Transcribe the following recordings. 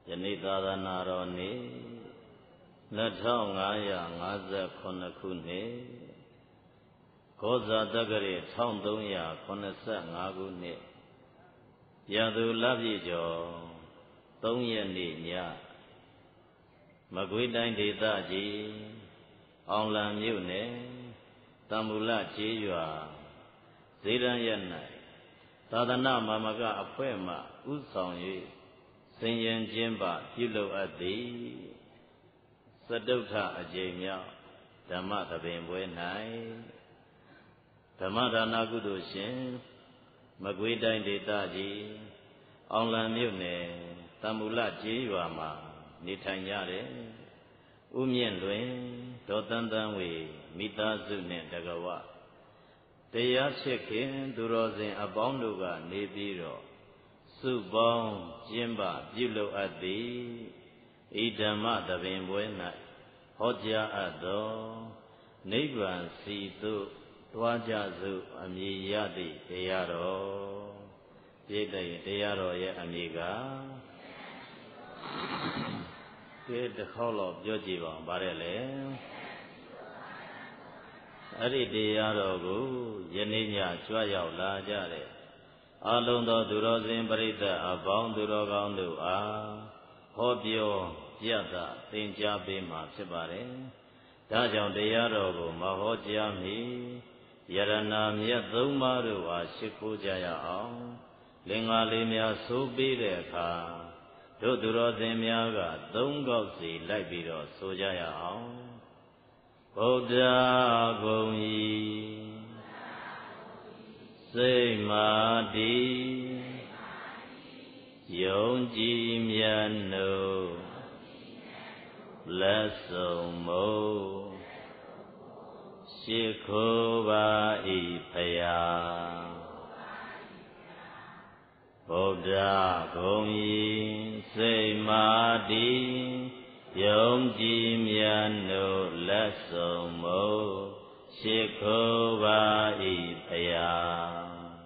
ယနေ့သာသနာတော်နေ့2559ခုနှစ်ကောဇာတက္ကရာ1385ခုနှစ်ရာသူလပြည့်ကျော်3ရက်နေ့ညမကွေးတိုင်းဒေသကြီးအောင်လံမြို့နယ်တံမူလကျေးရွာဇေရန်ရ၌သာသနာမမကအဖွဲ့မှဥဆောင်၍ဆင်ရင်ကျင်းပပြုလုပ်အပ်သည်စတုထအကြိမ်မြောက်ဓမ္မသဘင်ပွဲ၌ဓမ္မဒါနကုသိုလ်ရှင်မကွေးတိုင်းဒေသကြီးအောင်လံမြို့နယ်တံမူလကျေးရွာမှာနေထိုင်ကြတဲ့ဥမြင့်လွင်ဒေါ်တန်းတန်းဝေမိသားစုနှင့်တကဝတရားရှိခင်သူတော်စင်အပေါင်းတို့ကနေပြီးတော့စုပေါင်းကျင်းပပြုလုပ်အပ်သည်ဤဓမ္မသဘင်ပွဲ၌ဟောကြားအပ်သောနိဗ္ဗာန်စီသို့တွားကြစို့အမည်ရသည့်တရားတော်ပြည့်တဲ့တရားတော်ရဲ့အမည်ကဒီတစ်ခေါက်တော့ပြောကြည့်ပါဦးဗါတယ်လေအဲ့ဒီတရားတော်ကိုယနေ့ညကြွရောက်လာကြတဲ့အလုံးသောသူတော်စင်ပရိသတ်အပေါင်းသူတော်ကောင်းတို့အားဟောပြောပြသသင်ကြားပေးမှာဖြစ်ပါတယ်။ဒါကြောင့်တရားတော်ကိုမဟောကြားမီယရဏမြတ်သုံးပါးတို့အားရှိခိုးကြရအောင်လင်္ကာလေးများဆိုပြီးတဲ့အခါတို့သူတော်စင်များကသုံးခေါက်စီလိုက်ပြီးတော့ဆိုကြရအောင်ဗုဒ္ဓဂုံဤစိတ်မာတိယုံကြည်မြတ်နို့လက်ဆုံးမို့ရှိခိုးပါ၏ဖယားဗုဒ္ဓဂုံဤစိတ်မာတိယုံကြည်မြတ်နို့လက်ဆုံးမို့ရှိခိုးပါ၏ဖယား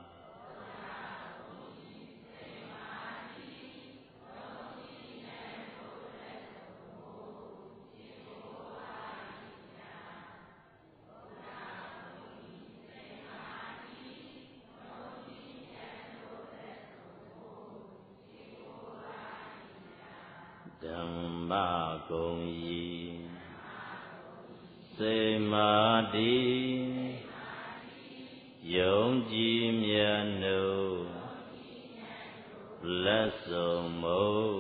ဓမ္မဂုံဤစေမာတိယုံကြည်မြတ်နို့လက်ဆုံးမို့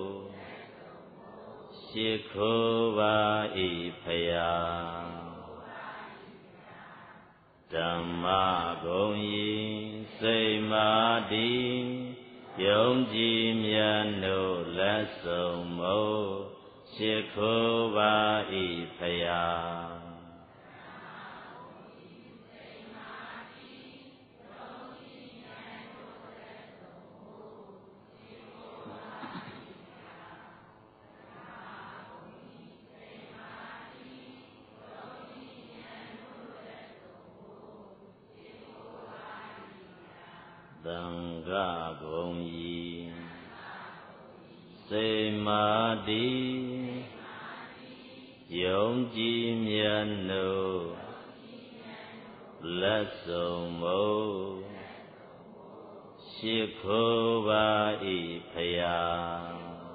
ရှိခိုးပါ၏ဖယားဓမ္မဂုံဤစေမာတိယုံကြည်မြတ်နို့လက်ဆုံးမို့ရှိခိုးပါ၏ဖယားသံဃာဂုံဤစေမာတိယုံကြည်မြတ်နို့လက်ဆုံးမို့ရှိခိုးပါ၏ဖယား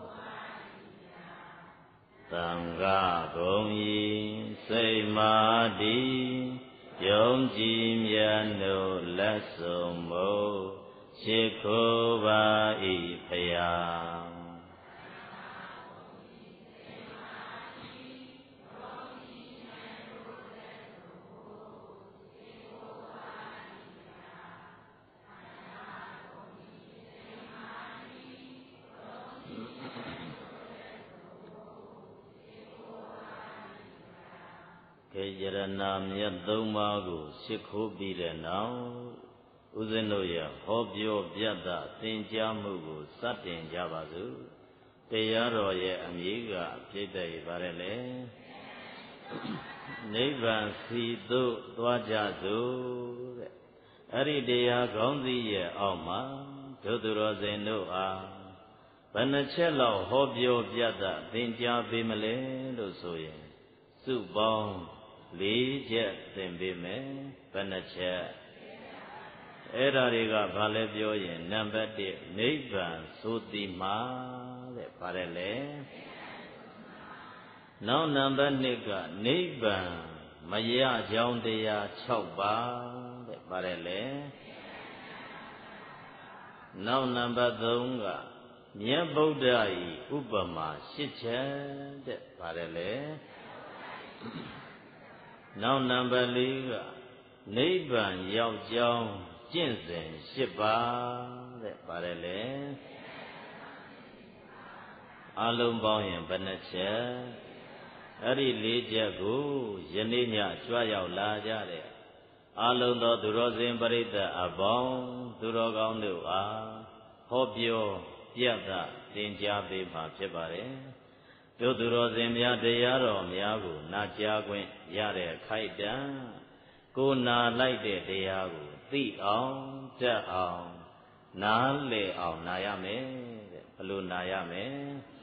သံဃာဂုံဤစေမာတိယုံကြည်မြတ်နို့လက်ဆုံးမို့ရှိခိုးပါ၏ဖယားခေယရဏမြတ်သုံးပါးကိုရှိခိုးပြီးတဲ့နောက်ဦးဇင်းတို့ရဲ့ဟောပြောပြသသင်ကြားမှုကိုစတင်ကြပါစို့တရားတော်ရဲ့အမည်ကဖြစ်တဲ့ပါတယ်လေနိဗ္ဗာန်စီသို့သွားကြစို့တဲ့အဲ့ဒီတရားကောင်းစီရဲ့အောက်မှာဒုသူတော်စင်တို့အားပယ်နှချက်လောက်ဟောပြောပြတာသင်ကြားပေးမလဲလို့ဆိုရင်စုပေါင်း၄ချက်သင်ပေးမယ်ဘယ်နှချက်အဲ့ဓာတွေကဘာလဲပြောရင်နံပါတ်1နိဗ္ဗာန်ဆိုတိမှာတဲ့ဗါတယ်လေနောက်နံပါတ်2ကနိဗ္ဗာန်မရကြောင်းတရား6ပါးတဲ့ဗါတယ်လေနောက်နံပါတ်3ကမြတ်ဗုဒ္ဓဤဥပမာ8ချက်တဲ့ဗါတယ်လေနောက်နံပါတ်4ကနိဗ္ဗာန်ရောက်ကြောင်းကျင့်စဉ်8ပါးတဲ့ဗါတယ်လေအလုံးပေါင်းရင်ဘယ်နှချက်အဲ့ဒီ4ချက်ကိုယနေ့ညကြွရောက်လာကြတဲ့အလုံးသောသူတော်စင်ပရိသတ်အပေါင်းသူတော်ကောင်းတို့အားဟောပြောပြသသင်ကြားပေးမှာဖြစ်ပါတယ်တို့သူတော်စင်များတရားတော်များကိုနာကြားခွင့်ရတဲ့ခိုက်တံကိုနာလိုက်တဲ့တရားကိုသိအောင်တတ်အောင်နားလည်အောင်နာရမယ်တဲ့ဘယ်လိုနာရမလဲ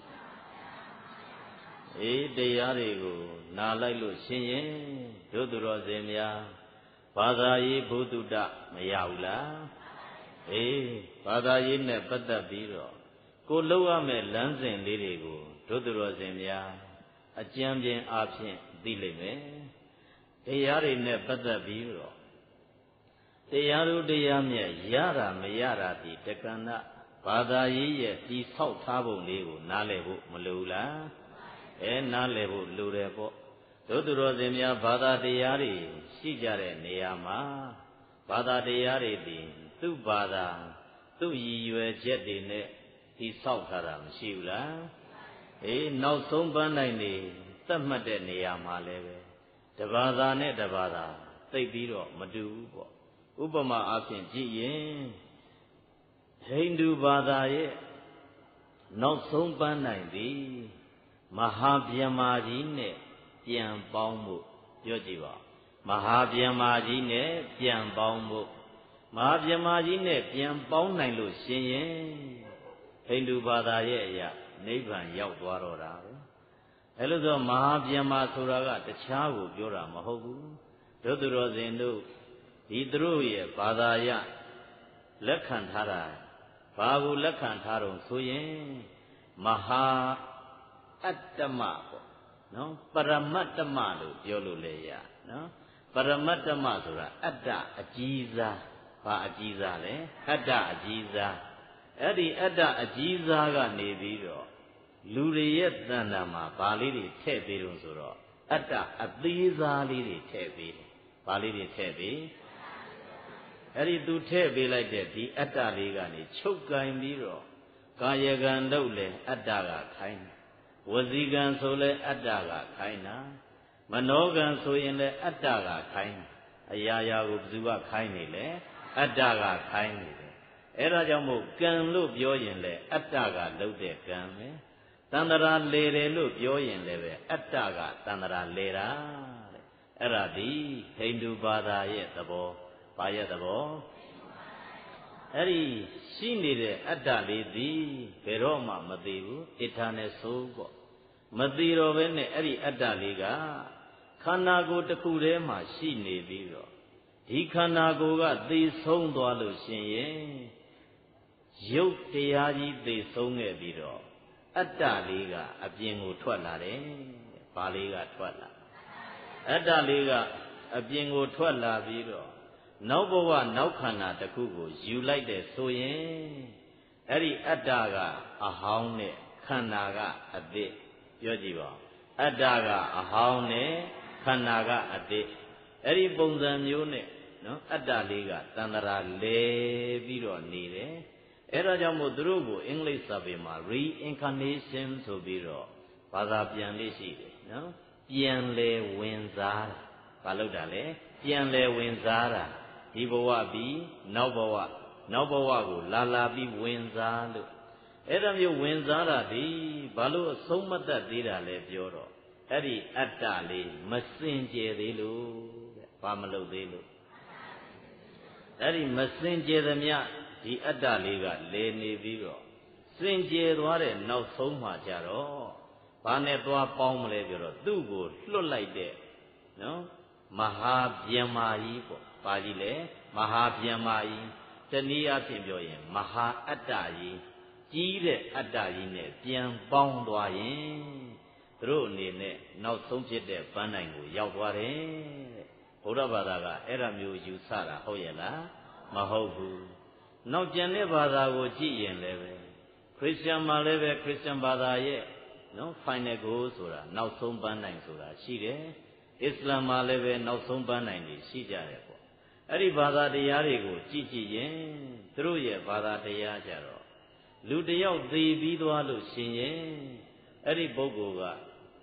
တရားတွေကိုနာလိုက်လို့ရှင်ရင်တို့သူတော်စင်များဘာသာရေးဘုဒ္ဓတမရဘူးလားဘာသာရေးနဲ့ပတ်သက်ပြီးတော့ကိုလှုပ်ရမယ့်လမ်းစဉ်လေးတွေကိုတို့သူတော်စင်များအကျဉ်းပြင်းအားဖြင့်သိလိမ့်မယ်တရားတွေနဲ့ပတ်သက်ပြီးတော့တရားတို့တရားမြတ်ရတာမရတာဒီတက္ကဏဘာသာရေးရဲ့ဒီဆောက်ထားပုံလေးကိုနားလည်ဖို့မလိုဘူးလားနားလည်ဖို့လိုတယ်ပေါ့တို့သူတော်စင်များဘာသာတရားတွေရှိကြတဲ့နေရာမှာဘာသာတရားတွေဒီသူ့ဘာသာသူ့ရည်ရွယ်ချက်တွေနဲ့ဒီဆောက်ထားတာမရှိဘူးလားနောက်ဆုံးပန်းတိုင်းနေသတ်မှတ်တဲ့နေရာမှာလည်းပဲတဘာသာနဲ့တဘာသာသိပြီးတော့မတူဘူးပေါ့ဥပမာအားဖြင့်ကြည့်ရင်ဟိန္ဒူဘာသာရဲ့နောက်ဆုံးပန်းတိုင်းသည်မဟာဗျမကြီးနဲ့ပြန်ပေါင်းဖို့ပြောကြည့်ပါမဟာဗျမကြီးနဲ့ပြန်ပေါင်းဖို့မဟာဗျမကြီးနဲ့ပြန်ပေါင်းနိုင်လို့ရှင်ရင်ဟိန္ဒူဘာသာရဲ့အရာနိဗ္ဗာန်ရောက်သွားတော့တာပဲအဲလိုဆိုမဟာဗျမဆိုတာကတခြားကိုပြောတာမဟုတ်ဘူးတို့သူတော်စင်တို့ဒီသူတို့ရဲ့ဘာသာရလက်ခံထားတာဘာကိုလက်ခံထားတော့ဆိုရင်မဟာအတ္တမပေါ့နော်ပရမတ္တမလို့ပြောလို့လေရနော်ပရမတ္တမဆိုတာအတ္တအကြီးစားဘာအကြီးစားလဲအတ္တအကြီးစားအဲ့ဒီအတ္တအကြီးစားကနေပြီးတော့လူတွေရဲ့တဏ္ဍာမှာဘာလေးတွေထည့်ပေးလို့ဆိုတော့အတ္တအသေးစားလေးတွေထည့်ပေးတယ်ဘာလေးတွေထည့်ပေးအဲ့ဒီသူထည့်ပေးလိုက်တဲ့ဒီအတ္တလေးကနေချုပ်ကင်ပြီးတော့ကာယကံလုပ်လဲအတ္တကခိုင်းတယ်ဝစီကံဆိုလဲအတ္တကခိုင်းတာမနောကံဆိုရင်လည်းအတ္တကခိုင်းအရာရာကိုဘယ်သူကခိုင်းနေလဲအတ္တကခိုင်းနေတယ်အဲ့ဒါကြောင့်မို့ကံလို့ပြောရင်လည်းအတ္တကလုပ်တဲ့ကံပဲတန္တရာလေတယ်လို့ပြောရင်လည်းပဲအတ္တကတန္တရာလေတာတဲ့အဲ့ဒါဒီဟိန္ဒူဘာသာရဲ့သဘောဘာရဲ့သဘောအဲ့ဒီရှိနေတဲ့အတ္တလေးသည်ဘယ်တော့မှမသိဘူးအထာနဲ့ဆိုးပေါ့မသိတော့ဘဲနဲ့အဲ့ဒီအတ္တလေးကခန္ဓာကိုယ်တစ်ခုတည်းမှာရှိနေပြီးတော့ဒီခန္ဓာကိုယ်ကသိဆုံးသွားလို့ရှင်ရင်ရုပ်တရားကြီးသိဆုံးခဲ့ပြီးတော့အတ္တလေးကအပြင်ကိုထွက်လာတယ်။ဘာလေးကထွက်လာအတ္တလေးကအပြင်ကိုထွက်လာပြီးတော့နောက်ဘဝနောက်ခန္ဓာတစ်ခုကိုယူလိုက်တဲ့ဆိုရင်အဲ့ဒီအတ္တကအဟောင်းနဲ့ခန္ဓာကအသစ်ပြောကြည့်ပါအတ္တကအဟောင်းနဲ့ခန္ဓာကအသစ်အဲ့ဒီပုံစံမျိုးနဲ့နော်အတ္တလေးကတန္တရာလဲပြီးတော့နေတယ်အဲ့ဒါကြောင့်မို့သူတို့ကိုအင်္ဂလိပ်စာပေမှာ reincarnation ဆိုပြီးတော့ဘာသာပြန်လေးရှိတယ်နော်ပြန်လဲဝင်စားတာဘာလို့တာလဲပြန်လဲဝင်စားတာဒီဘဝပြီးနောက်ဘဝကိုလာပြီးဝင်စားလို့အဲ့ဒါမျိုးဝင်စားတာဒီဘာလို့အဆုံးမတတ်သေးတာလဲပြောတော့အဲ့ဒီအတ္တလေးမစင်ကြယ်သေးလို့တဲ့ဘာမလုပ်သေးလို့အဲ့ဒီမစင်ကြယ်သမျှဒီအတ္တလေးကလဲနေပြီးတော့စင်ကြယ်သွားတဲ့နောက်ဆုံးမှကြတော့ဘာနဲ့သွားပေါင်းမလဲပြောတော့သူ့ကိုလွတ်လိုက်တဲ့နော်မဟာဗျမ္မာကြီးပေါ့ပါကြီးလေမဟာဗျမ္မာကြီးတနည်းအားဖြင့်ပြောရင်မဟာအတ္တကြီးကြီးတဲ့အတ္တကြီးနဲ့ပြန်ပေါင်းသွားရင်သူတို့အနေနဲ့နောက်ဆုံးဖြစ်တဲ့ပန်းတိုင်ကိုရောက်သွားတယ်တဲ့ဘုရားဘာသာကအဲ့ဒါမျိုးယူဆတာဟုတ်ရဲ့လားမဟုတ်ဘူးနောက်ကျန်တဲ့ဘာသာကိုကြည့်ရင်လည်းပဲခရစ်ယာန်မှာလည်းပဲခရစ်ယာန်ဘာသာရဲ့နော် final goal ဆိုတာနောက်ဆုံးပန်းတိုင်ဆိုတာရှိတယ်အစ္စလာမ်မှာလည်းပဲနောက်ဆုံးပန်းတိုင်တွေရှိကြတယ်ပေါ့အဲ့ဒီဘာသာတရားတွေကိုကြည့်ကြည့်ရင်သူတို့ရဲ့ဘာသာတရားကြတော့လူတယောက်သေပြီးသွားလို့ရှင်ရင်အဲ့ဒီပုဂ္ဂိုလ်က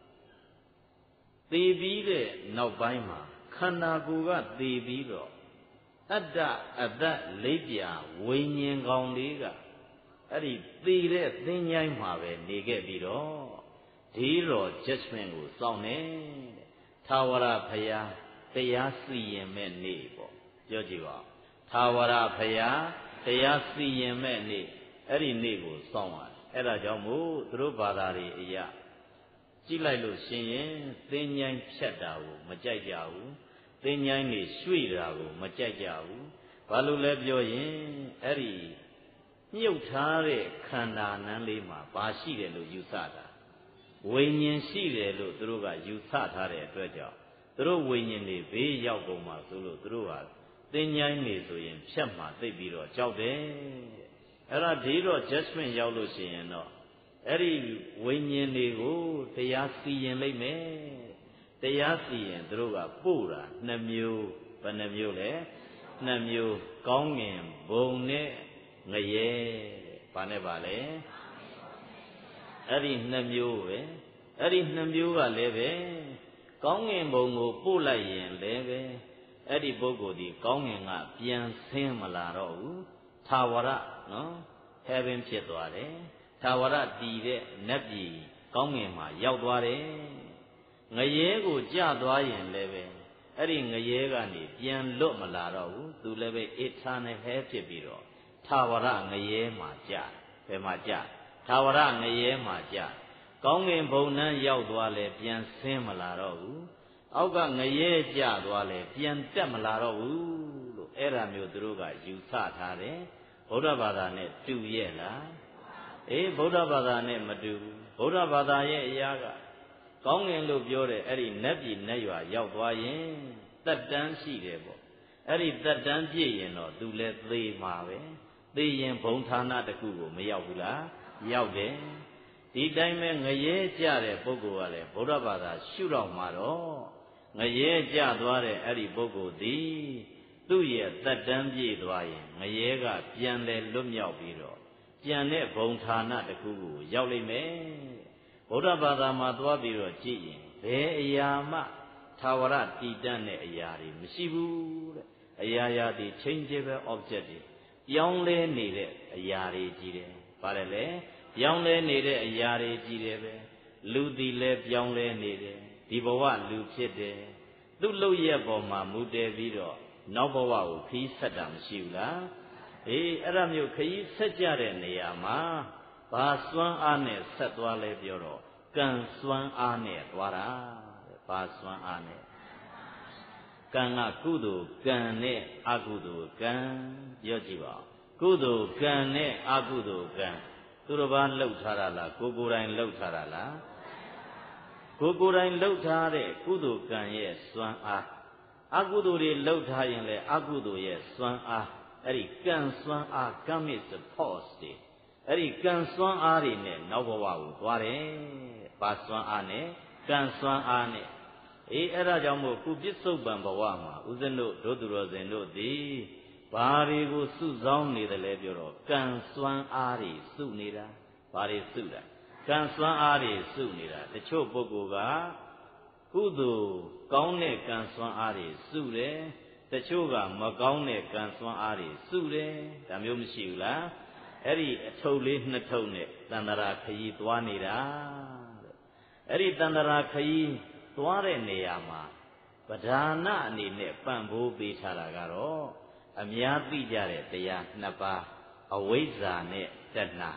သေပြီးတဲ့နောက်ပိုင်းမှာခန္ဓာကိုယ်ကသေပြီးတော့အတ္တအတ္တလိပ်ပြဝိညာဉ်ကောင်လေးကအဲ့ဒီသေတဲ့သင်္ချိုင်းမှာပဲနေခဲ့ပြီးတော့ဒီတော့ judgment ကိုစောင့်နေထာဝရဘုရားတရားစီရင်မဲ့နေ့ပေါ့ပြောကြည့်ပါထာဝရဘုရားတရားစီရင်မဲ့နေ့အဲ့ဒီနေ့ကိုစောင့်ရတယ်အဲ့ဒါကြောင့်မို့သူတို့ဘာသာတွေအရာကြည့်လိုက်လို့ရှင်ရင်သင်္ချိုင်းဖြတ်တာကိုမကြိုက်ကြဘူးသင်္ချိုင်းနေရွှေ့တာကိုမကြိုက်ကြဘူးဘာလို့လဲပြောရင်အဲ့ဒီမြုပ်ထားတဲ့ခန္ဓာနန်းလေးမှာဘာရှိတယ်လို့ယူဆတာဝိညာဉ်ရှိတယ်လို့သူတို့ကယူဆထားတဲ့အတွက်ကြောင့်သူတို့ဝိညာဉ်တွေဘေးရောက်ကုန်မှာဆိုလို့သူတို့ဟာသင်္ချိုင်းနေဆိုရင်ဖြတ်မှာသိပြီးတော့ကြောက်တယ်အဲ့ဒါဒီတော့ judgment ရောက်လို့ရှိရင်တော့အဲ့ဒီဝိညာဉ်တွေကိုတရားစီရင်လိုက်မယ်တရားစီရင်သူတို့ကပို့တာနှစ်မျိုးဘယ်နှမျိုးလဲနှစ်မျိုးကောင်းငင်ဘုံနဲ့ငရဲဘာနဲ့ပါလဲအဲ့ဒီနှစ်မျိုးပဲအဲ့ဒီနှစ်မျိုးကလည်းပဲကောင်းငင်ဘုံကိုပို့လိုက်ရင်လည်းပဲအဲ့ဒီပုဂ္ဂိုလ်ဒီကောင်းငင်ကပြန်ဆင်းမလာတော့ဘူးထာဝရနော် heaven ဖြစ်သွားတယ်ထာဝရတည်တဲ့နတ်ပြည်ကောင်းငင်မှာရောက်သွားတယ်ငရဲကိုကြသွားရင်လည်းပဲအဲ့ဒီငရဲကနေပြန်လွတ်မလာတော့ဘူးသူလည်းပဲ eternal hell ဖြစ်ပြီးတော့ထာဝရငရဲမှာကြဘယ်မှာကြထာဝရငရဲမှာကြကောင်းငင်ဘုံနှံရောက်သွားလဲပြန်ဆင်းမလာတော့ဘူးအောက်ကငရဲကြသွားလဲပြန်တက်မလာတော့ဘူးလို့အဲ့ဒါမျိုးသူတို့ကယူဆထားတယ်ဗုဒ္ဓဘာသာနဲ့တူရဲ့လားအေးဗုဒ္ဓဘာသာနဲ့မတူဘူးဗုဒ္ဓဘာသာရဲ့အရာကကောင်းငင်လို့ပြောတဲ့အဲ့ဒီနတ်ပြည်နတ်ရွာရောက်သွားရင်တက်တန်းရှိတယ်ပေါ့အဲ့ဒီတက်တန်းပြည့်ရင်တော့သူလည်းသေမှာပဲသေရင်ဘုံဌာနတစ်ခုကိုမရောက်ဘူးလားရောက်တယ်ဒီတိုင်းပဲငရဲကြတဲ့ပုဂ္ဂိုလ်ကလည်းဗုဒ္ဓဘာသာရှုတော့မှာတော့ငရဲကြသွားတဲ့အဲ့ဒီပုဂ္ဂိုလ်သည်သူ့ရဲ့တက်တန်းပြည့်သွားရင်ငရဲကပြန်လဲလွတ်မြောက်ပြီးတော့ကြံတဲ့ဘုံဌာနတစ်ခုကိုရောက်လိမ့်မယ်ဗုဒ္ဓဘာသာမှာသွားပြီးတော့ကြည့်ရင်ဘယ်အရာမှထာဝရတည်တတ်တဲ့အရာတွေမရှိဘူးတဲ့အရာရာဒီ changeable object တွေပြောင်းလဲနေတဲ့အရာတွေကြီးတယ်ပါတယ်လေပြောင်းလဲနေတဲ့အရာတွေကြီးတယ်ပဲလူတည်လဲပြောင်းလဲနေတယ်ဒီဘဝလူဖြစ်တယ်သူ့လုပ်ရက်ပေါ်မှာမူတည်ပြီးတော့နောက်ဘဝကိုခီးဆက်တာမရှိဘူးလားအေးအဲ့ဒါမျိုးခီးဆက်ကြတဲ့နေရာမှာဘာစွမ်းအားနဲ့ဆက်သွားလဲပြောတော့ကံစွမ်းအားနဲ့သွားတာဘာစွမ်းအားနဲ့ကံကကုသိုလ်ကံနဲ့အကုသိုလ်ကံပြောကြည့်ပါကုသိုလ်ကံနဲ့အကုသိုလ်ကံသူတို့ဘာလှုပ်ထားတာလားကိုယ်တိုင်လှုပ်ထားတာလားကိုယ်တိုင်လှုပ်ထားတဲ့ကုသိုလ်ကံရဲ့စွမ်းအားအကုသိုလ်တွေလှုပ်ထားရင်လည်းအကုသိုလ်ရဲ့စွမ်းအားအဲ့ဒီကံစွမ်းအား karmic force တွေအဲ့ဒီကံစွမ်းအားတွေနဲ့နောက်ဘဝကိုသွားတယ်ဘာစွမ်းအားနဲ့ကံစွမ်းအားနဲ့အေးအဲ့ဒါကြောင့်မို့ကုပစ္စုပန်ဘဝမှာဥစဉ်တို့ဒုသူတော်စင်တို့သည်ဘာတွေကိုစုဆောင်းနေတယ်လဲပြောတော့ကံစွမ်းအားတွေစုနေတာဘာတွေစုတာကံစွမ်းအားတွေစုနေတာတချို့ပုဂ္ဂိုလ်ကကုသိုလ်ကောင်းတဲ့ကံစွမ်းအားတွေစုတယ်တချို့ကမကောင်းတဲ့ကံစွမ်းအားတွေစုတယ်ဒါမျိုးမရှိဘူးလားအဲ့ဒီအထုပ်လေးနှစ်ထုပ်နဲ့တန္တရာခရီးသွားနေတာအဲ့ဒီတန္တရာခရီးသွားတဲ့နေရာမှာပဓာနအနေနဲ့ပံ့ပိုးပေးထားတာကတော့အများသိကြတဲ့တရားနှစ်ပါးအဝိဇ္ဇာနဲ့တဏှာ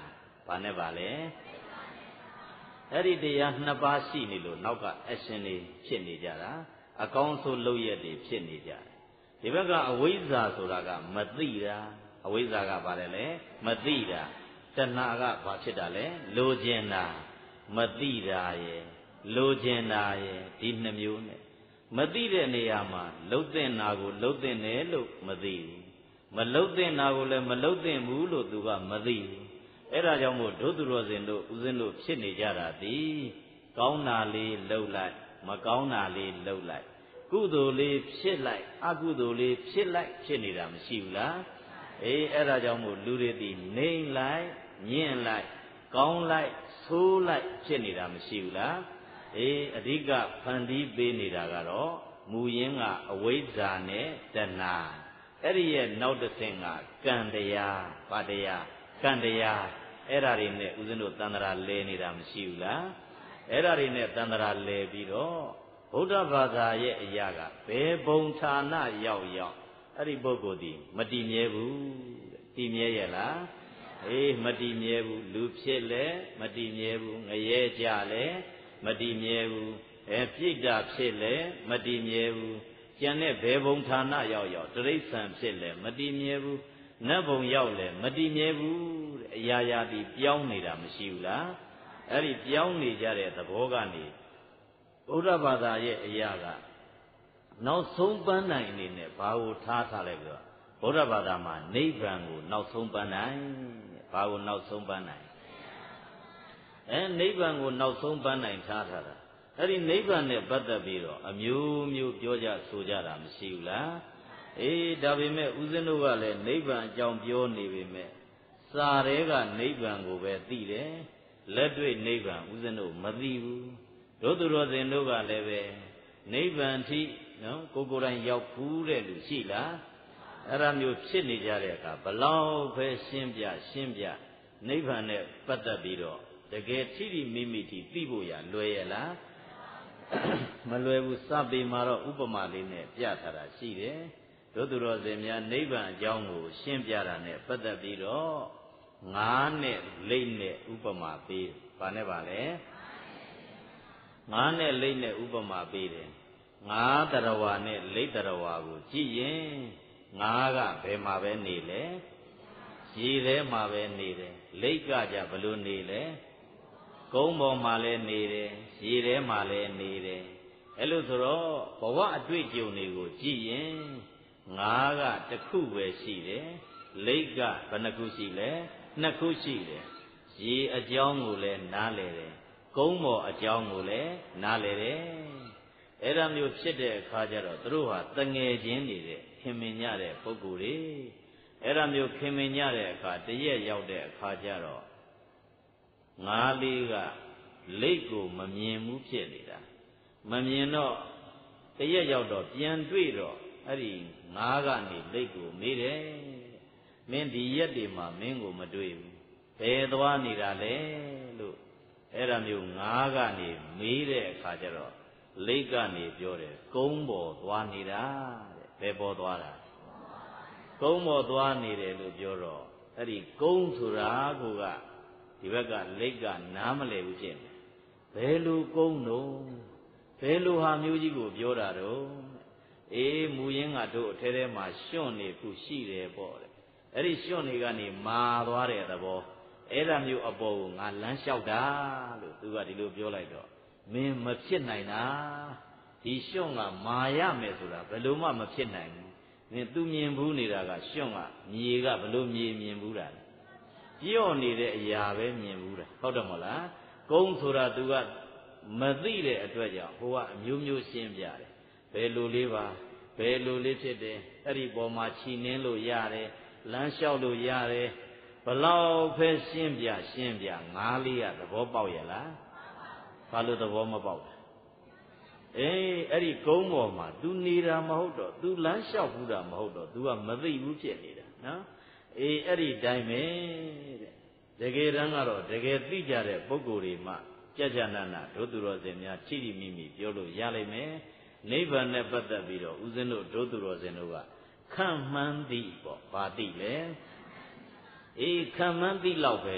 ဘာနဲ့ပါလဲအဲ့ဒီတရားနှစ်ပါးရှိနေလို့နောက်က action တွေဖြစ်နေကြတာအကောင်းဆုံးလုပ်ရက်တွေဖြစ်နေကြတယ်ဒီဘက်ကအဝိဇ္ဇာဆိုတာကမသိတာအဝိဇ္ဇာကဘာလဲလဲမသိတာတဏှာကဘာဖြစ်တာလဲလိုချင်တာမသိတာရဲ့လိုချင်တာရဲ့ဒီနှစ်မျိုးနဲ့မသိတဲ့နေရာမှာလှုပ်တဲ့နာကိုလှုပ်တဲ့တယ်လို့မသိဘူးမလှုပ်တဲ့နာကိုလည်းမလှုပ်တဲ့ဘူးလို့သူကမသိဘူးအဲ့ဒါကြောင့်မို့ဒုသူတော်စင်တို့ဦးဇင်းတို့ဖြစ်နေကြတာဒီကောင်းတာလေးလှုပ်လိုက်မကောင်းတာလေးလှုပ်လိုက်ကုသိုလ်လေးဖြစ်လိုက်အကုသိုလ်လေးဖြစ်လိုက်ဖြစ်နေတာမရှိဘူးလားအေးအဲ့ဒါကြောင့်မို့လူတွေဒီနှိမ့်လိုက်ညင့်လိုက်ကောင်းလိုက်ဆိုးလိုက်ဖြစ်နေတာမရှိဘူးလားအေးအဓိကဖန်တီးပေးနေတာကတော့မူရင်းကအဝိဇ္ဇာနဲ့တဏှာအဲ့ဒီရဲ့နောက်တစ်ဆင့်ကကံတရားဗတရားကံတရားအဲ့ဒါတွေနဲ့ဦးဇင်းတို့တန်ត្រာလဲနေတာမရှိဘူးလားအဲ့ဒါတွေနဲ့တန်ត្រာလဲပြီးတော့ဗုဒ္ဓဘာသာရဲ့အရာကဘယ်ဘုံဌာနရောက်အဲ့ဒီပုဂ္ဂိုလ်ဒီမတည်မြဲဘူးတည်မြဲရဲ့လားအေးမတည်မြဲဘူးလူဖြစ်လဲမတည်မြဲဘူးငရဲကြလဲမတည်မြဲဘူးပြိတ္တာဖြစ်လဲမတည်မြဲဘူးကျန်တဲ့ဘယ်ဘုံဌာနရောက်တိရိစ္ဆာန်ဖြစ်လဲမတည်မြဲဘူးနတ်ဘုံရောက်လဲမတည်မြဲဘူးအရာရာဒီပြောင်းနေတာမရှိဘူးလားအဲ့ဒီပြောင်းနေကြတဲ့သဘောကနေဗုဒ္ဓဘာသာရဲ့အရာကနောက်ဆုံးပန်းနိုင်အနေနဲ့ဘာကိုထားလိုက်ပြီးတော့ဗုဒ္ဓဘာသာမှာနိဗ္ဗာန်ကိုနောက်ဆုံးပန်းနိုင်ဘာကိုနောက်ဆုံးပန်းနိုင်နိဗ္ဗာန်ကိုနောက်ဆုံးပန်းနိုင်ထားတာအဲ့ဒီနိဗ္ဗာန်နဲ့ပတ်သက်ပြီးတော့အမျိုးမျိုးပြောကြဆိုကြတာမရှိဘူးလားအေးဒါပေမဲ့ဦးဇင်းတို့ကလည်းနိဗ္ဗာန်အကြောင်းပြောနေပေမဲ့စာရဲကနိဗ္ဗာန်ကိုပဲသိတယ်လက်တွေ့နိဗ္ဗာန်ဦးဇင်းတို့မသိဘူးတို့သူတော်စင်တို့ကလည်းပဲနိဗ္ဗာန်ထိနော်ကိုယ်တိုင်ရောက်ဘူးတဲ့လူရှိလားအဲ့ဒါမျိုးဖြစ်နေကြတဲ့အခါဘလောက်ပဲရှင်းပြနိဗ္ဗာန်နဲ့ပတ်သက်ပြီးတော့တကယ်ထိထိမိမိထိသိဖို့ရလွယ်ရလားမလွယ်ဘူးစပေမှာတော့ဥပမာလေးနဲ့ပြထားတာရှိတယ်တို့သူတော်စင်များနိဗ္ဗာန်အကြောင်းကိုရှင်းပြတာနဲ့ပတ်သက်ပြီးတော့ငါးနဲ့လိမ့်နဲ့ဥပမာပေးဘာနဲ့ပါလဲငါးနဲ့လိမ့်နဲ့ဥပမာပေးတယ်ငါးတရဝါနဲ့လိမ့်တရဝါကိုကြည့်ရင်ငါးကဘယ်မှာပဲနေလဲရေထဲမှာပဲနေတယ်လိမ့်ကကြဘလို့နေလဲကုန်းပေါ်မှာလည်းနေတယ်ရေထဲမှာလည်းနေတယ်အဲ့လိုဆိုတော့ဘဝအတွေ့အကြုံတွေကိုကြည့်ရင်ငါးကတစ်ခုပဲရှိတယ်လိမ့်ကဘယ်နှခုရှိလဲနှစ်ခုရှိတယ်ရေအကြောင်းကိုလည်းနားလည်တယ်ကုန်းပေါ်အကြောင်းကိုလည်းနားလည်တယ်အဲ့ဒါမျိုးဖြစ်တဲ့အခါကျတော့သူတို့ဟာတငယ်ချင်းနေတဲ့ခင်မင်ကြတဲ့ပုဂ္ဂိုလ်တွေအဲ့ဒါမျိုးခင်မင်ကြတဲ့အခါတရက်ရောက်တဲ့အခါကျတော့ငါးလေးကလိတ်ကိုမမြင်ဘူးဖြစ်နေတာမမြင်တော့တရက်ရောက်တော့ပြန်တွေ့တော့အဲ့ဒီငါးကနေလိတ်ကိုမေးတယ်မင်းဒီရက်တွေမှာမင်းကိုမတွေ့ဘူးဘယ်သွားနေတာလဲလို့အဲ့ဒါမျိုးငါးကနေမေးတဲ့အခါကျတော့လိတ်ကနေပြောတယ်ကုန်းပေါ်သွားနေတာတဲ့ဘယ်ပေါ်သွားတာကုန်းပေါ်သွားနေတယ်လို့ပြောတော့အဲ့ဒီကုန်းဆိုတာကဒီဘက်ကလိတ်ကနားမလည်ဘူးဖြစ်နေဘယ်လိုကုန်းတော့ဘယ်လိုဟာမျိုးကြီးကိုပြောတာတော့အေးမူရင်းကတို့အထဲထဲမှာရွှွန့်နေခုရှိတယ်ပေါ့တဲ့အဲ့ဒီရွှွန့်နေကနေမာသွားတဲ့သဘောအဲ့ဒါမျိုးအပေါ်ကိုငါလမ်းလျှောက်တာလို့သူကဒီလိုပြောလိုက်တော့မင်းမဖြစ်နိုင်တာဒီရွှွန့်ကမာရမယ်ဆိုတာဘယ်လိုမှမဖြစ်နိုင်ဘူးမင်းသူမြင်ဘူးနေတာကရွှွန့်ကမြေကဘယ်လိုမြေမြင်ဘူးတာပြော့နေတဲ့အရာပဲမြင်ဘူးတာဟုတ်တယ်မဟုတ်လားကုန်းဆိုတာသူကမသိတဲ့အတွက်ကြောင့်ဟိုကအမျိုးမျိုးရှင်းပြတယ်ဘယ်လိုလေးပါဘယ်လိုလေးဖြစ်တယ်အဲ့ဒီပေါ်မှာခြိနှင်းလို့ရတယ်လမ်းလျှောက်လို့ရတယ်ဘလောက်ပဲရှင်းပြငါးလေးကသဘောပေါက်ရလားဘာလို့သဘောမပေါက်လဲအေးအဲ့ဒီကုန်းပေါ်မှာ तू နေတာမဟုတ်တော့ तू လမ်းလျှောက်ဘူးတာမဟုတ်တော့ तू ကမသိဘူးဖြစ်နေတာနော်အေးအဲ့ဒီတိုင်းပဲတဲ့တကယ်တမ်းကတော့တကယ်သိကြတဲ့ပုဂ္ဂိုလ်တွေမှကြနာနာဒုသူတော်စင်များထိထိမိမိပြောလို့ရလိမ့်မယ်နိဗ္ဗာန်နဲ့ပတ်သက်ပြီးတော့ဦးဇင်းတို့ဒုသူတော်စင်တို့ကခံမှန်းသိပေါ့ဘာသိလဲအေးခံမှန်းသိလောက်ပဲ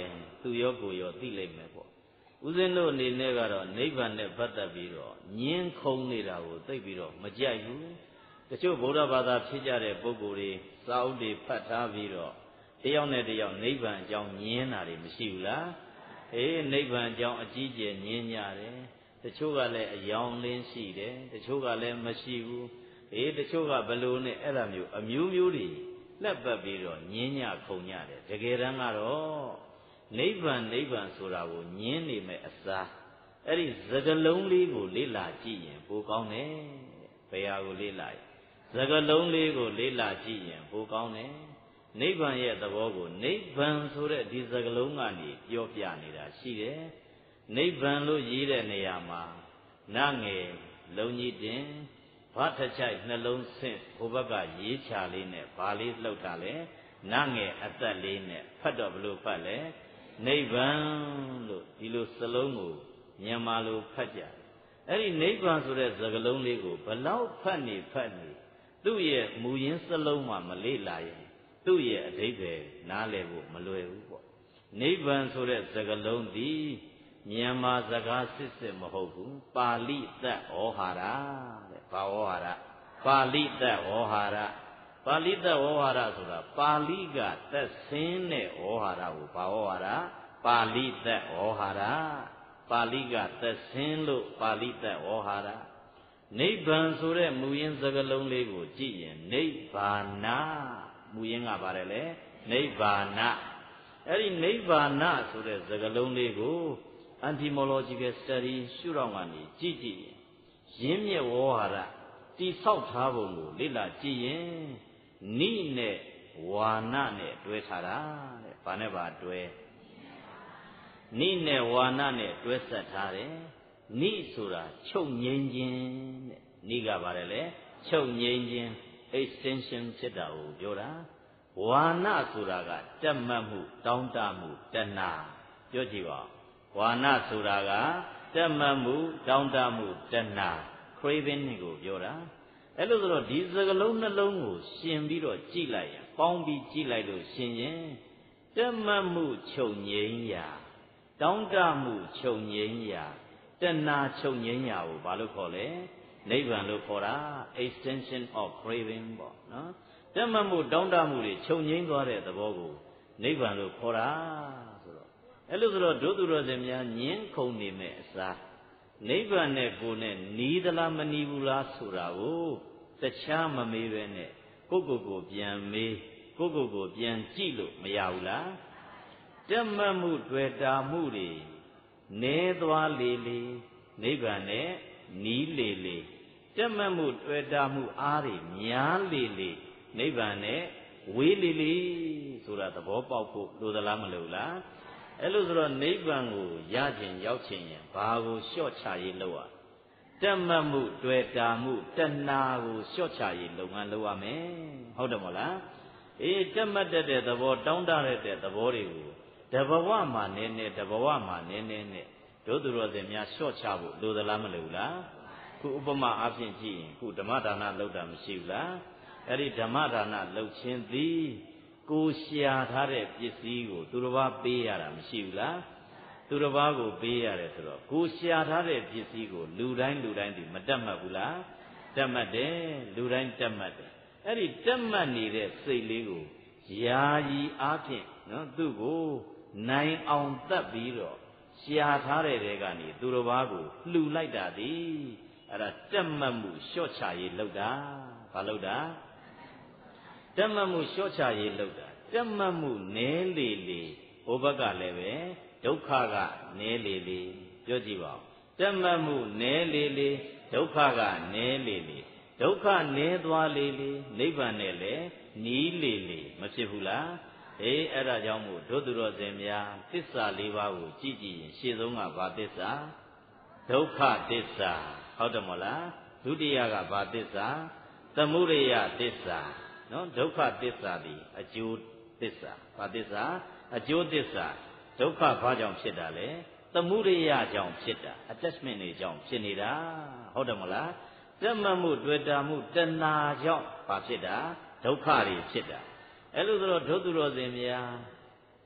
သူရောကိုရောသိလိမ့်မယ်ပေါ့ဦးဇင်းတို့အနေနဲ့ကတော့နိဗ္ဗာန်နဲ့ပတ်သက်ပြီးတော့ညင်းခုံနေတာကိုသိပြီးတော့မကြိုက်ဘူးတချို့ဗုဒ္ဓဘာသာဖြစ်ကြတဲ့ပုဂ္ဂိုလ်တွေစာအုပ်တွေဖတ်ထားပြီးတော့တယောက်နဲ့တယောက်နိဗ္ဗာန်အကြောင်းညင်းတာတွေမရှိဘူးလားနိဗ္ဗာန်အကြောင်းအကြီးကျယ်ညင်းကြတယ်တချို့ကလည်းအယောင်လင်းရှိတယ်တချို့ကလည်းမရှိဘူးတချို့ကဘလို့နဲ့အဲ့ဒါမျိုးအမျိုးမျိုးတွေလက်ပတ်ပြီးတော့ညင်းညခုံကြတယ်တကယ်တမ်းကတော့နိဗ္ဗာန်ဆိုတာကိုညင်းနေမဲ့အစားအဲ့ဒီစကလုံးလေးကိုလေ့လာကြည့်ရင်ပိုကောင်းတယ်ဘယ်ဟာကိုလေ့လာစကလုံးလေးကိုလေ့လာကြည့်ရင်ပိုကောင်းတယ်နိဗ္ဗာန်ရဲ့သဘောကိုနိဗ္ဗာန်ဆိုတဲ့ဒီစကလုံးကနေပြောပြနေတာရှိတယ်နိဗ္ဗာန်လို့ရေးတဲ့နေရာမှာနငယ်လုံးကြီးတင်ဘာထချိုက်နှလုံးဆင့်ဟိုဘက်ကရေးချလေးနဲ့ဘာလေးလှုပ်တာလဲနငယ်အသက်လေးနဲ့ဖတ်တော့ဘလို့ဖတ်လဲနိဗ္ဗာန်လို့ဒီလိုစလုံးကိုမြန်မာလိုဖတ်ကြအဲ့ဒီနိဗ္ဗာန်ဆိုတဲ့စကားလုံးလေးကိုဘလောက်ဖတ်နေသူ့ရဲ့မူရင်းစလုံးမှမလေ့လာရင်သူ့ရဲ့အဓိပ္ပာယ်နားလည်ဖို့မလွယ်ဘူးပေါ့နိဗ္ဗာန်ဆိုတဲ့စကားလုံးဒီမြန်မာစကားစစ်မဟုတ်ဘူးပါဠိသက်ဩဟာရတဲ့ဘာဩဟာရပါဠိသက်ဩဟာရပါဠိသက်ဩဟာရဆိုတာပါဠိကသက်ဆင်းတဲ့ဩဟာရကိုဘာဩဟာရပါဠိသက်ဩဟာရပါဠိကသက်ဆင်းလို့ပါဠိသက်ဩဟာရနိဗ္ဗာန်ဆိုတဲ့မူရင်းစကားလုံးလေးကိုကြည့်ရင်နိဗ္ဗာနမူရင်းကပါတယ်လေနိဗ္ဗာနအဲ့ဒီနိဗ္ဗာနဆိုတဲ့စကားလုံးလေးကို etymological study ရှုထောင့်ကနေကြည့်ရင်းမြစ်ဝေါဟာရတိဆောက်ထားပုံကိုလေ့လာကြည့်ရင်နိနဲ့ဝါနနဲ့တွဲထားတာတဲ့ဘာနဲ့ပါတွဲနိနဲ့ဝါနနဲ့တွဲဆက်ထားတယ်နိဆိုတာချုပ်ငြိမ်းခြင်းတဲ့နိကပါတယ်လေချုပ်ငြိမ်းခြင်း extension ဖြစ်တာကိုပြောတာဝါနဆိုတာကတက်မှတ်မှုတောင်းတမှုတဏှာပြောကြည့်ပါဝါနဆိုတာကတက်မှတ်မှုတောင်းတမှုတဏှာ craving ကိုပြောတာအဲ့လိုဆိုတော့ဒီစကလုံးနှလုံးကိုရှင်ပြီးတော့ကြည့်လိုက်ရင်ပေါင်းပြီးကြည့်လိုက်လို့ရှင်ရင်တက်မှတ်မှုချုပ်ငြိမ်းရာတောင်းတမှုချုပ်ငြိမ်းရာတဏှာချုပ်ငြိမ်းရာကိုဘာလို့ခေါ်လဲနိဗ္ဗာန်လို့ခေါ်တာ extension of craving ပေါ့နော်တက်မှတ်မှုတောင်းတမှုတွေချုပ်ငြိမ်းသွားတဲ့သဘောကိုနိဗ္ဗာန်လို့ခေါ်တာဆိုတော့အဲ့လိုဆိုတော့ဒုသူတော်စင်များညင်းခုန်နေမဲ့အစားနိဗ္ဗာန်နဲ့ကိုယ်နဲ့နီးသလားမနီးဘူးလားဆိုတာကိုတခြားမမေးပဲနဲ့ကိုပြန်မေးကိုပြန်ကြည့်လို့မရဘူးလားတက်မှတ်မှုတွေ့တာမှုတွေနဲသွားလေနိဗ္ဗာန်နဲ့နီးလေတက်မှတ်မှုတွေ့တာမှုအားတွေများလေနိဗ္ဗာန်နဲ့ဝေးလေဆိုတာသဘောပေါက်ဖို့လိုသလားမလိုလားအဲ့လိုဆိုတော့နိဗ္ဗာန်ကိုရခြင်းရောက်ခြင်းရင်ဘာကိုလျှော့ချရေးလုပ်ရတက်မှတ်မှုတွေ့တာမှုတဏှာကိုလျှော့ချရေးလုပ်ငန်းလုပ်ရမယ်ဟုတ်တယ်မဟုတ်လားတက်မှတ်တဲ့သဘောတောင်းတတဲ့သဘောတွေကိုတဘဝမှာနည်းနည်းတဘဝမှာနည်းနည်းနဲ့တို့သူတော်စင်များလျှော့ချဖို့လိုသလားမလိုဘူးလားခုဥပမာအဖြစ်ကြည့်ရင်ခုဓမ္မဒါနလုပ်တာမရှိဘူးလားအဲ့ဒီဓမ္မဒါနလုပ်ခြင်းသည်ကိုရှာထားတဲ့ပစ္စည်းကိုသူတစ်ပါးပေးရတာမရှိဘူးလားသူတစ်ပါးကိုပေးရတယ်ဆိုတော့ကိုရှာထားတဲ့ပစ္စည်းကိုလူတိုင်းဒီမတတ်မှတ်ဘူးလားတတ်မှတ်တယ်လူတိုင်းတတ်မှတ်တယ်အဲ့ဒီတတ်မှတ်နေတဲ့စိတ်လေးကိုယာယီအားဖြင့်နော်သူ့ကိုနိုင်အောင်တတ်ပြီးတော့ရှာထားတဲ့တဲကနေသူတစ်ပါးကိုလှူလိုက်တာဒီအဲ့ဒါတတ်မှတ်မှုလျှော့ချရေးလုပ်တာဘာလုပ်တာတတ်မှတ်မှုလျှော့ချရေးလုပ်တာတတ်မှတ်မှုနည်းလေဟိုဘက်ကလည်းပဲဒုက္ခကနည်းလေပြောကြည့်ပါဦးတတ်မှတ်မှုနည်းလေဒုက္ခကနည်းလေဒုက္ခနည်းသွားလေနိဗ္ဗာန်နဲ့လည်းနီးလေမဖြစ်ဘူးလားအဲ့ဒါကြောင့်မို့ဒုသူတော်စင်များသစ္စာ၄ပါးကိုကြည့်ရင်ရှေ့ဆုံးကဘာသစ္စာဒုက္ခသစ္စာဟုတ်တယ်မဟုတ်လားဒုတိယကဘာသစ္စာသမုဒယသစ္စာနော်ဒုက္ခသစ္စာဒီအကျိုးသစ္စာဘာသစ္စာအကျိုးသစ္စာဒုက္ခဘာကြောင့်ဖြစ်တာလဲသမုဒယကြောင့်ဖြစ်တာ attachment တွေကြောင့်ဖြစ်နေတာဟုတ်တယ်မလားတက်မှတ်မှုတွေ့တာမှုတဏှာကြောင့်ဘာဖြစ်တာဒုက္ခတွေဖြစ်တာအဲ့လိုဆိုတော့ဒုသူတော်စင်များ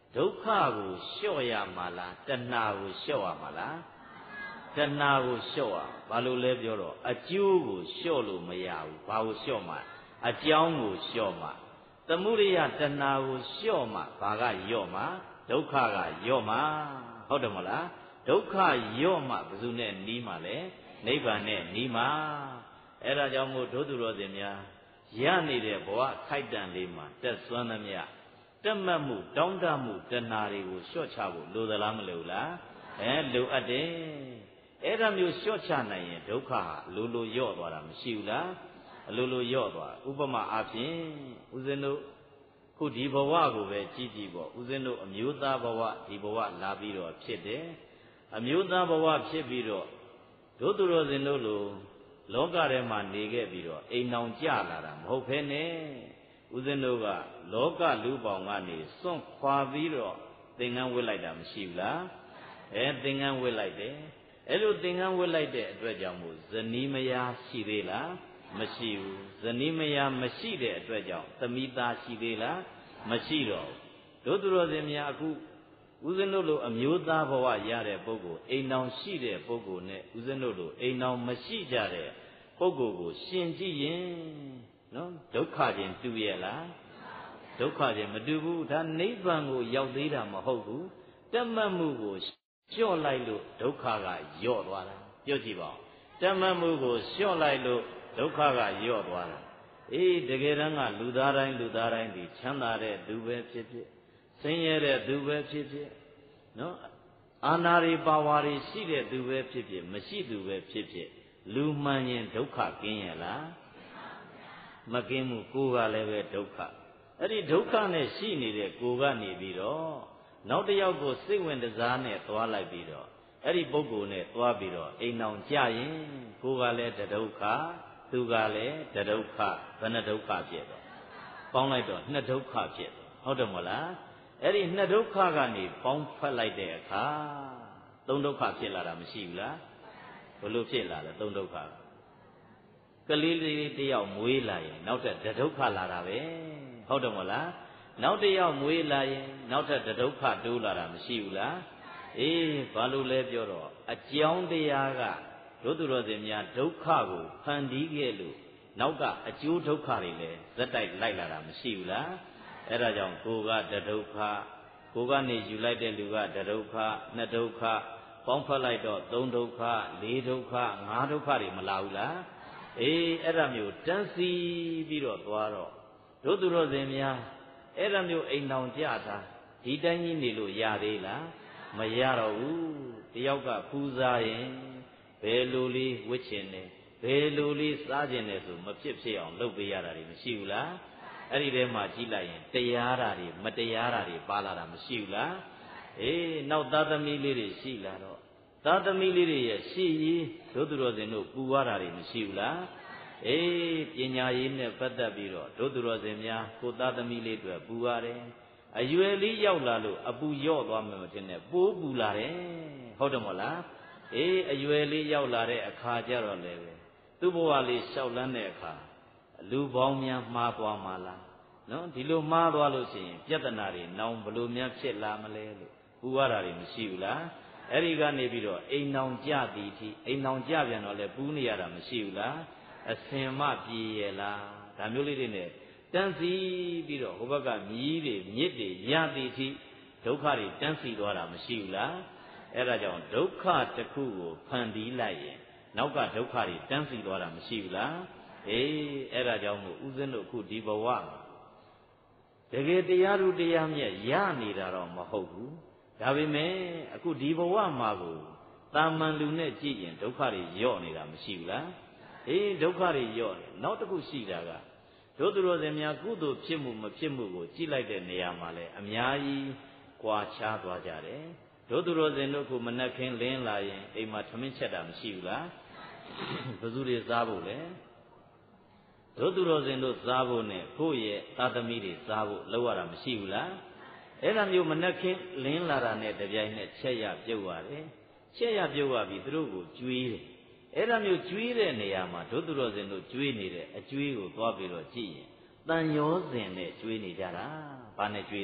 ဒုက္ခကိုလျှော့ရမှာလားတဏှာကိုလျှော့ရမှာလားတဏှာကိုလျှော့ရဘာလို့လဲပြောတော့အကျိုးကိုလျှော့လို့မရဘူးဘာကိုလျှော့မှာအကြောင်းကိုလျှော့မှာသမုဒိယတဏှာကိုလျှော့မှာဘာကလျော့မှာဒုက္ခကလျော့မှာဟုတ်တယ်မလားဒုက္ခလျော့မှာဘယ်သူနဲ့နီးမှာလဲနိဗ္ဗာန်နဲ့နီးမှာအဲ့ဒါကြောင့်မို့ဒုသူတော်စင်များရနေတဲ့ဘဝခိုက်တန်လေးမှာတက်စွမ်းသမျှတက်မှတ်မှုတောင်းတမှုတဏှာတွေကိုလျှော့ချဖို့လိုသလားမလိုလားလိုအပ်တယ်အဲ့ဒါမျိုးလျှော့ချနိုင်ရင်ဒုက္ခဟာလိုလိုလျော့သွားတာမရှိဘူးလားအလိုလိုလျော့သွားဥပမာအားဖြင့်ဦးဇင်းတို့ခုဒီဘဝကိုပဲကြည့်ကြည့်ပေါ့ဦးဇင်းတို့အမျိုးသားဘဝဒီဘဝလာပြီးတော့ဖြစ်တယ်အမျိုးသားဘဝဖြစ်ပြီးတော့ဒုသူတော်စင်တို့လိုလောကထဲမှာနေခဲ့ပြီးတော့အိမ်နောင်ကြလာတာမဟုတ်ဖ ೇನೆ ဦးဇင်းတို့ကလောကလူပေါင်းကနေစွန့်ခွာပြီးတော့သင်္ကန်းဝတ်လိုက်တာမရှိဘူးလားသင်္ကန်းဝတ်လိုက်တယ်အဲ့လိုသင်္ကန်းဝတ်လိုက်တဲ့အတွက်ကြောင့်မို့ဇနီးမယားရှိသေးလားမရှိဘူးဇနီးမယားမရှိတဲ့အတွက်ကြောင့်သမီးသားရှိသေးလားမရှိတော့ဘူးတို့သူတော်စင်များအခုဦးဇင်းတို့လိုအမျိုးသားဘဝရတဲ့ပုဂ္ဂိုလ်အိမ်တော်ရှိတဲ့ပုဂ္ဂိုလ်နဲ့ဦးဇင်းတို့လိုအိမ်တော်မရှိကြတဲ့ပုဂ္ဂိုလ်ကိုရှင်ကြည့်ရင်နော်ဒုက္ခချင်းတူရဲ့လားဒုက္ခချင်းမတူဘူးဒါနိဗ္ဗာန်ကိုရောက်သေးတာမဟုတ်ဘူးတမတ်မှုကိုလျှော့လိုက်လို့ဒုက္ခကလျော့သွားတာပြောကြည့်ပါဦးတမတ်မှုကိုလျှော့လိုက်လို့ဒုက္ခကလျော့သွားတာတကယ်တမ်းကလူသားတိုင်းဒီချမ်းသာတဲ့သူပဲဖြစ်ဖြစ်ဆင်းရဲတဲ့သူပဲဖြစ်ဖြစ်နော်အာနာရီပါဝါရီရှိတဲ့သူပဲဖြစ်ဖြစ်မရှိသူပဲဖြစ်ဖြစ်လူမှန်ရင်ဒုက္ခကင်းရဲ့လားမကင်းဘူးကိုယ်ကလည်းပဲဒုက္ခအဲ့ဒီဒုက္ခနဲ့ရှိနေတဲ့ကိုယ်ကနေပြီးတော့နောက်တစ်ယောက်ကိုစိတ်ဝင်စားနဲ့သွားလိုက်ပြီးတော့အဲ့ဒီပုဂ္ဂိုလ်နဲ့သွားပြီးတော့အိမ်အောင်ကြရင်ကိုယ်ကလည်းဒုက္ခသူကလည်းဒုက္ခဘယ်နှဒုက္ခဖြစ်တော့ပေါင်းလိုက်တော့နှစ်ဒုက္ခဖြစ်ဟုတ်တယ်မလားအဲ့ဒီနှစ်ဒုက္ခကနေပေါင်းဖက်လိုက်တဲ့အခါသုံးဒုက္ခဖြစ်လာတာမရှိဘူးလားဘယ်လိုဖြစ်လာလဲသုံးဒုက္ခကလေးလေးတယောက်မွေးလာရင်နောက်ထပ်ဒုက္ခလာတာပဲဟုတ်တယ်မလားနောက်တစ်ယောက်မွေးလာရင်နောက်ထပ်ဒုက္ခတိုးလာတာမရှိဘူးလားဘာလို့လဲပြောတော့အကြောင်းတရားကတို့သူတော်စင်များဒုက္ခကိုဖန်တီးခဲ့လို့နောက်ကအကျိုးဒုက္ခတွေလည်းဇက်တိုက်လိုက်လာတာမရှိဘူးလားအဲ့ဒါကြောင့်ကိုကဒုက္ခကိုကနေယူလိုက်တဲ့လူကဒုက္ခနှစ်ဒုက္ခပေါင်းဖက်လိုက်တော့သုံးဒုက္ခလေးဒုက္ခငါးဒုက္ခတွေမလာဘူးလားအဲ့ဒါမျိုးတန်းစီပြီးတော့သွားတော့တို့သူတော်စင်များအဲ့ဒါမျိုးအိမ်တောင်ကြတာဒီတိုင်းကြီးနေလို့ရသေးလားမရတော့ဘူးတယောက်ကပူဇာရင်ဘယ်လိုလေးဝတ်ချင်တယ်ဘယ်လိုလေးစားချင်တယ်ဆိုမဖြစ်ဖြစ်အောင်လုပ်ပေးရတာတွေမရှိဘူးလားအဲ့ဒီထဲမှာကြည့်လိုက်ရင်တရားဓာတ်တွေမတရားဓာတ်တွေပါလာတာမရှိဘူးလားနောက်သားသမီးလေးတွေရှိလာတော့သားသမီးလေးတွေရဲ့ရှေ့ရေးတို့သူတော်စင်တို့ပူရတာတွေမရှိဘူးလားပညာရေးနဲ့ပတ်သက်ပြီးတော့တို့သူတော်စင်များကိုသားသမီးလေးတွေပူရတယ်အရွယ်လေးရောက်လာလို့အပူရော့သွားမှမထင်နဲ့ပိုးပူလာတယ်ဟုတ်တယ်မဟုတ်လားအရွယ်လေးရောက်လာတဲ့အခါကျတော့လည်းပဲသူ့ဘဝလေးလျှောက်လန်းတဲ့အခါလူပေါင်းများမှားသွားမှာလားနော်ဒီလိုမှားသွားလို့ရှိရင်ပြဿနာတွေနောင်ဘလို့များဖြစ်လာမလဲလို့ပူရတာတွေမရှိဘူးလားအဲ့ဒီကနေပြီးတော့အိမ်နောင်ကြသည်ထိအိမ်နောင်ကြပြန်တော့လဲပူးနေရတာမရှိဘူးလားအစင်မပြေရဲ့လားဒါမျိုးလေးတွေနဲ့တန်းစီပြီးတော့ဟိုဘက်ကမြည်တွေမြစ်တွေရသည်ထိဒုက္ခတွေတန်းစီသွားတာမရှိဘူးလားအဲ့ဒါကြောင့်ဒုက္ခတစ်ခုကိုဖန်တီးလိုက်ရင်နောက်ကဒုက္ခတွေတန်းစီသွားတာမရှိဘူးလားအဲ့ဒါကြောင့်မို့ဦးဇင်းတို့အခုဒီဘဝမှာတကယ်တရားသူတရားမြတ်ရနေတာတော့မဟုတ်ဘူးဒါပေမဲ့အခုဒီဘဝမှာကိုတာမန်လူနဲ့ကြည့်ရင်ဒုက္ခတွေညော့နေတာမရှိဘူးလားဒုက္ခတွေညော့တယ်နောက်တစ်ခုရှိတာကတို့သူတော်စင်များကုသိုလ်ဖြစ်မှုမဖြစ်မှုကိုကြည့်လိုက်တဲ့နေရာမှာလဲအများကြီးကွာခြားသွားကြတယ်တို့သူတော်စင်တို့ကမနက်ခင်းလင်းလာရင်အိမ်မှာထမင်းချက်တာမရှိဘူးလားဘယ်သူတွေစားဖို့လဲတို့သူတော်စင်တို့စားဖို့နဲ့ကိုယ့်ရဲ့သာသမီတွေစားဖို့လောက်ရတာမရှိဘူးလားအဲ့ဒါမျိုးမနက်ခင်းလင်းလာတာနဲ့တပြိုင်နက်ချက်ရပြုတ်ရတယ်ချက်ရပြုတ်ရပြီးသူတို့ကိုကျွေးတယ်အဲ့ဒါမျိုးကျွေးတဲ့နေရာမှာတို့သူတော်စင်တို့ကျွေးနေတဲ့အကျွေးကိုသွားပြီးတော့ကြည့်ရင်တန်ရောစင်နဲ့ကျွေးနေကြတာဘာနဲ့ကျွေးတာ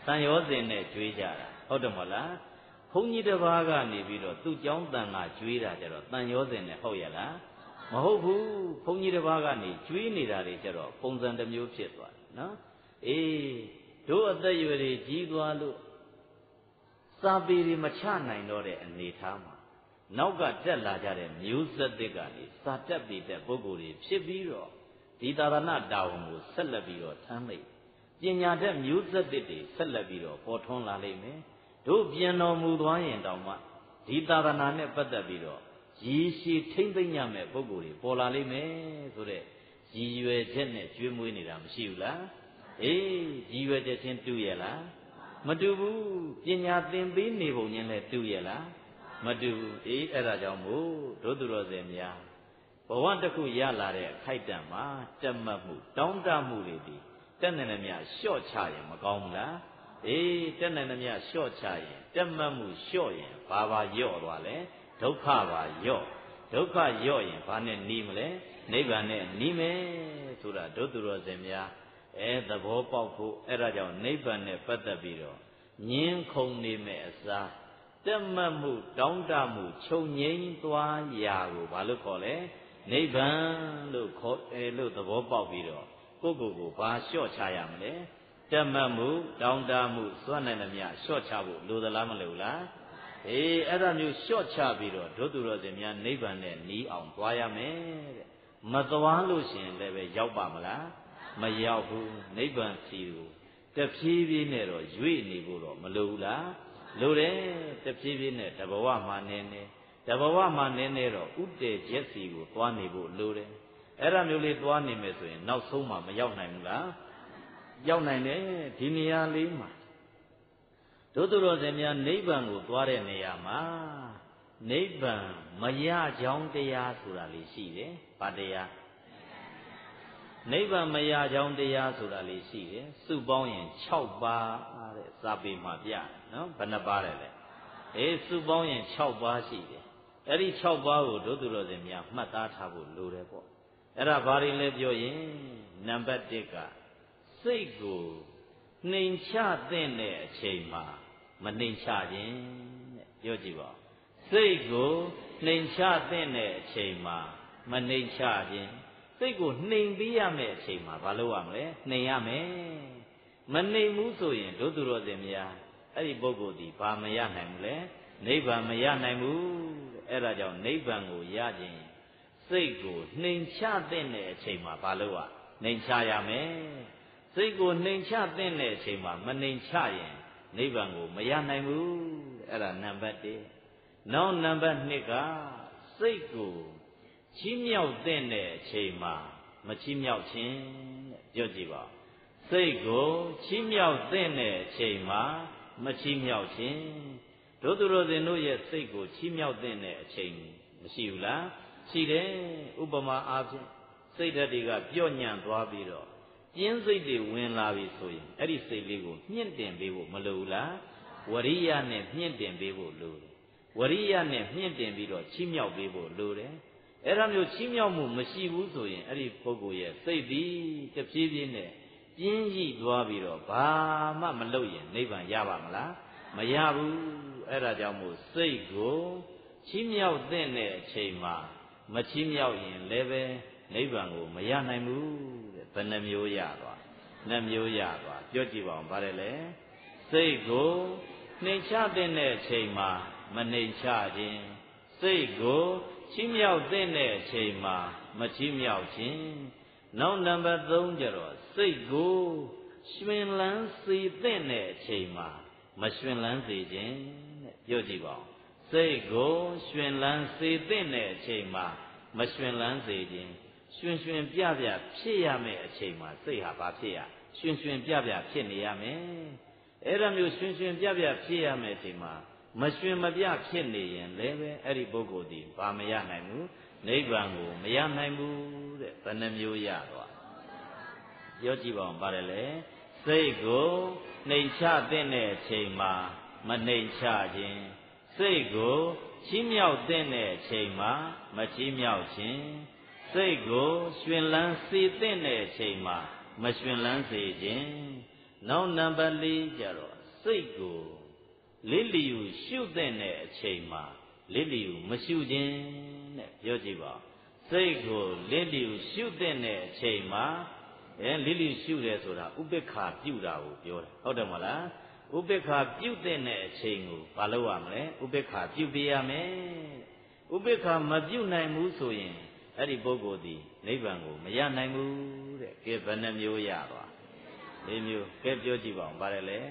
တန်ရောစဉ်နဲ့ကျွေးကြတာဟုတ်တယ်မဟုတ်လားဘုန်းကြီးတစ်ပါးကနေပြီးတော့သူ့ကြောင်းတန်ကကျွေးတာကြတော့တန်ရောစဉ်နဲ့ဟုတ်ရလားမဟုတ်ဘူးဘုန်းကြီးတစ်ပါးကနေကျွေးနေတာတွေကြတော့ပုံစံတစ်မျိုးဖြစ်သွားတယ်နော်အေးတို့အသက်အရွယ်တွေကြီးသွားလို့စာပေတွေမချနိုင်တော့တဲ့အနေထားမှာနောက်ကတက်လာကြတဲ့မျိုးဆက်သစ်ကနေစာတက်ပြီးတဲ့ပုဂ္ဂိုလ်တွေဖြစ်ပြီးတော့ဒီသာသနာတာဝန်ကိုဆက်လက်ပြီးတော့ထမ်းမိတ်ပညာတတ်မျိုးဆက်သစ်တွေဆက်လက်ပြီးတော့ပေါ်ထွန်းလာလိမ့်မယ်တို့ပြန်တော်မူသွားရင်တောင်မှဒီသာသနာနဲ့ပတ်သက်ပြီးတော့ရည်ရှိထိမ့်သိမ့်ရမယ်ပုဂ္ဂိုလ်တွေပေါ်လာလိမ့်မယ်ဆိုတဲ့ရည်ရွယ်ချက်နဲ့ကျွေးမွေးနေတာမရှိဘူးလားအေးရည်ရွယ်ချက်ချင်းတူရဲ့လားမတူဘူးပညာသင်ပေးနေပုံချင်းလည်းတူရဲ့လားမတူဘူးအေးအဲ့ဒါကြောင့်မို့တို့သူတော်စင်များဘဝတစ်ခုရလာတဲ့အခိုက်အတန့်မှာတက်မှတ်မှုတောင်းတမှုတွေဒီတက်နေတယ်များလျှော့ချရင်မကောင်းဘူးလားအေးတက်နေတယ်များလျှော့ချရင်တက်မှတ်မှုလျှော့ရင်ဘာပါယော့သွားလဲဒုက္ခပါယော့ဒုက္ခယော့ရင်ဘာနဲ့နီးမလဲနိဗ္ဗာန်နဲ့နီးမယ်ဆိုတာတို့သူတော်စင်များသဘောပေါက်ဖို့အဲ့ဒါကြောင့်နိဗ္ဗာန်နဲ့ပတ်သက်ပြီးတော့ငင်းခုန်နေမဲ့အစားတက်မှတ်မှုတောင်းတမှုချုပ်ငြိမ်းသွားရာကိုဘာလို့ခေါ်လဲနိဗ္ဗာန်လို့ခေါ်လို့သဘောပေါက်ပြီးတော့ကိုယ့်ကိုယ်ကိုဘာလျှော့ချရမလဲတက်မှတ်မှုတောင်းတမှုစွန့်နိုင်သမျှလျှော့ချဖို့လိုသလားမလိုလားအေးအဲ့ဒါမျိုးလျှော့ချပြီးတော့ဒုသူတော်စင်များနိဗ္ဗာန်နဲ့နီးအောင်သွားရမယ်တဲ့မသွားလို့ရှိရင်လည်းပဲရောက်ပါမလားမရောက်ဘူးနိဗ္ဗာန်စီကိုတဖြည်းဖြည်းနဲ့တော့ရွေ့နေဖို့တော့မလိုဘူးလားလိုတယ်တဖြည်းဖြည်းနဲ့တဘဝမှာနည်းနည်းတဘဝမှာနည်းနည်းတော့ဥတည်ချက်စီကိုသွားနေဖို့လိုတယ်အဲ့ဒါမျိုးလေးသွားနေမယ်ဆိုရင်နောက်ဆုံးမှမရောက်နိုင်ဘူးလားရောက်နိုင်တယ်ဒီနေရာလေးမှာတို့သူတော်စင်များနိဗ္ဗာန်ကိုသွားတဲ့နေရာမှာနိဗ္ဗာန်မရကြောင်းတရားဆိုတာလေးရှိတယ်ဗာတရားနိဗ္ဗာန်မရကြောင်းတရားဆိုတာလေးရှိတယ်စုပေါင်းရင်6ပါးတဲ့စာပေမှာပြနော်ဘယ်နှပါးလဲစုပေါင်းရင်6ပါးရှိတယ်အဲ့ဒီ6ပါးကိုတို့သူတော်စင်များမှတ်သားထားဖို့လိုတယ်ပေါ့အဲ့ဒါဘာတွေလဲပြောရင်နံပါတ်1ကစိတ်ကိုနှိမ်ချသင့်တဲ့အချိန်မှာမနှိမ်ချခြင်းတဲ့ပြောကြည့်ပါစိတ်ကိုနှိမ်ချသင့်တဲ့အချိန်မှာမနှိမ်ချခြင်းစိတ်ကိုနှိမ်ပေးရမယ့်အချိန်မှာဘာလုပ်ရမလဲနှိမ်ရမယ်မနှိမ်ဘူးဆိုရင်တို့သူတော်စင်များအဲ့ဒီပုဂ္ဂိုလ်ဒီဘာမရနိုင်ဘူးလဲနိဗ္ဗာန်မရနိုင်ဘူးအဲ့ဒါကြောင့်နိဗ္ဗာန်ကိုရခြင်းစိတ်ကိုနှိမ်ချသင့်တဲ့အချိန်မှာဘာလုပ်ရနှိမ်ချရမယ်စိတ်ကိုနှိမ်ချသင့်တဲ့အချိန်မှာမနှိမ်ချရင်နိဗ္ဗာန်ကိုမရနိုင်ဘူးအဲ့ဒါနံပါတ်1နောက်နံပါတ်2ကစိတ်ကိုချီးမြှောက်တဲ့အချိန်မှာမချီးမြှောက်ခြင်းတဲ့ပြောကြည့်ပါစိတ်ကိုချီးမြှောက်တဲ့အချိန်မှာမချီးမြှောက်ခြင်းတို့သူတို့စဉ်တို့ရဲ့စိတ်ကိုချီးမြှောက်တဲ့အချိန်မရှိဘူးလားရှိတယ်ဥပမာအားဖြင့်စိတ်ဓာတ်တွေကပြော့ညံ့သွားပြီးတော့ပြင်းစိတ်တွေဝင်လာပြီဆိုရင်အဲ့ဒီစိတ်လေးကိုမြင့်တင်ပေးဖို့မလိုဘူးလားဝရိယနဲ့မြင့်တင်ပေးဖို့လိုတယ်ဝရိယနဲ့မြင့်တင်ပြီးတော့ချီးမြှောက်ပေးဖို့လိုတယ်အဲ့ဒါမျိုးချီးမြှောက်မှုမရှိဘူးဆိုရင်အဲ့ဒီပုဂ္ဂိုလ်ရဲ့စိတ်သည်တဖြည်းဖြည်းနဲ့ပြင်းရည်သွားပြီးတော့ဘာမှမလုပ်ရင်နိဗ္ဗာန်ရပါမလားမရဘူးအဲ့ဒါကြောင့်မို့စိတ်ကိုချီးမြှောက်တဲ့အချိန်မှာမချီးမြှောက်ရင်လည်းပဲနိဗ္ဗာန်ကိုမရနိုင်ဘူးတဲ့ဘယ်နှမျိုးရသွားနှမျိုးရသွားပြောကြည့်ပါဦးဗါတယ်လေစိတ်ကိုနှိမ်ချတဲ့အချိန်မှာမနှိမ်ချခြင်းစိတ်ကိုချီးမြှောက်တဲ့အချိန်မှာမချီးမြှောက်ခြင်းနောက်နံပါတ်3ကျတော့စိတ်ကိုရှင်လန်းစေတဲ့အချိန်မှာမရှင်လန်းစေခြင်းတဲ့ပြောကြည့်ပါဦးစိတ်ကိုရှင်လန်းစေတဲ့အချိန်မှာမရှင်လန်းစေခြင်းရှင်ရှင်ပြပြဖြစ်ရမယ့်အချိန်မှာစိတ်ဟာဘာဖြစ်ရရှင်ရှင်ပြပြဖြစ်နေရမယ်အဲ့ဒါမျိုးရှင်ရှင်ပြပြဖြစ်ရမယ့်အချိန်မှာမရှင်မပြဖြစ်နေရင်လည်းပဲအဲ့ဒီပုဂ္ဂိုလ်ဒီဘာမရနိုင်ဘူးနိဗ္ဗာန်ကိုမရနိုင်ဘူးတဲ့ဘယ်နှမျိုးရသွားပြောကြည့်ပါဦးပါတယ်လေစိတ်ကိုနှိမ်ချတဲ့အချိန်မှာမနှိမ်ချခြင်းစိတ်ကိုချီးမြှောက်တဲ့အချိန်မှာမချီးမြှောက်ခြင်းစိတ်ကိုရှင်လန်းစေတဲ့အချိန်မှာမရှင်လန်းစေခြင်းနောက်နံပါတ်4ကြတော့စိတ်ကိုလစ်လျူရှုတဲ့အချိန်မှာလစ်လျူမရှုခြင်းတဲ့ပြောကြည့်ပါစိတ်ကိုလစ်လျူရှုတဲ့အချိန်မှာလစ်လျူရှုတယ်ဆိုတာဥပေက္ခပြုတာကိုပြောတယ်ဟုတ်တယ်မဟုတ်လားဥပေက္ခပြုတဲ့အချိန်ကိုဘာလုပ်ရမလဲဥပေက္ခပြုပြရမယ်ဥပေက္ခမပြုနိုင်ဘူးဆိုရင်အဲ့ဒီပုဂ္ဂိုလ်ဒီနိဗ္ဗာန်ကိုမရနိုင်ဘူးတဲ့ကဲဘယ်နှမျိုးရသွား၄မျိုးကဲပြောကြည့်ပါဦးပါတယ်လေ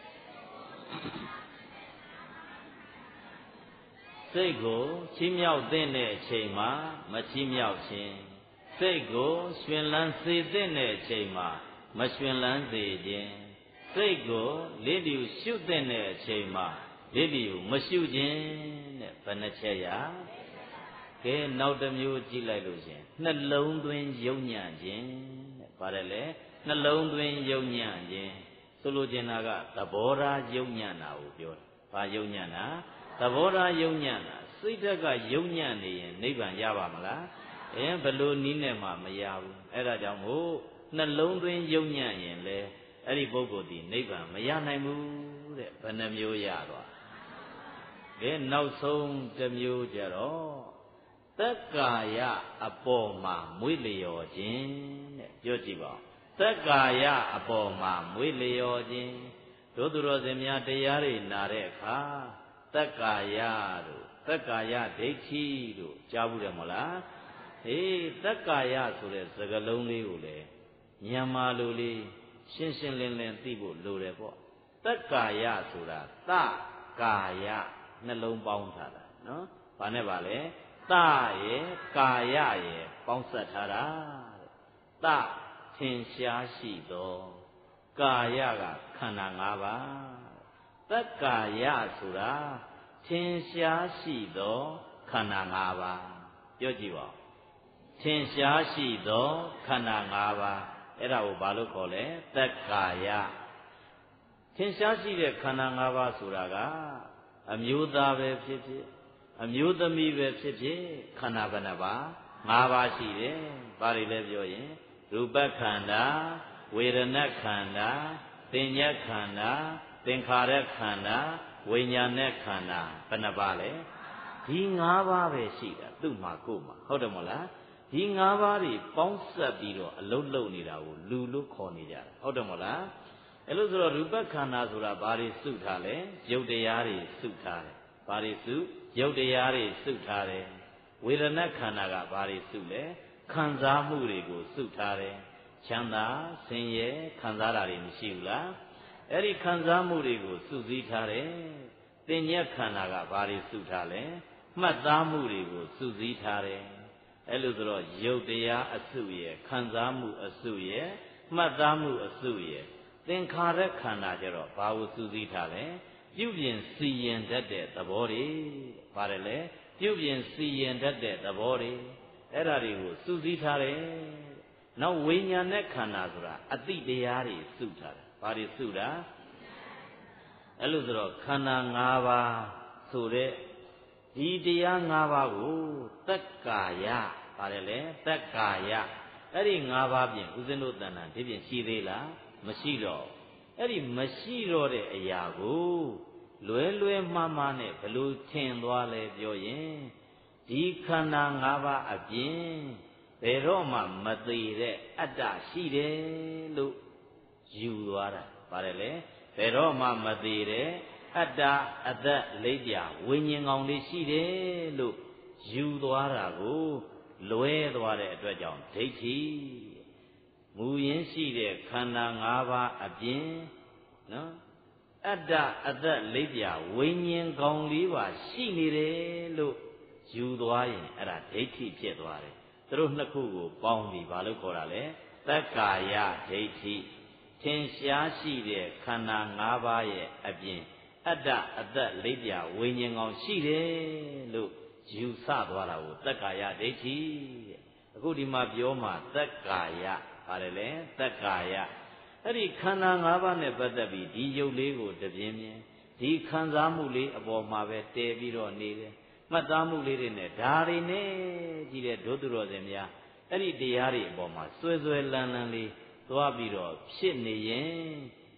စိတ်ကိုချီးမြှောက်တဲ့အချိန်မှာမချီးမြှောက်ခြင်းစိတ်ကိုရွှင်လန်းစေတဲ့အချိန်မှာမရွှင်လန်းစေခြင်းစိတ်ကိုလစ်လျူရှုတဲ့အချိန်မှာလစ်လျူမရှုခြင်းတဲ့ဘယ်နှချက်ရကဲနောက်တစ်မျိုးကြည့်လိုက်လို့ရှင်နှလုံးသွင်းယုံညံ့ခြင်းတဲ့ပါတယ်လေနှလုံးသွင်းယုံညံ့ခြင်းဆိုလိုချင်တာကသဘောထားယုံညံ့တာကိုပြောတယ်ဘာယုံညံ့တာသဘောထားယုံညံ့တာစိတ်ဓာတ်ကယုံညံ့နေရင်နိဗ္ဗာန်ရပါမလားဘယ်လိုနည်းနဲ့မှမရဘူးအဲ့ဒါကြောင့်မို့နှလုံးသွင်းယုံညံ့ရင်လေအဲ့ဒီပုဂ္ဂိုလ်ဒီနိဗ္ဗာန်မရနိုင်ဘူးတဲ့ဘယ်နှမျိုးရသွားကဲနောက်ဆုံးတစ်မျိုးကြတော့တက္ကာယအပေါ်မှာမွေးလျော်ခြင်းတဲ့ပြောကြည့်ပါဦးတက္ကာယအပေါ်မှာမွေးလျော်ခြင်းတို့သူတော်စင်များတရားတွေနာတဲ့အခါတက္ကာယတို့တက္ကာယဒိဋ္ဌိတို့ကြားဘူးတယ်မဟုတ်လားတက္ကာယဆိုတဲ့စကားလုံးလေးကိုလေညံမာလိုလေးရှင်းရှင်းလင်းလင်းသိဖို့လိုတယ်ပေါ့တက္ကာယဆိုတာတကာယနှလုံးပေါင်းထားတာနော်ဘာနဲ့ပါလဲတရဲ့ကာယရဲ့ပေါင်းဆက်ထားတာတထင်ရှားရှိသောကာယကခန္ဓာ၅ပါးတက္ကာယဆိုတာထင်ရှားရှိသောခန္ဓာ၅ပါးပြောကြည့်ပါထင်ရှားရှိသောခန္ဓာ၅ပါးအဲ့ဒါကိုဘာလို့ခေါ်လဲတက္ကာယထင်ရှားရှိတဲ့ခန္ဓာ၅ပါးဆိုတာကအမျိုးသားပဲဖြစ်ဖြစ်အမျိုးသမီးပဲဖြစ်ဖြစ်ခန္ဓာဘယ်နှပါး၅ပါးရှိတယ်ဘာတွေလဲပြောရင်ရူပခန္ဓာဝေဒနာခန္ဓာသင်ညက်ခန္ဓာသင်္ခါရခန္ဓာဝိညာဉ်ခန္ဓာဘယ်နှပါးလဲဒီ၅ပါးပဲရှိတာသူ့မှာကိုယ်မှာဟုတ်တယ်မဟုတ်လားဒီ၅ပါးတွေပေါင်းစပ်ပြီးတော့အလုံးလုံးနေတာကိုလူလို့ခေါ်နေကြတာဟုတ်တယ်မဟုတ်လားအဲ့လိုဆိုတော့ရူပခန္ဓာဆိုတာဘာတွေစုထားလဲရုပ်တရားတွေစုထားတယ်ဘာတွေစုရုပ်တရားတွေစုထားတယ်ဝေဒနာခန္ဓာကဘာတွေစုလဲခံစားမှုတွေကိုစုထားတယ်ချမ်းသာဆင်းရဲခံစားတာတွေမရှိဘူးလားအဲ့ဒီခံစားမှုတွေကိုစုစည်းထားတယ်သင်ညက်ခန္ဓာကဘာတွေစုထားလဲမှတ်သားမှုတွေကိုစုစည်းထားတယ်အဲ့လိုဆိုတော့ရုပ်တရားအစုရဲ့ခံစားမှုအစုရဲ့မှတ်သားမှုအစုရဲ့သင်္ခါရခန္ဓာကြတော့ဘာကိုစုစည်းထားလဲပြုပြင်စီရင်တတ်တဲ့သဘောတွေပါတယ်လေပြုပြင်စီရင်တတ်တဲ့သဘောတွေအဲ့ဒါတွေကိုစုစည်းထားတယ်နောက်ဝိညာဉ်နဲ့ခန္ဓာဆိုတာအတိတရားတွေစုထားတယ်ဘာတွေစုတာအဲ့လိုဆိုတော့ခန္ဓာ၅ပါးဆိုတဲ့ဒီတရား၅ပါးကိုတက္ကာယပါတယ်လေတက္ကာယအဲ့ဒီ၅ပါးပြင်ဦးဇင်းတို့တဏ္ဍာဒီပြင်ရှိသေးလားမရှိတော့အဲ့ဒီမရှိတော့တဲ့အရာကိုလွယ်လွယ်မှားမှားနဲ့ဘလို့ထင်သွားလဲပြောရင်ဒီခန္ဓာ၅ပါးအပြင်ဘယ်တော့မှမသေးတဲ့အတ္တရှိတယ်လို့ယူသွားတာပါတယ်လေဘယ်တော့မှမသေးတဲ့အတ္တအသက်လေးပြဝိညာဉ်ကောင်လေးရှိတယ်လို့ယူသွားတာကိုလွဲသွားတဲ့အတွက်ကြောင့်ဒိဋ္ဌိမူရင်းရှိတဲ့ခန္ဓာ၅ပါးအပြင်နော်အတ္တအသက်လေးပြဝိညာဉ်ကောင်လေးပါရှိနေတယ်လို့ယူသွားရင်အဲ့ဒါဒိဋ္ဌိဖြစ်သွားတယ်သူတို့နှစ်ခုကိုပေါင်းပြီးဘာလို့ခေါ်တာလဲတက္ကာယဒိဋ္ဌိထင်ရှားရှိတဲ့ခန္ဓာ၅ပါးရဲ့အပြင်အတ္တအသက်လေးပြဝိညာဉ်ကောင်ရှိတယ်လို့ယူဆသွားတာကိုတက္ကာယဒိဋ္ဌိတဲ့အခုဒီမှာပြောမှာတက္ကာယပါတယ်လေတက္ကာယအဲ့ဒီခန္ဓာ၅ပါးနဲ့ပတ်သက်ပြီးဒီရုပ်လေးကိုတပြင်းပြင်းဒီခံစားမှုလေးအပေါ်မှာပဲတည်ပြီးတော့နေတယ်မှတ်သားမှုလေးတွေနဲ့ဓာရီနဲ့ကြည့်တဲ့ဒုသူတော်စင်များအဲ့ဒီတရားတွေအပေါ်မှာစွဲစွဲလန်းလန်းလေးသွားပြီးတော့ဖြစ်နေရင်ဒ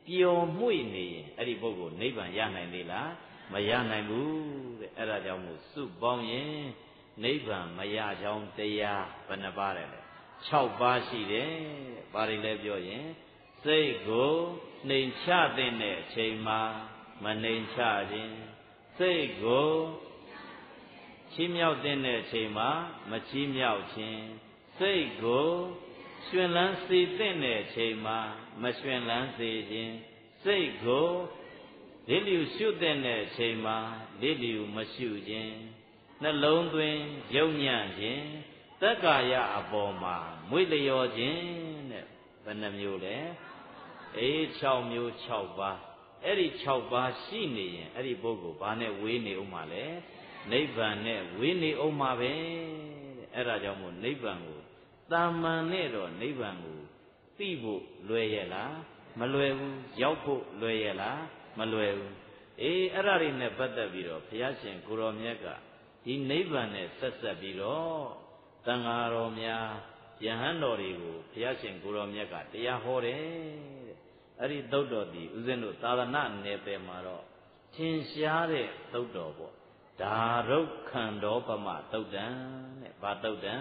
ပျော်မွေ့နေရင်အဲ့ဒီပုဂ္ဂိုလ်နိဗ္ဗာန်ရနိုင်သေးလားမရနိုင်ဘူးတဲ့အဲ့ဒါကြောင့်မို့စုပေါင်းရင်နိဗ္ဗာန်မရကြောင်းတရားဘယ်နှပါးလဲ6ပါးရှိတယ်တဲ့ဘာတွေလဲပြောရင်စိတ်ကိုနှိမ်ချတဲ့အချိန်မှာမနှိမ်ချခြင်းစိတ်ကိုချီးမြှောက်တဲ့အချိန်မှာမချီးမြှောက်ခြင်းစိတ်ကိုရွှင်လန်းစေတဲ့အချိန်မှာမရွှင်လန်းစေခြင်းစိတ်ကိုလိလျူရှုတဲ့အချိန်မှာလိလျူမရှုခြင်းနှလုံးသွင်းယုံညံ့ခြင်းတက္ကာယအပေါ်မှာမွေ့လျော်ခြင်းတဲ့ဘယ်နှမျိုးလဲ6မျိုး6ပါးအဲ့ဒီ6ပါးရှိနေရင်အဲ့ဒီပုဂ္ဂိုလ်ဘာနဲ့ဝေးနေဥမှာလဲနိဗ္ဗာန်နဲ့ဝေးနေဥမှာပဲတဲ့အဲ့ဒါကြောင့်မို့နိဗ္ဗာန်ကိုတာမန်နဲ့တော့နိဗ္ဗာန်ကိုသိဖို့လွယ်ရဲ့လားမလွယ်ဘူးရောက်ဖို့လွယ်ရဲ့လားမလွယ်ဘူးအဲ့ဒါတွေနဲ့ပတ်သက်ပြီးတော့ဘုရားရှင်ကိုရောမြတ်ကဒီနိဗ္ဗာန်နဲ့ဆက်ဆက်ပြီးတော့တန်ဃာတော်များယဟန်တော်တွေကိုဘုရားရှင်ကိုရောမြတ်ကတရားဟောတယ်တဲ့အဲ့ဒီသုတ်တော်ဒီဥစဉ်တို့သာသနာနယ်ပယ်မှာတော့ထင်ရှားတဲ့သုတ်တော်ပေါ့ဒါရုပ်ခန္ဓောပမသုတ်တံတဲ့ဘာသုတ်တံ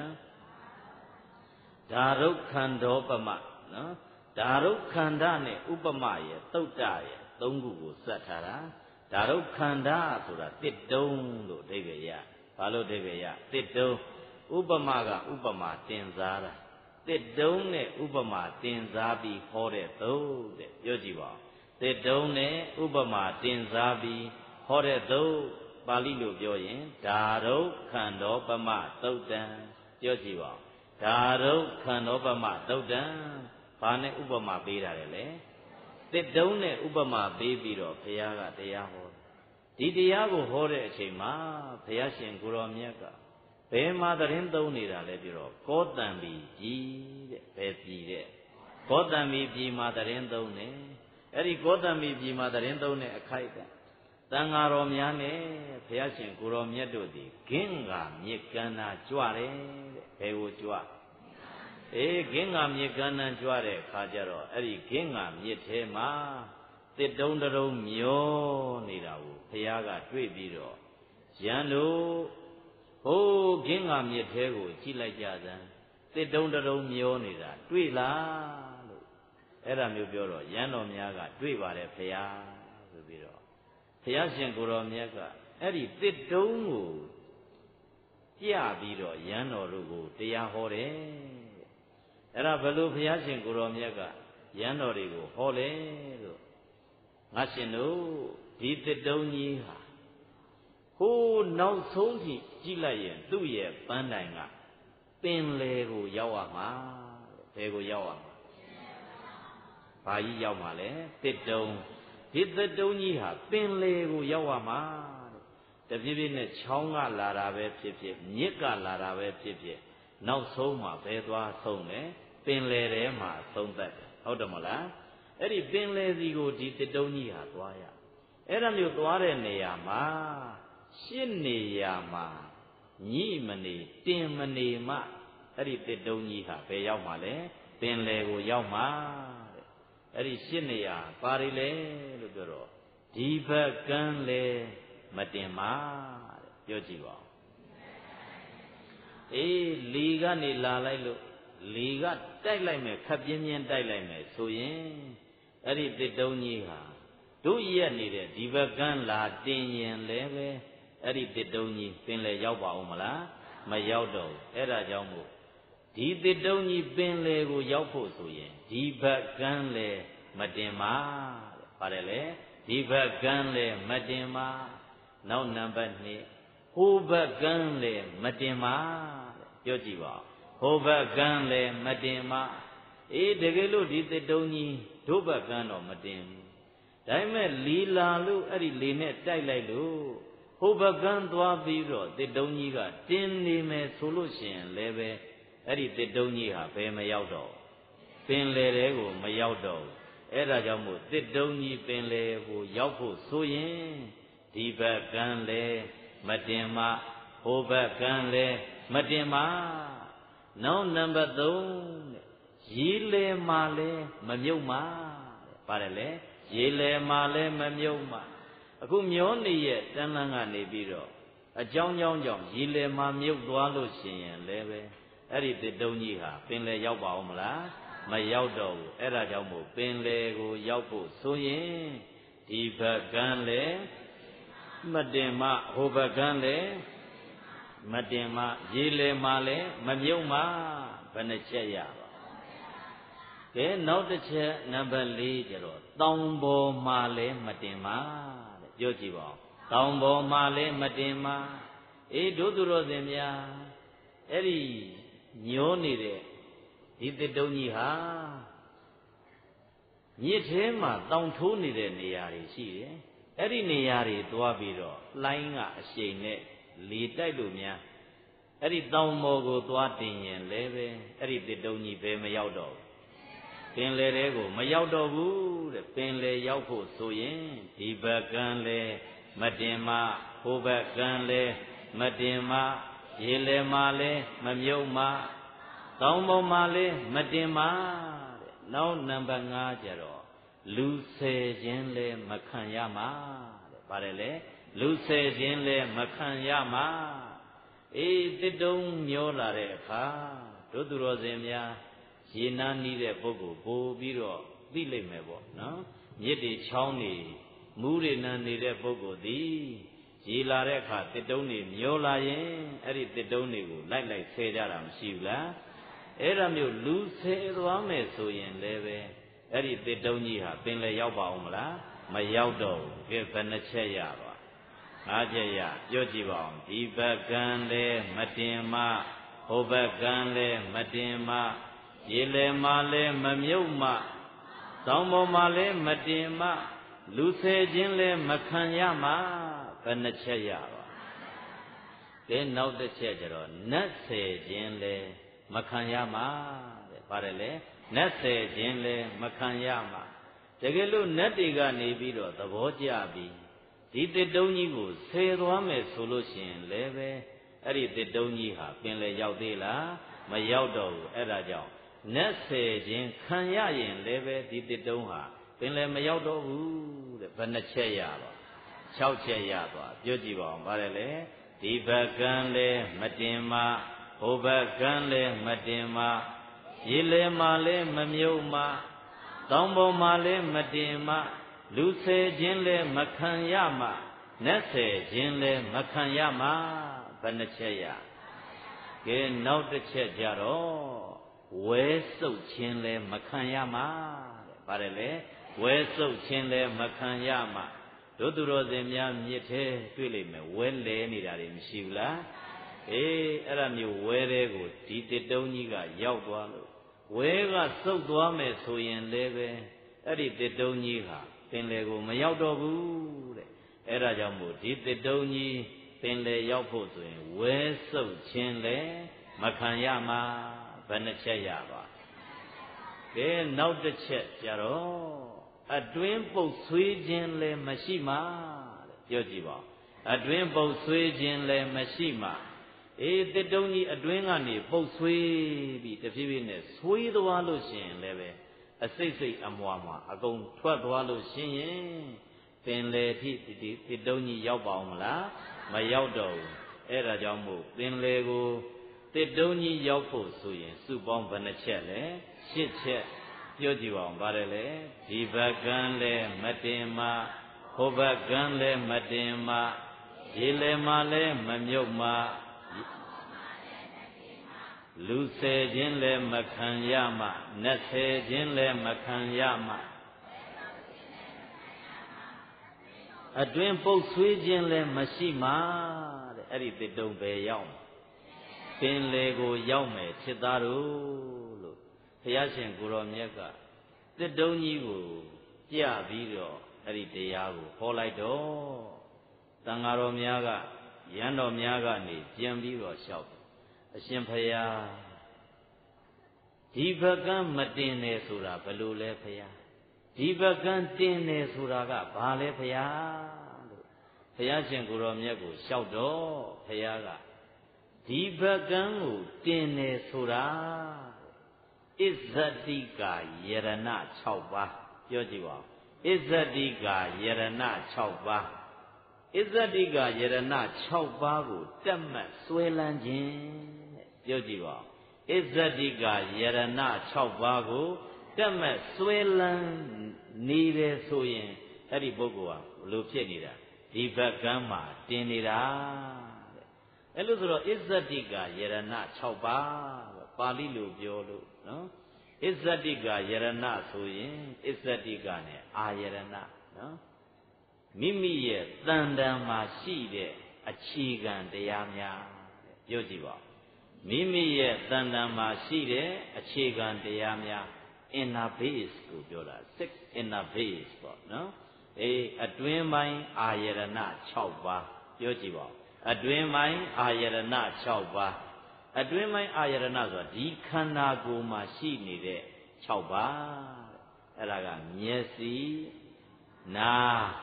ဒါရုပ်ခန္ဓောပမနော်ဒါရုပ်ခန္ဓာနဲ့ဥပမရဲ့သုတ်တရဲ့သုံးခုကိုစက်ထားတာဒါရုပ်ခန္ဓာဆိုတာတစ်တုံးလို့အဓိပ္ပာယ်ရဘာလို့အဓိပ္ပာယ်ရတစ်တုံးဥပမကဥပမာတင်စားတာတစ်တုံးနဲ့ဥပမာတင်စားပြီးဟောတဲ့သုတ်တဲ့ပြောကြည့်ပါဦးတစ်တုံးနဲ့ဥပမာတင်စားပြီးဟောတဲ့သုတ်ပါဠိလိုပြောရင်ဒါရုပ်ခန္ဓောပမသုတ်တံပြောကြည့်ပါဦးဒါရုပ်ခန္ဓောပမသုတ်တံဘာနဲ့ဥပမာပေးတာလဲတစ်တုံးနဲ့ဥပမာပေးပြီးတော့ဘုရားကတရားဟောဒီတရားကိုဟောတဲ့အချိန်မှာဘုရားရှင်ကိုရောမြတ်ကဘယ်မှာသတင်းသုံးနေတာလဲပြောတော့ကောတံပီပြည်တဲ့ဘယ်ပြည်တဲ့ကောတံပီပြည်မှာသတင်းသုံးတယ်အဲ့ဒီကောတံပီပြည်မှာသတင်းသုံးတဲ့အခိုက်ကတန်ဃာတော်များနဲ့ဘုရားရှင်ကိုရောမြတ်တို့သည်ဂင်္ဂါမြစ်ကမ်းနာကြွတယ်တဲ့ဘယ်ကိုကြွဂင်္ဂါမြစ်ကမ်းနာကြွတဲ့အခါကျတော့အဲ့ဒီဂင်္ဂါမြစ်ထဲမှာတစ်တုံးတုံးမျောနေတာကိုဘုရားကတွေ့ပြီးတော့ယန္တို့ဟိုးဂင်္ဂါမြစ်ထဲကိုကြည့်လိုက်ကြစမ်းတစ်တုံးတုံးမျောနေတာတွေ့လားလို့အဲ့ဒါမျိုးပြောတော့ယန္တော်များကတွေ့ပါတယ်ဘုရားဆိုပြီးတော့ဘုရားရှင်ကိုရောမြတ်ကအဲ့ဒီတစ်တုံးကိုပြပြီးတော့ယန္တော်တို့ကိုတရားဟောတယ်အဲ့ဒါဘယ်လိုဘုရားရှင်ကိုရောမြတ်ကယန္တော်တွေကိုဟောလဲလို့ငါရှင်တို့ဒီတစ်တုံးကြီးဟာဟိုးနောက်ဆုံးထိကြည့်လိုက်ရင်သူ့ရဲ့ပန်းတိုင်ကပင်လေကိုရောက်ရမှာဘယ်ကိုရောက်ရမှာဘာကြီးရောက်မှာလဲတစ်တုံးဒီတစ်တုံးကြီးဟာပင်လေကိုရောက်ရမှာတပြည့်ပြည့်နဲ့ချောင်းကလာတာပဲဖြစ်ဖြစ်မြစ်ကလာတာပဲဖြစ်ဖြစ်နောက်ဆုံးမှာဘယ်သွားဆုံးလဲပင်လေထဲမှာဆုံးသက်တယ်ဟုတ်တယ်မလားအဲ့ဒီပင်လေစီကိုဒီတစ်တုံးကြီးဟာသွားရအဲ့ဒါမျိုးသွားတဲ့နေရာမှာရှင်းနေရာမှာညိမနေတင်မနေမှအဲ့ဒီတစ်တုံးကြီးဟာဘယ်ရောက်မှာလဲပင်လေကိုရောက်မှာတဲ့အဲ့ဒီရှင်းနေရာပါရီလေလို့ပြောတော့ဒီဘက်ကန်းလေမတင်မှာတဲ့ပြောကြည့်ပါဦးလီကနေလာလိုက်လို့လီကတိုက်လိုက်မယ်ခပ်ပြင်းပြင်းတိုက်လိုက်မယ်ဆိုရင်အဲ့ဒီတစ်တုံးကြီးဟာတို့ရက်နေတဲ့ဒီဘက်ကန်းလာတင်ရင်လည်းပဲအဲ့ဒီတစ်တုံးကြီးပင်လေရောက်ပါဦးမလားမရောက်တော့အဲ့ဒါကြောင့်မို့ဒီတစ်တုံးကြီးပင်လေကိုရောက်ဖို့ဆိုရင်ဒီဘက်ကန်းလေမတင်ပါတဲ့ပါတယ်လေဒီဘက်ကန်းလေမတင်ပါနောက်နံပါတ်2ဟိုဘက်ကန်းလေမတင်ပါတဲ့ပြောကြည့်ပါဟိုဘက်ကန်းလေမတင်ပါတကယ်လို့ဒီတစ်တုံးကြီးတို့ဘက်ကန်းတော့မတင်ဘူးဒါပေမဲ့လီလာလို့အဲ့ဒီလေနဲ့တိုက်လိုက်လို့ဟိုဘက်ကန်းသွားပြီးတော့တစ်တုံးကြီးကတင်းနေမယ်ဆိုလို့ရှိရင်လည်းပဲအဲ့ဒီတစ်တုံးကြီးဟာဘယ်မရောက်တော့ပင်လေတဲကိုမရောက်တော့အဲ့ဒါကြောင့်မို့တစ်တုံးကြီးပင်လေကိုရောက်ဖို့ဆိုရင်ဒီဘက်ကန်းလေမတင်မဟိုဘက်ကန်းလေမတင်မနောက်နံပါတ်3တဲ့ရီလေမာလေမမြုပ်မပါတယ်လေရေလေမာလဲမမြုပ်မှအခုမျောနေရဲ့တန်းလန်းကနေပြီးတော့အကြောင်းကြောင့်ရေလေမာမြုပ်သွားလို့ရှိရင်လည်းပဲအဲ့ဒီတစ်တုံးကြီးဟာပင်လေရောက်ပါအောင်မလားမရောက်တော့ဘူးအဲ့ဒါကြောင့်မို့ပင်လေကိုရောက်ဖို့ဆိုရင်ဒီဘက်ကန်းလေမတင်မဟိုဘက်ကန်းလေမတင်မရေလေမာလဲမမြုပ်မှဘယ်နှချက်ရပါကဲနောက်တစ်ချက်နံပါတ်4ကျတော့တောင်ပေါ်မှာလဲမတင်မတဲ့ပြောကြည့်ပါဦးတောင်ပေါ်မှာလဲမတင်မအေးတို့သူတော်စင်များအဲ့ဒီညိုးနေတဲ့ဒီတစ်တုံးကြီးဟာမြစ်ထဲမှာတောင်ထိုးနေတဲ့နေရာတွေရှိတယ်အဲ့ဒီနေရာတွေသွားပြီးတော့လှိုင်းကအရှိန်နဲ့လေတိုက်လို့များအဲ့ဒီတောင်ပေါ်ကိုသွားတင်ရင်လည်းပဲအဲ့ဒီတစ်တုံးကြီးဘယ်မရောက်တော့ပင်လေတဲကိုမရောက်တော့ဘူးတဲ့ပင်လေရောက်ဖို့ဆိုရင်ဒီဘက်ကန်းလေမတင်မဟိုဘက်ကန်းလေမတင်မရေလေမာလေမမြုပ်မတောင်ပေါ်မှာလေမတင်မတဲ့နောက်နံပါတ်5ကျတော့လူဆယ်ခြင်းလေမခံရမှာတဲ့ပါတယ်လေလူဆယ်ခြင်းလေမခံရမှာအေးတစ်တုံးမျောလာတဲ့အခါတို့သူတော်စင်များရေနားနီးတဲ့ပုဂ္ဂိုလ်ပို့ပြီးတော့သိလိမ့်မယ်ပေါ့နော်မြစ်တွေချောင်းတွေမူးတွေနာနေတဲ့ပုဂ္ဂိုလ်သည်ရေလာတဲ့အခါတစ်တုံးတွေမျောလာရင်အဲ့ဒီတစ်တုံးတွေကိုလိုက်ဆဲကြတာမရှိဘူးလားအဲ့ဒါမျိုးလူဆဲသွားမယ်ဆိုရင်လည်းပဲအဲ့ဒီတစ်တုံးကြီးဟာပင်လေရောက်ပါအောင်မလားမရောက်တော့ဘူးကဲဘယ်နှချက်ရပါ5ချက်ရပြောကြည့်ပါဦးဒီဘက်ကန်းလေမတင်မဟိုဘက်ကန်းလေမတင်မရေလေမာလေမမြုပ်မတောင်ပေါ်မှာလေမတင်မလူဆယ်ခြင်းလေမခံရမှာဘယ်နှချက်ရပါကဲနောက်တစ်ချက်ကျတော့နတ်ဆယ်ခြင်းလေမခံရမှာတဲ့ပါတယ်လေနတ်ဆယ်ခြင်းလေမခံရမှာတကယ်လို့နတ်တွေကနေပြီးတော့သဘောကျပြီးဒီတစ်တုံးကြီးကိုဆယ်သွားမယ်ဆိုလို့ရှိရင်လည်းပဲအဲ့ဒီတစ်တုံးကြီးဟာပင်လေရောက်သေးလားမရောက်တော့ဘူးအဲ့ဒါကြောင့်နတ်ဆယ်ခြင်းခံရရင်လည်းပဲဒီတစ်တုံးဟာပင်လေမရောက်တော့ဘူးတဲ့ဘယ်နှချက်ရပါ6ချက်ရသွားပြောကြည့်ပါဦးပါတယ်လေဒီဘက်ကန်းလေမတင်မဟိုဘက်ကန်းလေမတင်မရေလေမာလေမမြုပ်မတောင်ပေါ်မှာလေမတင်မလူဆယ်ခြင်းလေမခံရမနတ်ဆယ်ခြင်းလေမခံရမဘယ်နှချက်ရကဲနောက်တစ်ချက်ကြတော့ဝဲစုပ်ခြင်းလေမခံရမှာတဲ့ပါတယ်လေဝဲစုပ်ခြင်းလေမခံရမှာတို့သူတော်စင်များမြစ်ထဲတွေ့လိမ့်မယ်ဝဲလဲနေတာတွေမရှိဘူးလားအေးအဲ့ဒါမျိုးဝဲတဲ့ကိုဒီတစ်တုံးကြီးကရောက်သွားလို့ဝဲကစုပ်သွားမယ်ဆိုရင်လည်းပဲအဲ့ဒီတစ်တုံးကြီးဟာပင်လေကိုမရောက်တော့ဘူးတဲ့အဲ့ဒါကြောင့်မို့ဒီတစ်တုံးကြီးပင်လေရောက်ဖို့ဆိုရင်ဝဲစုပ်ခြင်းလေမခံရမှာဘယ်နှချက်ရပါကဲနောက်တစ်ချက်ကြတော့အတွင်းပုတ်ဆွေးခြင်းလည်းမရှိမှတဲ့ပြောကြည့်ပါအတွင်းပုတ်ဆွေးခြင်းလည်းမရှိမှအေးတစ်တုံးကြီးအတွင်းကနေပုတ်ဆွေးပြီးတဖြည်းဖြည်းနဲ့ဆွေးသွားလို့ရှိရင်လည်းပဲအစိတ်စိတ်အမွာအကုန်ထွက်သွားလို့ရှိရင်ပင်လေထိတစ်တုံးကြီးရောက်ပါအောင်မလားမရောက်တော့ဘူးအဲ့ဒါကြောင့်မို့ပင်လေကိုတစ်တုံးကြီးရောက်ဖို့ဆိုရင်စုပေါင်းဘယ်နှချက်လဲ8ချက်ပြောကြည့်ပါဦးပါတယ်လေဒီဘက်ကန်းလဲမတင်မဟိုဘက်ကန်းလဲမတင်မရေလေမာလဲမမြုပ်မလူဆယ်ခြင်းလဲမခံရမနတ်ဆယ်ခြင်းလဲမခံရမအတွင်ပုတ်ဆွေးခြင်းလဲမရှိမှတဲ့အဲ့ဒီတစ်တုံးပဲရောက်ပင်လေကိုရောက်မယ်ဖြစ်သားတို့လို့ဘုရားရှင်ကိုရောမြတ်ကတစ်တုံးကြီးကိုပြပြီးတော့အဲ့ဒီတရားကိုဟောလိုက်တော့တန်ဃာတော်များကရဟန်းတော်များကနေပြန်ပြီးတော့လျှောက်အရှင်ဘုရားဒီဘက်ကန်းမတင်နေဆိုတာဘယ်လိုလဲဘုရားဒီဘက်ကန်းတင်နေဆိုတာကဘာလဲဘုရားလို့ဘုရားရှင်ကိုရောမြတ်ကိုလျှောက်တော့ဘုရားကဒီဘက်ကန်းကိုတင်နေဆိုတာဣဇတိကယရဏ6ပါးပြောကြည့်ပါဦးဣဇတိကယရဏ6ပါးဣဇတိကယရဏ6ပါးကိုတက်မှတ်ဆွဲလန်းခြင်းတဲ့ပြောကြည့်ပါဣဇတိကယရဏ6ပါးကိုတက်မှတ်ဆွဲလန်းနေတယ်ဆိုရင်အဲ့ဒီပုဂ္ဂိုလ်ဟာဘလို့ဖြစ်နေတာဒီဘက်ကမ်းမှာတင်နေတာတဲ့အဲ့လိုဆိုတော့ဣဇတိကယရဏ6ပါးပါဠိလိုပြောလို့နော်ဣဇတိကယရဏဆိုရင်ဣဇတိကနဲ့အာယရဏနော်မိမိရဲ့တန်တန်မှာရှိတဲ့အခြေခံတရားများပြောကြည့်ပါမိမိရဲ့တန်တန်မှာရှိတဲ့အခြေခံတရားများ inner base ကိုပြောတာ six inner base ပေါ့နော်အတွင်းပိုင်းအာယရဏ6ပါးပြောကြည့်ပါအတွင်းပိုင်းအာယရဏ6ပါးအတွင်းပိုင်းအာယရဏဆိုတာဒီခန္ဓာကိုယ်မှာရှိနေတဲ့6ပါးအဲ့ဒါကမျက်စိနာ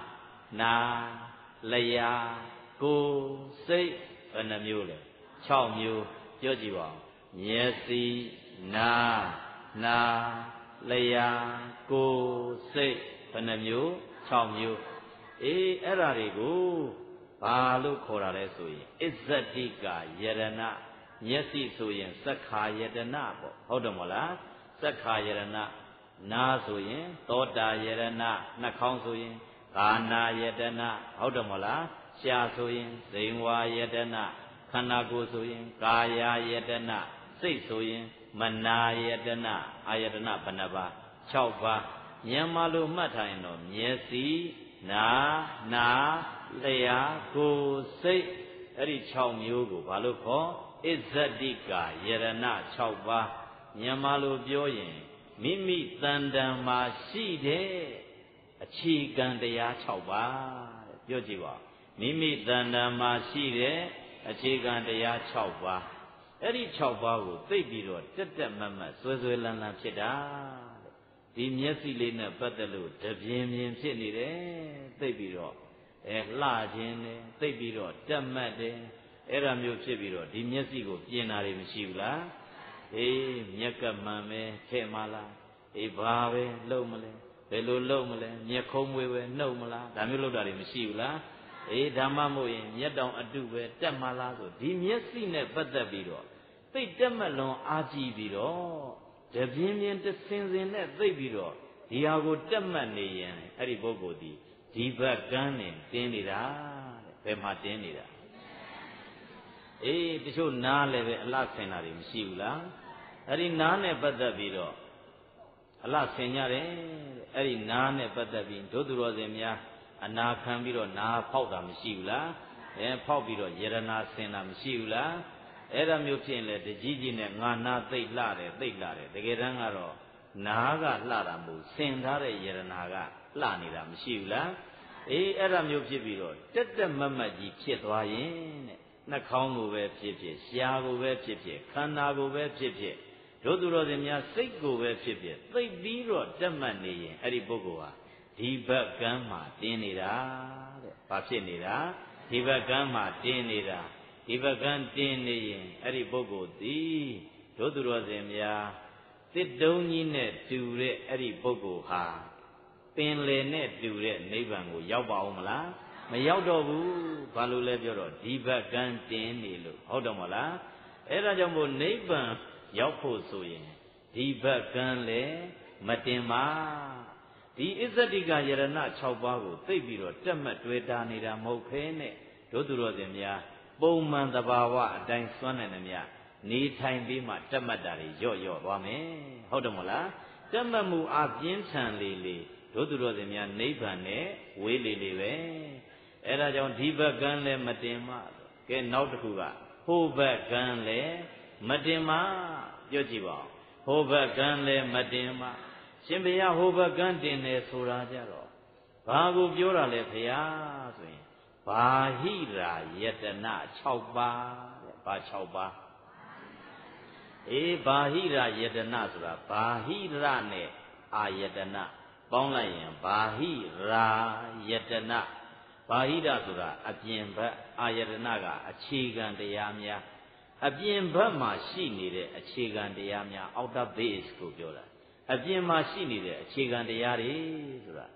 လျှာကိုယ်စိတ်ဘယ်နှမျိုးလဲ6မျိုးပြောကြည့်ပါဦးမျက်စိနာလျှာကိုယ်စိတ်ဘယ်နှမျိုး6မျိုးအဲ့ဓာတွေကိုဘာလို့ခေါ်တာလဲဆိုရင်ဣဇတိကယရဏမျက်စိဆိုရင်သက္ခာယတနာပေါ့ဟုတ်တယ်မဟုတ်လားသက္ခာယရဏနာဆိုရင်သောတာယရဏနှာခေါင်းဆိုရင်ကာနာယတနာဟုတ်တယ်မဟုတ်လားရှားဆိုရင်ဇိန်ဝါယတနာခန္ဓာကိုယ်ဆိုရင်ကာယယတနာစိတ်ဆိုရင်မနာယတနာအာယတနာဘယ်နှပါ6ပါးမြန်မာလိုမှတ်ထားရင်တော့မျက်စိနာလျှာကိုယ်စိတ်အဲ့ဒီ6မျိုးကိုဘာလို့ခေါ်ဣဇတိကယရဏ6ပါးမြန်မာလိုပြောရင်မိမိတန်တန်မှာရှိတဲ့အခြေခံတရား6ပါးပြောကြည့်ပါမိမိတန်တန်မှာရှိတဲ့အခြေခံတရား6ပါးအဲ့ဒီ6ပါးကိုသိပြီးတော့တက်မတ်ဆွဲလန်းဖြစ်တာဒီမျက်စိလေးနဲ့ပတ်သက်လို့တပြင်းပြင်းဖြစ်နေတယ်သိပြီးတော့လှခြင်းတယ်သိပြီးတော့တက်မှတ်တယ်အဲ့ဒါမျိုးဖြစ်ပြီးတော့ဒီမျက်စိကိုပြင်တာတွေမရှိဘူးလားမျက်ကမှန်ပဲထဲ့မလားဘာပဲလုံမလဲဘယ်လိုလုံမလဲမျက်ခုံးမွေးပဲနှုတ်မလားဒါမျိုးလုပ်တာတွေမရှိဘူးလားဓမ္မမို့ရင်မျက်တောင်အတုပဲတက်မလားဆိုဒီမျက်စိနဲ့ပတ်သက်ပြီးတော့သိတက်မှတ်လွန်အားကြီးပြီးတော့တပြင်းပြင်းတစင်စင်နဲ့သိပြီးတော့ဒီဟာကိုတက်မှတ်နေရင်အဲ့ဒီပုဂ္ဂိုလ်ဒီဘက်ကန်းနဲ့တင်းနေတာတဲ့ဘယ်မှာတင်းနေတာတချို့နားလည်းပဲအလှဆင်တာတွေမရှိဘူးလားအဲ့ဒီနားနဲ့ပတ်သက်ပြီးတော့အလှဆင်ကြတယ်အဲ့ဒီနားနဲ့ပတ်သက်ပြီးဒုသူတော်စင်များအနာခံပြီးတော့နားဖောက်တာမရှိဘူးလားဖောက်ပြီးတော့ယရနာဆင်တာမရှိဘူးလားအဲ့ဒါမျိုးဖြစ်ရင်လေတကြီးကြီးနဲ့ငါနာသိတ်လှတယ်တကယ်တမ်းကတော့နားကလှတာမဟုတ်ဆင်ထားတဲ့ယရနာကလှနေတာမရှိဘူးလားအဲ့ဒါမျိုးဖြစ်ပြီးတော့တက်မတ်ကြီးဖြစ်သွားရင်တဲ့နှာခေါင်းကိုပဲဖြစ်ဖြစ်ရှားကိုပဲဖြစ်ဖြစ်ခန္ဓာကိုပဲဖြစ်ဖြစ်တို့သူတော်စင်များစိတ်ကိုပဲဖြစ်ဖြစ်သိပြီးတော့တက်မှတ်နေရင်အဲ့ဒီပုဂ္ဂိုလ်ဟာဒီဘက်ကမ်းမှာတင်းနေတာတဲ့ဘာဖြစ်နေတာဒီဘက်ကမ်းမှာတင်းနေတာဒီဘက်ကမ်းတင်းနေရင်အဲ့ဒီပုဂ္ဂိုလ်သည်တို့သူတော်စင်များတစ်တုံးကြီးနဲ့တူတဲ့အဲ့ဒီပုဂ္ဂိုလ်ဟာပင်လယ်နဲ့တူတဲ့နိဗ္ဗာန်ကိုရောက်ပါဦးမလားမရောက်တော့ဘူးဘာလို့လဲပြောတော့ဒီဘက်ကမ်းတင်းနေလို့ဟုတ်တယ်မဟုတ်လားအဲ့ဒါကြောင့်မို့နိဗ္ဗာန်ရောက်ဖို့ဆိုရင်ဒီဘက်ကမ်းလည်းမတင်ပါဒီဣဇတိကယရဏ6ပါးကိုသိပြီးတော့တက်မှတ်တွေ့တာနေတာမဟုတ်ခဲနဲ့တို့သူတော်စင်များပုံမှန်တဘာဝအတိုင်းစွမ်းနိုင်တယ်များနေထိုင်ပြီးမှတက်မှတ်တာတွေရော့သွားမယ်ဟုတ်တယ်မဟုတ်လားတက်မှတ်မှုအပြင်းထန်လေတို့သူတော်စင်များနိဗ္ဗာန်နဲ့ဝေးလေပဲအဲ့ဒါကြောင့်ဒီဘက်ကမ်းလည်းမတင်မကဲနောက်တစ်ခုကဟိုဘက်ကမ်းလည်းမတင်မပြောကြည့်ပါဦးဟိုဘက်ကမ်းလည်းမတင်မရှင်ဘုရားဟိုဘက်ကမ်းတင်တယ်ဆိုတာကြတော့ဘာကိုပြောတာလဲဘုရားဆိုရင်ဘာဟိရာယတနာ6ပါးတဲ့ဘာ6ပါးဘာဟိရာယတနာဆိုတာဘာဟိရနဲ့အာယတနာပေါင်းလိုက်ရင်ဘာဟိရာယတနာဘာဟိရဆိုတာအပြင်ဘက်အာယတနာကအခြေခံတရားများအပြင်ဘက်မှာရှိနေတဲ့အခြေခံတရားများ outer base ကိုပြောတာအပြင်မှာရှိနေတဲ့အခြေခံတရားတွေဆိုတာ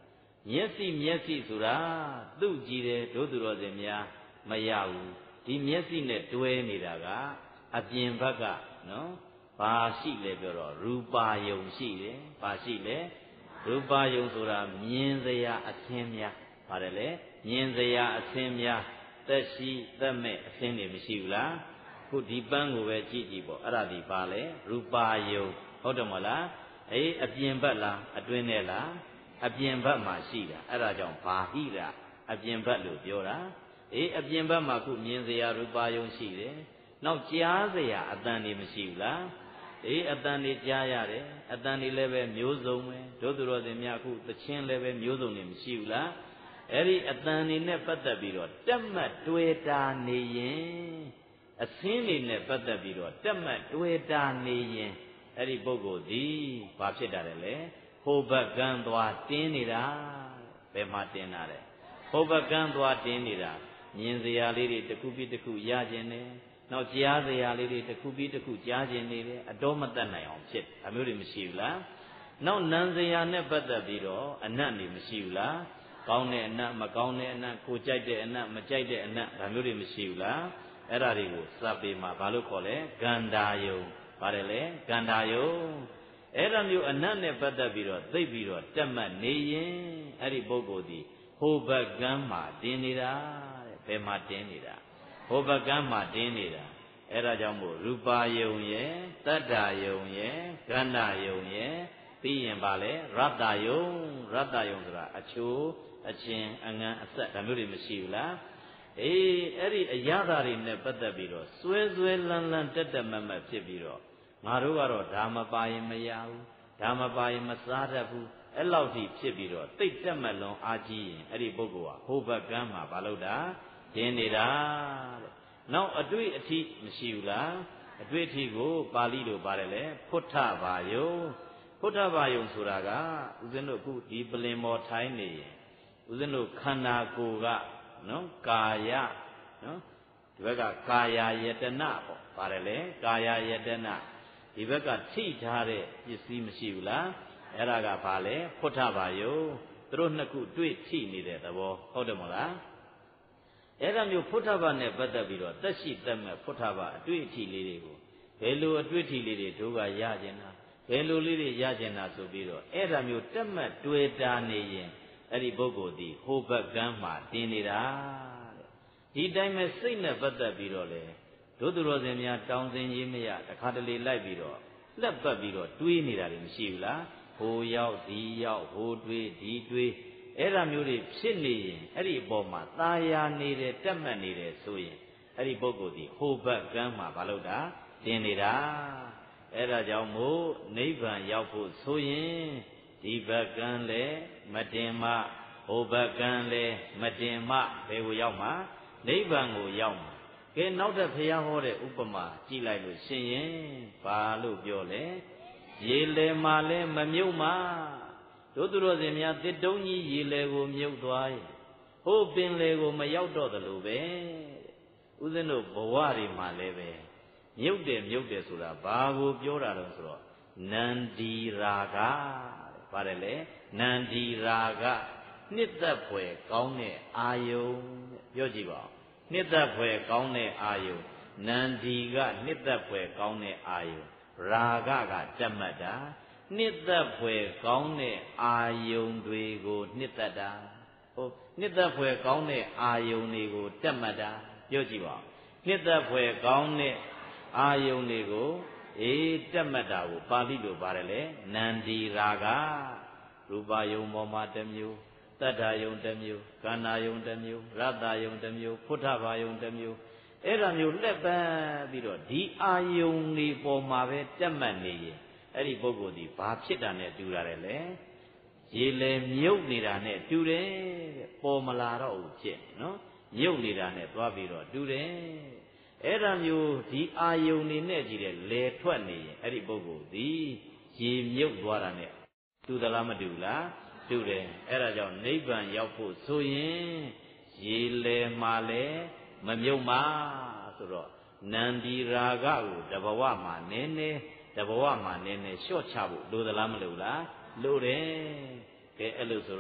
မျက်စိဆိုတာသူ့ကြည့်တယ်တို့သူတော်စင်များမရဘူးဒီမျက်စိနဲ့တွဲနေတာကအပြင်ဘက်ကနော်ဘာရှိလဲပြောတော့ရူပါယုံရှိတယ်ဘာရှိလဲရူပါယုံဆိုတာမြင်စရာအသင်းများပါတယ်လေမြင်စရာအသင်းများသက်ရှိသက်မဲ့အသင်းတွေမရှိဘူးလားခုဒီပန်းကိုပဲကြည့်ကြည့်ပေါ့အဲ့ဒါဒီပါလေရူပါယုံဟုတ်တယ်မဟုတ်လားအေးအပြင်ဘက်လားအတွင်းထဲလားအပြင်ဘက်မှာရှိတာအဲ့ဒါကြောင့်ဘာဟိတာအပြင်ဘက်လို့ပြောတာအေးအပြင်ဘက်မှာခုမြင်စရာရူပါယုံရှိတယ်နောက်ကြားစရာအတန်တွေမရှိဘူးလားအေးအတန်တွေကြားရတယ်အတန်တွေလည်းပဲမျိုးစုံပဲတို့သူတော်စင်များခုသချင်းလည်းပဲမျိုးစုံတွေမရှိဘူးလားအဲ့ဒီအတန်တွေနဲ့ပတ်သက်ပြီးတော့တက်မှတ်တွေ့တာနေရင်အသင်းတွေနဲ့ပတ်သက်ပြီးတော့တက်မှတ်တွေ့တာနေရင်အဲ့ဒီပုဂ္ဂိုလ်ဒီဘာဖြစ်တာလဲလေဟိုဘက်ကန်းသွားတင်းနေတာဘယ်မှာတင်းတာလဲဟိုဘက်ကန်းသွားတင်းနေတာမြင်စရာလေးတွေတစ်ခုပြီးတစ်ခုရခြင်းနဲ့နောက်ကြားစရာလေးတွေတစ်ခုပြီးတစ်ခုကြားခြင်းနေတယ်အတော်မတတ်နိုင်အောင်ဖြစ်အမျိုးတွေမရှိဘူးလားနောက်နံစရာနဲ့ပတ်သက်ပြီးတော့အနတ်တွေမရှိဘူးလားကောင်းတဲ့အနတ်မကောင်းတဲ့အနတ်ကိုကြိုက်တဲ့အနတ်မကြိုက်တဲ့အနတ်ဒါမျိုးတွေမရှိဘူးလားအဲ့ဒါတွေကိုစပ်ပေးမှာဘာလို့ခေါ်လဲဂန္ဓာယုံပါတယ်လေဂန္ဓာယုံအဲ့ဒါမျိုးအနတ်နဲ့ပတ်သက်ပြီးတော့သိပြီးတော့တက်မှတ်နေရင်အဲ့ဒီပုဂ္ဂိုလ်ဒီဟိုဘက်ကမ်းမှာတင်းနေတာတဲ့ဘယ်မှာတင်းနေတာဟိုဘက်ကမ်းမှာတင်းနေတာအဲ့ဒါကြောင့်မို့ရူပါယုံရဲ့တတ္တယုံရဲ့ဂန္ဓာယုံရဲ့ပြီးရင်ပါလေရတ္တယုံဆိုတာအချိုးအချင်းအငံအဆက်ဒါမျိုးတွေမရှိဘူးလားအေးအဲ့ဒီအရာတွေနဲ့ပတ်သက်ပြီးတော့စွဲလန်းတက်မတ်ဖြစ်ပြီးတော့ငါတို့ကတော့ဒါမပါရင်မရဘူးဒါမပါရင်မစားတတ်ဘူးအဲ့လောက်ထိဖြစ်ပြီးတော့တိတ်တက်မတ်လွန်အားကြီးရင်အဲ့ဒီပုဂ္ဂိုလ်ဟာဟိုဘက်ကမ်းမှာမလုပ်တာတင်းနေတာတဲ့နောက်အတွေ့အထိမရှိဘူးလားအတွေ့အထိကိုပါဠိလိုပါတယ်လေဖုဋ္ဌဘာယုံဆိုတာကဦးဇင်းတို့အခုဒီပလင်မော်ထိုင်းနေရင်ဦးဇင်းတို့ခန္ဓာကိုယ်ကနော်ကာယနော်ဒီဘက်ကကာယယတနာပေါ့ပါတယ်လေကာယယတနာဒီဘက်ကထိထားတဲ့ပစ္စည်းမရှိဘူးလားအဲ့ဒါကဘာလဲဖုဋ္ဌဘာယုံသူတို့နှစ်ခုတွေ့ထိနေတဲ့သဘောဟုတ်တယ်မဟုတ်လားအဲ့ဒါမျိုးဖုဋ္ဌဘာနဲ့ပတ်သက်ပြီးတော့သက်ရှိသက်မဲ့ဖုဋ္ဌဘာအတွေ့အထိလေးတွေကိုဘယ်လိုအတွေ့အထိလေးတွေတို့ကရကျင်တာဘယ်လိုလေးတွေရကျင်တာဆိုပြီးတော့အဲ့ဒါမျိုးတက်မှတ်တွေ့တာနေရင်အဲ့ဒီပုဂ္ဂိုလ်ဒီဟိုဘက်ကမ်းမှာတင်းနေတာတဲ့ဒီတိုင်းမဲ့စိတ်နဲ့ပတ်သက်ပြီးတော့လေတို့သူတော်စင်များတောင်းစင်ရေးမရတခါတလေလိုက်ပြီးတော့လှက်ပတ်ပြီးတော့တွေးနေတာတွေမရှိဘူးလားဟိုရောက်ဒီရောက်ဟိုတွေးဒီတွေးအဲ့ဒါမျိုးတွေဖြစ်နေရင်အဲ့ဒီအပေါ်မှာตาယာနေတယ်တက်မှတ်နေတယ်ဆိုရင်အဲ့ဒီပုဂ္ဂိုလ်ဒီဟိုဘက်ကမ်းမှာမလုပ်တာတင်းနေတာအဲ့ဒါကြောင့်မို့နိဗ္ဗာန်ရောက်ဖို့ဆိုရင်ဒီဘက်ကမ်းလေမတင်မဟိုဘက်ကမ်းလေမတင်မဘယ်ကိုရောက်မှာနိဗ္ဗာန်ကိုရောက်မှာကဲနောက်တစ်ဘုရားဟောတဲ့ဥပမာကြည့်လိုက်လို့ရှင်ရင်ဘာလို့ပြောလဲရေလေမှာလဲမမြုပ်မှာတို့သူတော်စင်များတစ်တုံးကြီးရေလေကိုမြုပ်သွားရင်ဟိုပင်လေကိုမရောက်တော့သလိုပဲဥစဉ်တို့ဘဝတွေမှာလည်းပဲမြုပ်တယ်ဆိုတာဘာကိုပြောတာလဲဆိုတော့နန္ဒီရာဂပါတယ်လေနန္ဒီရာဂနှစ်သက်ဖွယ်ကောင်းတဲ့အာယုံပြောကြည့်ပါဦးနှစ်သက်ဖွယ်ကောင်းတဲ့အာယုံနန္ဒီကနှစ်သက်ဖွယ်ကောင်းတဲ့အာယုံရာဂကတက်မှတ်တာနှစ်သက်ဖွယ်ကောင်းတဲ့အာယုံတွေကိုနှစ်သက်တာဟုတ်နှစ်သက်ဖွယ်ကောင်းတဲ့အာယုံတွေကိုတက်မှတ်တာပြောကြည့်ပါဦးနှစ်သက်ဖွယ်ကောင်းတဲ့အာယုံတွေကိုတက်မှတ်တာကိုပါဠိလိုပါတယ်လေနန္ဒီရာဂရူပယုံပေါ်မှာတစ်မျိုးတတ္ထယုံတစ်မျိုးကန္နာယုံတစ်မျိုးရတ္တယုံတစ်မျိုးဖုဋ္ဌဘာယုံတစ်မျိုးအဲ့ဒါမျိုးလက်ပန်းပြီးတော့ဒီအာယုံတွေပေါ်မှာပဲတက်မှတ်နေရင်အဲ့ဒီပုဂ္ဂိုလ်ဒီဘာဖြစ်တာနဲ့တူရတယ်လေရေလေမြုပ်နေတာနဲ့တူတယ်တဲ့ပေါ်မလာတော့ဘူးဖြစ်နော်မြုပ်နေတာနဲ့သွားပြီးတော့တူတယ်အဲ့ဒါမျိုးဒီအာယုံနေနဲ့ကြည့်တယ်လေထွက်နေရင်အဲ့ဒီပုဂ္ဂိုလ်ဒီရေမြုပ်သွားတာနဲ့တူသလားမတူလားတူတယ်အဲ့ဒါကြောင့်နိဗ္ဗာန်ရောက်ဖို့ဆိုရင်ရေလေမှာလဲမမြုပ်မှာဆိုတော့နန္ဒီရာဂကိုတဘဝမှာနည်းနည်းလျှော့ချဖို့လိုသလားမလိုလားလိုတယ်ကဲအဲ့လိုဆိုတော့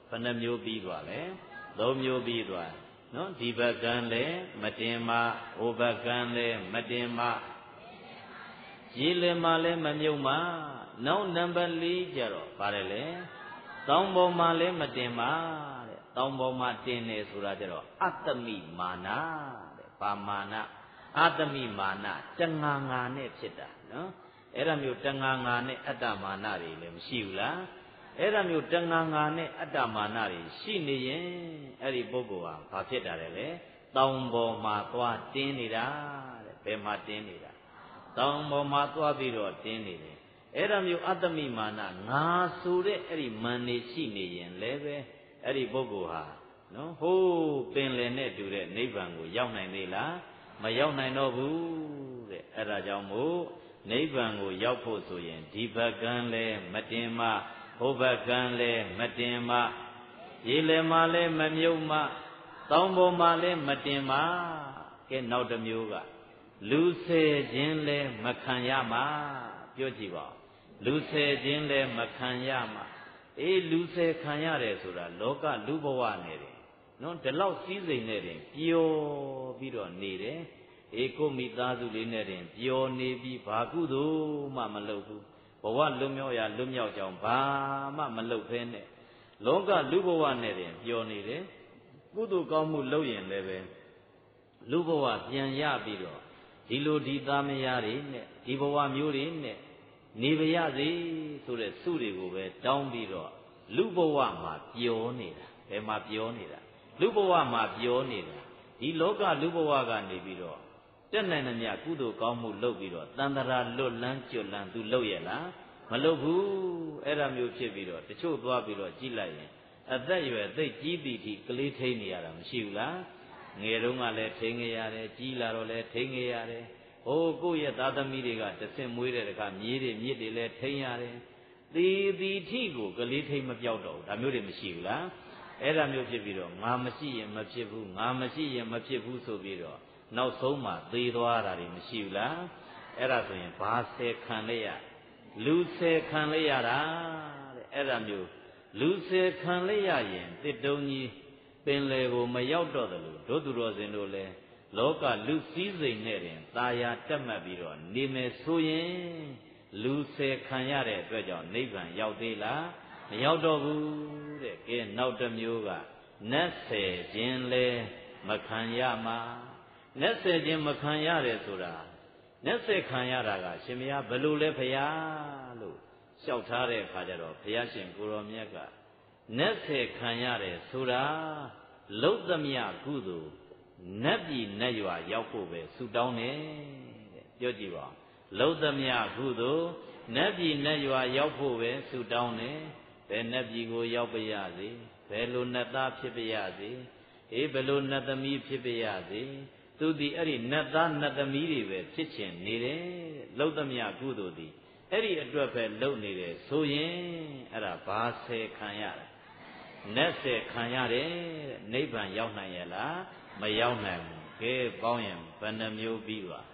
ဘယ်နှမျိုးပြီးသွားလဲ၃မျိုးပြီးသွားနော်ဒီဘက်ကံလည်းမတင်မဟိုဘက်ကံလည်းမတင်မရေလယ်မှာလည်းမမြုပ်မနောက်နံပါတ်4ကျတော့ပါတယ်လေတောင်းပေါ်မှာလည်းမတင်မတဲ့တောင်းပေါ်မှာတင်နေဆိုတာကျတော့အတ္တမိမာနတဲ့ပါမာနအတ္တမိမာနတငါငါနဲ့ဖြစ်တာနော်အဲ့ဒါမျိုးတငါငါနဲ့အတ္တမာနတွေလည်းမရှိဘူးလားအဲ့ဒါမျိုးတငါငါနဲ့အတ္တမာနတွေရှိနေရင်အဲ့ဒီပုဂ္ဂိုလ်ဟာဘာဖြစ်တာလဲတောင်းပေါ်မှာသွားတင်းနေတာတဲ့ဘယ်မှာတင်းနေတာတောင်းပေါ်မှာသွားပြီးတော့တင်းနေတယ်အဲ့ဒါမျိုးအတ္တမိမာနငါဆိုတဲ့အဲ့ဒီမာနေရှိနေရင်လည်းပဲအဲ့ဒီပုဂ္ဂိုလ်ဟာနော်ဟိုးပင်လယ်နဲ့တူတဲ့နိဗ္ဗာန်ကိုရောက်နိုင်သေးလားမရောက်နိုင်တော့ဘူးတဲ့အဲ့ဒါကြောင့်မို့နိဗ္ဗာန်ကိုရောက်ဖို့ဆိုရင်ဒီဘက်ကံလည်းမတင်မဟိုဘက်ကံလည်းမတင်မရေလယ်မှာလည်းမမြုပ်မတောင်းပေါ်မှာလည်းမတင်မကဲနောက်တစ်မျိုးကလူဆယ်ခြင်းလည်းမခံရမှာပြောကြည့်ပါလူဆယ်ခြင်းလည်းမခံရမှာအေးလူဆယ်ခံရတယ်ဆိုတာလောကလူဘဝနဲ့တယ်နော်ဒီလောက်စည်းစိမ်နဲ့တင်ပျော်ပြီးတော့နေတယ်အေးကိုမိသားစုလေးနဲ့တင်ပျော်နေပြီးဘာကုသိုလ်မှမလုပ်ဘူးဘဝလွတ်မြောက်ရလွတ်မြောက်ကြောင်းဘာမှမလုပ်ဖဲနဲ့လောကလူဘဝနဲ့တင်ပျော်နေတယ်ကုသိုလ်ကောင်းမှုလုပ်ရင်လည်းပဲလူဘဝပြန်ရပြီးတော့ဒီလိုဒီသားမယားတွေနဲ့ဒီဘဝမျိုးတွေနဲ့နေပါရစေဆိုတဲ့စုတွေကိုပဲတောင်းပြီးတော့လူဘဝမှာပျော်နေတာဘယ်မှာပျော်နေတာလူဘဝမှာပျော်နေတာဒီလောကလူဘဝကနေပြီးတော့တက်နိုင်သမျှကုသိုလ်ကောင်းမှုလုပ်ပြီးတော့တန်တရာလွတ်လန်းကျွတ်လန်းသူလုပ်ရလားမလုပ်ဘူးအဲ့ဒါမျိုးဖြစ်ပြီးတော့တချို့သွားပြီးတော့ကြည့်လိုက်ရင်အသက်အရွယ်သိကြီးပြီးထိကလေးထိန်းနေရတာမရှိဘူးလားငယ်တုန်းကလည်းထိန်းခဲ့ရတယ်ကြီးလာတော့လည်းထိန်းခဲ့ရတယ်ဟိုကိုယ့်ရဲ့သားသမီးတွေကတဆင့်မွေးတဲ့တခါမြေးတွေမြစ်တွေလည်းထိန်းရတယ်သေသည်ထိကိုကလေးထိန်းမပြောက်တော့ဘူးဒါမျိုးတွေမရှိဘူးလားအဲ့ဒါမျိုးဖြစ်ပြီးတော့ငါမရှိရင်မဖြစ်ဘူးငါမရှိရင်မဖြစ်ဘူးဆိုပြီးတော့နောက်ဆုံးမှသေသွားတာတွေမရှိဘူးလားအဲ့ဒါဆိုရင်ဘာဆယ်ခံလိုက်ရလူဆယ်ခံလိုက်ရတာတဲ့အဲ့ဒါမျိုးလူဆယ်ခံလိုက်ရရင်တစ်တုံးကြီးပင်လေကိုမရောက်တော့တယ်လို့တို့သူတော်စင်တို့လည်းလောကလူစည်းစိမ်နဲ့တင်ตาယာတက်မှတ်ပြီးတော့နေမယ်ဆိုရင်လူဆယ်ခံရတဲ့အတွက်ကြောင့်နိဗ္ဗာန်ရောက်သေးလားမရောက်တော့ဘူးတဲ့ကဲနောက်တစ်မျိုးကနတ်ဆယ်ခြင်းလဲမခံရမှာနတ်ဆယ်ခြင်းမခံရတယ်ဆိုတာနတ်ဆယ်ခံရတာကရှင်မယားဘယ်လိုလဲဖရာလို့လျှောက်ထားတဲ့အခါကျတော့ဘုရားရှင်ကိုရောမြတ်ကနတ်ဆယ်ခံရတယ်ဆိုတာလုတ်သမျှကုသိုလ်နတ်ပြည်နတ်ရွာရောက်ဖို့ပဲဆုတောင်းတယ်တဲ့ပြောကြည့်ပါလုတ်သမျှကုသိုလ်နတ်ပြည်နတ်ရွာရောက်ဖို့ပဲဆုတောင်းတယ်ဘယ်နတ်ပြည်ကိုရောက်ပါရစေဘယ်လိုနတ်သားဖြစ်ပါရစေအေးဘယ်လိုနတ်သမီးဖြစ်ပါရစေသူဒီအဲ့ဒီနတ်သားနတ်သမီးတွေပဲဖြစ်ချင်နေတယ်လုတ်သမျှကုသိုလ်ဒီအဲ့ဒီအတွက်ပဲလုပ်နေတယ်ဆိုရင်အဲ့ဒါဘာဆယ်ခံရတာနတ်ဆယ်ခံရတယ်တဲ့နိဗ္ဗာန်ရောက်နိုင်ရဲ့လားမရောက်နိုင်ဘူးကဲပေါင်းရင်ဘယ်နှမျိုးပြီးသွား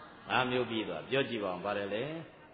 5မျိုးပြီးသွားပြောကြည့်ပါဦးပါတယ်လေ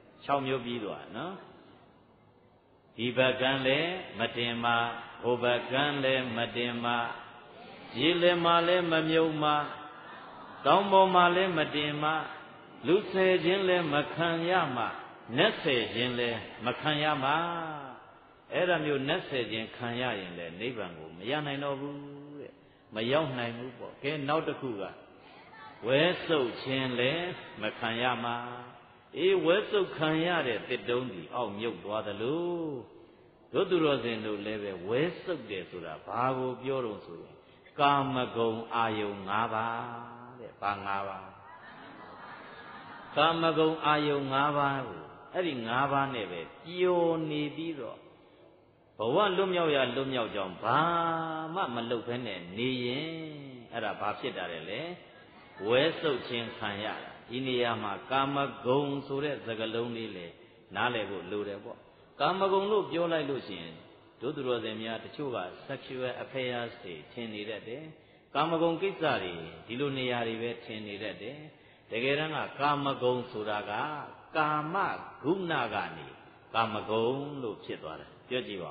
6မျိုးပြီးသွားနော်ဒီဘက်ကံလည်းမတင်မဟိုဘက်ကံလည်းမတင်မရေလည်းမှလည်းမမြုပ်မတောင်းပေါ်မှာလည်းမတင်မလူဆယ်ခြင်းလည်းမခံရမှနတ်ဆယ်ခြင်းလည်းမခံရမှအဲ့ဒါမျိုးနတ်ဆယ်ခြင်းခံရရင်လည်းနိဗ္ဗာန်ကိုမရနိုင်တော့ဘူးတဲ့မရောက်နိုင်ဘူးပေါ့ကဲနောက်တစ်ခုကဝဲဆုပ်ခြင်းလည်းမခံရမှအေးဝဲဆုပ်ခံရတဲ့တစ်တုံးဒီအောက်မြုပ်သွားသလိုတို့သူတော်စင်တို့လည်းပဲဝဲဆုပ်တယ်ဆိုတာဘာကိုပြောတော့ဆိုရင်ကာမဂုဏ်အာယုံ၅ပါးတဲ့ဘာ၅ပါးကာမဂုဏ်အာယုံ၅ပါးကိုအဲ့ဒီ၅ပါးနဲ့ပဲပျော်နေပြီးတော့ဘဝလွတ်မြောက်ရလွတ်မြောက်ကြောင်းဘာမှမလုပ်ဘဲနဲ့နေရင်အဲ့ဒါဘာဖြစ်တာလဲဝဲဆုပ်ခြင်းခံရတာဒီနေရာမှာကာမဂုဏ်ဆိုတဲ့စကားလုံးလေးလေနားလည်ဖို့လိုတယ်ပေါ့ကာမဂုဏ်လို့ပြောလိုက်လို့ရှိရင်တို့သူတော်စင်များတချို့က sexual affairs တွေထင်နေတတ်တယ်ကာမဂုဏ်ကိစ္စတွေဒီလိုနေရာတွေပဲထင်နေတတ်တယ်တကယ်တမ်းကကာမဂုဏ်ဆိုတာကကာမဂုဏကနေကာမဂုဏ်လို့ဖြစ်သွားတယ်ပြောကြည့်ပါဦး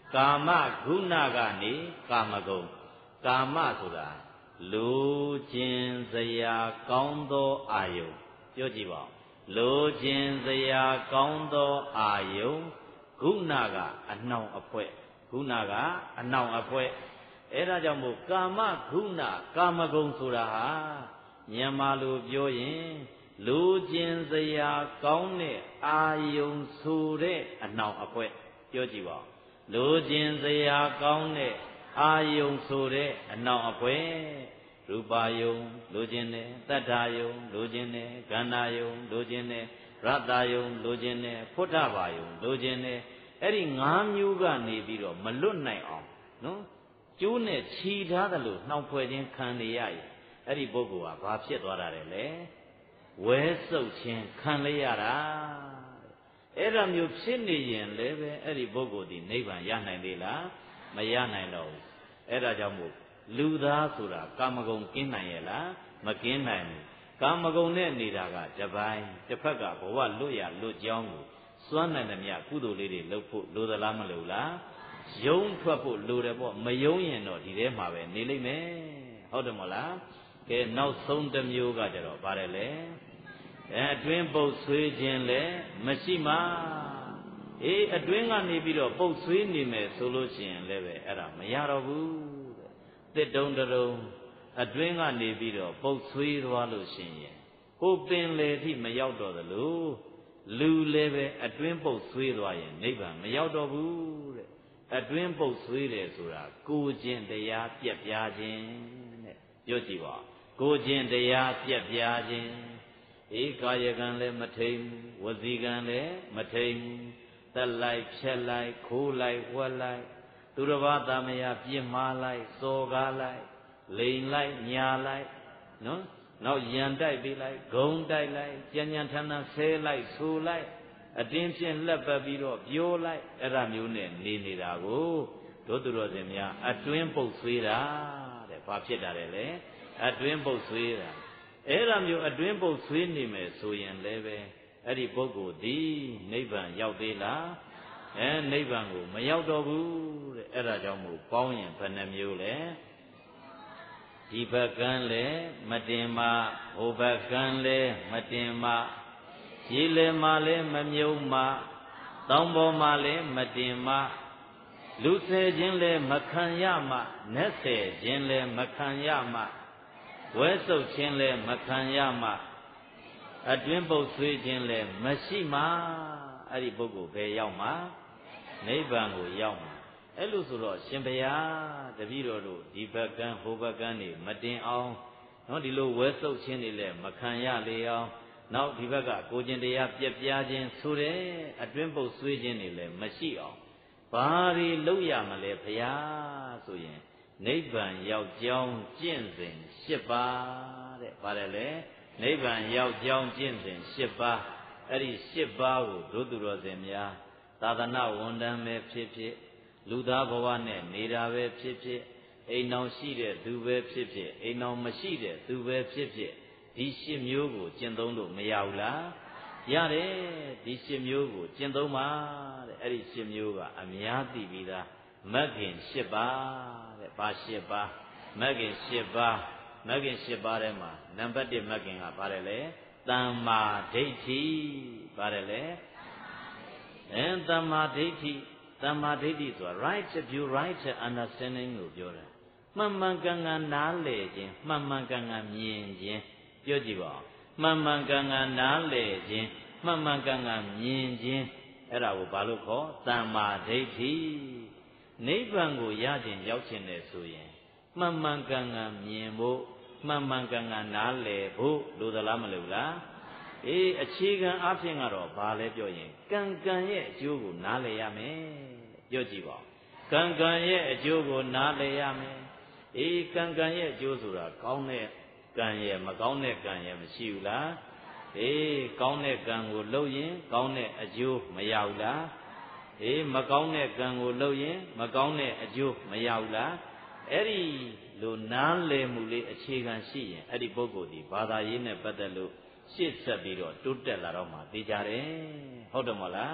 ကာမဂုဏကနေကာမဂုဏ်ကာမဆိုတာလိုချင်စရာကောင်းသောအာယုံပြောကြည့်ပါဦးလိုချင်စရာကောင်းသောအာယုံဂုဏကအနှောင်အဖွဲဂုဏကအနှောင်အဖွဲအဲ့ဒါကြောင့်မို့ကာမဂုဏကာမဂုဏ်ဆိုတာဟာမြန်မာလိုပြောရင်လိုချင်စရာကောင်းတဲ့အာယုံဆိုတဲ့အနှောင်အဖွဲပြောကြည့်ပါဦးလိုချင်စရာကောင်းတဲ့အာယုံဆိုတဲ့အနှောင်အဖွဲရူပါယုံလိုချင်တယ်တတ္ထာယုံလိုချင်တယ်ခန္ဓာယုံလိုချင်တယ်ရတ္တယုံလိုချင်တယ်ဖုဒ္ဓဘာယုံလိုချင်တယ်အဲ့ဒီ၅မျိုးကနေပြီးတော့မလွတ်နိုင်အောင်နော်ကျိုးနဲ့ခြီထားတယ်လို့နှောင်ဖွဲ့ခြင်းခံနေရရင်အဲ့ဒီပုဂ္ဂိုလ်ဟာဘာဖြစ်သွားတာလဲဝဲဆုပ်ခြင်းခံလိုက်ရတာအဲ့ဒါမျိုးဖြစ်နေရင်လည်းပဲအဲ့ဒီပုဂ္ဂိုလ်ဒီနိဗ္ဗာန်ရနိုင်သေးလားမရနိုင်တော့ဘူးအဲ့ဒါကြောင့်မို့လူသားဆိုတာကာမဂုဏ်ကင်းနိုင်ရဲ့လားမကင်းနိုင်ဘူးကာမဂုဏ်နဲ့နေတာကတပိုင်းတစ်ဖက်ကဘဝလွတ်ရလွတ်ကြောင်းကိုစွမ်းနိုင်သမျှကုသိုလ်လေးတွေလုပ်ဖို့လိုသလားမလိုလားယုံထွက်ဖို့လိုတယ်ပေါ့မယုံရင်တော့ဒီထဲမှာပဲနေလိမ့်မယ်ဟုတ်တယ်မဟုတ်လားကဲနောက်ဆုံးတစ်မျိုးကကြတော့ပါတယ်လေအတွင်းပုတ်ဆွေးခြင်းလည်းမရှိမှအတွင်းကနေပြီးတော့ပုတ်ဆွေးနေမယ်ဆိုလို့ရှိရင်လည်းပဲအဲ့ဒါမရတော့ဘူးတစ်တုံတရုံအတွင်းကနေပြီးတော့ပုတ်ဆွေးသွားလို့ရှိရင်ဟိုပင်လေထိမရောက်တော့သလိုလူလည်းပဲအတွင်းပုတ်ဆွေးသွားရင်နိဗ္ဗာန်မရောက်တော့ဘူးတဲ့အတွင်းပုတ်ဆွေးတယ်ဆိုတာကိုယ်ကျင့်တရားပြက်ပြားခြင်းတဲ့ပြောကြည့်ပါကိုယ်ကျင့်တရားပြက်ပြားခြင်းကာယကံလည်းမထိန်ဝစီကံလည်းမထိန်တက်လိုက်ဖြက်လိုက်ခိုးလိုက်ဝက်လိုက်သူတစ်ပါးသမယပြစ်မှားလိုက်စော်ကားလိုက်လိန်လိုက်ညာလိုက်နော်နောက်ရန်တိုက်ပေးလိုက်ဂုံတိုက်လိုက်ကြံ့ကြံ့ထန်းထန်းဆဲလိုက်ဆိုလိုက်အတင်းဖြင့်လက်ပတ်ပြီးတော့ပြောလိုက်အဲ့ဒါမျိုးနဲ့နေနေတာကိုတို့သူတော်စင်များအတွင်းပုတ်ဆွေးတာတဲ့ဘာဖြစ်တာလဲအတွင်းပုတ်ဆွေးတာအဲ့ဒါမျိုးအတွင်းပုတ်ဆွေးနေမယ်ဆိုရင်လည်းပဲအဲ့ဒီပုဂ္ဂိုလ်ဒီနိဗ္ဗာန်ရောက်သေးလားနိဗ္ဗာန်ကိုမရောက်တော့ဘူးတဲ့အဲ့ဒါကြောင့်မို့ပေါင်းရင်ဘယ်နှမျိုးလဲဒီဘက်ကန်းလည်းမတင်မဟိုဘက်ကန်းလည်းမတင်မရေလေမှလည်းမမြုံမတောင်ပေါ်မှလည်းမတင်မလူဆယ်ခြင်းလည်းမခံရမှနတ်ဆယ်ခြင်းလည်းမခံရမှဝဲဆုပ်ခြင်းလည်းမခံရမှအတွင်းပုတ်ဆွေးခြင်းလည်းမရှိမှအဲ့ဒီပုဂ္ဂိုလ်ပဲရောက်မှနိဗ္ဗာန်ကိုရောက်မှအဲ့လိုဆိုတော့ရှင်ဘုရားတပည့်တော်တို့ဒီဘက်ကန်းဟိုဘက်ကန်းနေမတင်အောင်နော်ဒီလိုဝဲဆုပ်ခြင်းတွေလည်းမခံရလေအောင်နောက်ဒီဘက်ကကိုကျင်တရားပြက်ပြားခြင်းဆိုတဲ့အတွင်းပုတ်ဆွေးခြင်းတွေလည်းမရှိအောင်ဘာတွေလုပ်ရမလဲဘုရားဆိုရင်နိဗ္ဗာန်ရောက်ကြောင်းကျင့်စဉ်၈ပါးတဲ့ပါတယ်လေနိဗ္ဗာန်ရောက်ကြောင်းကျင့်စဉ်၈ပါးအဲ့ဒီ၈ပါးကိုတို့သူတော်စင်များသာသနာဝန်ထမ်းပဲဖြစ်ဖြစ်လူသားဘဝနဲ့နေတာပဲဖြစ်ဖြစ်အိမ်တော်ရှိတဲ့သူပဲဖြစ်ဖြစ်အိမ်တော်မရှိတဲ့သူပဲဖြစ်ဖြစ်ဒီ၈မျိုးကိုကျင့်သုံးလို့မရဘူးလားရတယ်ဒီ၈မျိုးကိုကျင့်သုံးပါတဲ့အဲ့ဒီ၈မျိုးကအများသိပြီးသားမဂ်ခင်၈ပါးတဲ့ဘာ၈ပါးမဂ်ခင်၈ပါးမဂ်ခင်၈ပါးထဲမှာနံပါတ်1မဂ်ခင်ကပါတယ်လေသမ္မာဒိဋ္ဌိပါတယ်လေသမ္မာဒိဋ္ဌိသမ္မာဒိဋ္ဌိဆိုတာ right view right understanding ကိုပြောတာမှန်မှန်ကန်ကန်နားလည်ခြင်းမှန်မှန်ကန်ကန်မြင်ခြင်းပြောကြည့်ပါဦးမှန်မှန်ကန်ကန်နားလည်ခြင်းမှန်မှန်ကန်ကန်မြင်ခြင်းအဲ့ဒါကိုဘာလို့ခေါ်သမ္မာဒိဋ္ဌိနိဗ္ဗာန်ကိုရခြင်းရောက်ခြင်းနဲ့ဆိုရင်မှန်မှန်ကန်ကန်မြင်ဖို့မှန်မှန်ကန်ကန်နားလည်ဖို့လိုသလားမလိုလားအခြေခံအဖြစ်ကတော့ဘာလဲပြောရင်ကံကံရဲ့အကျိုးကိုနားလည်ရမယ်ပြောကြည့်ပါဦးကံကံရဲ့အကျိုးကိုနားလည်ရမယ်ကံကံရဲ့အကျိုးဆိုတာကောင်းတဲ့ကံရဲ့မကောင်းတဲ့ကံရဲ့မရှိဘူးလားကောင်းတဲ့ကံကိုလုပ်ရင်ကောင်းတဲ့အကျိုးမရဘူးလားမကောင်းတဲ့ကံကိုလုပ်ရင်မကောင်းတဲ့အကျိုးမရဘူးလားအဲ့ဒီလိုနားလည်မှုလေးအခြေခံရှိရင်အဲ့ဒီပုဂ္ဂိုလ်ဒီဘာသာရေးနဲ့ပတ်သက်လို့ရှေ့ဆက်ပြီးတော့တိုးတက်လာတော့မှသိကြတယ်ဟုတ်တယ်မဟုတ်လား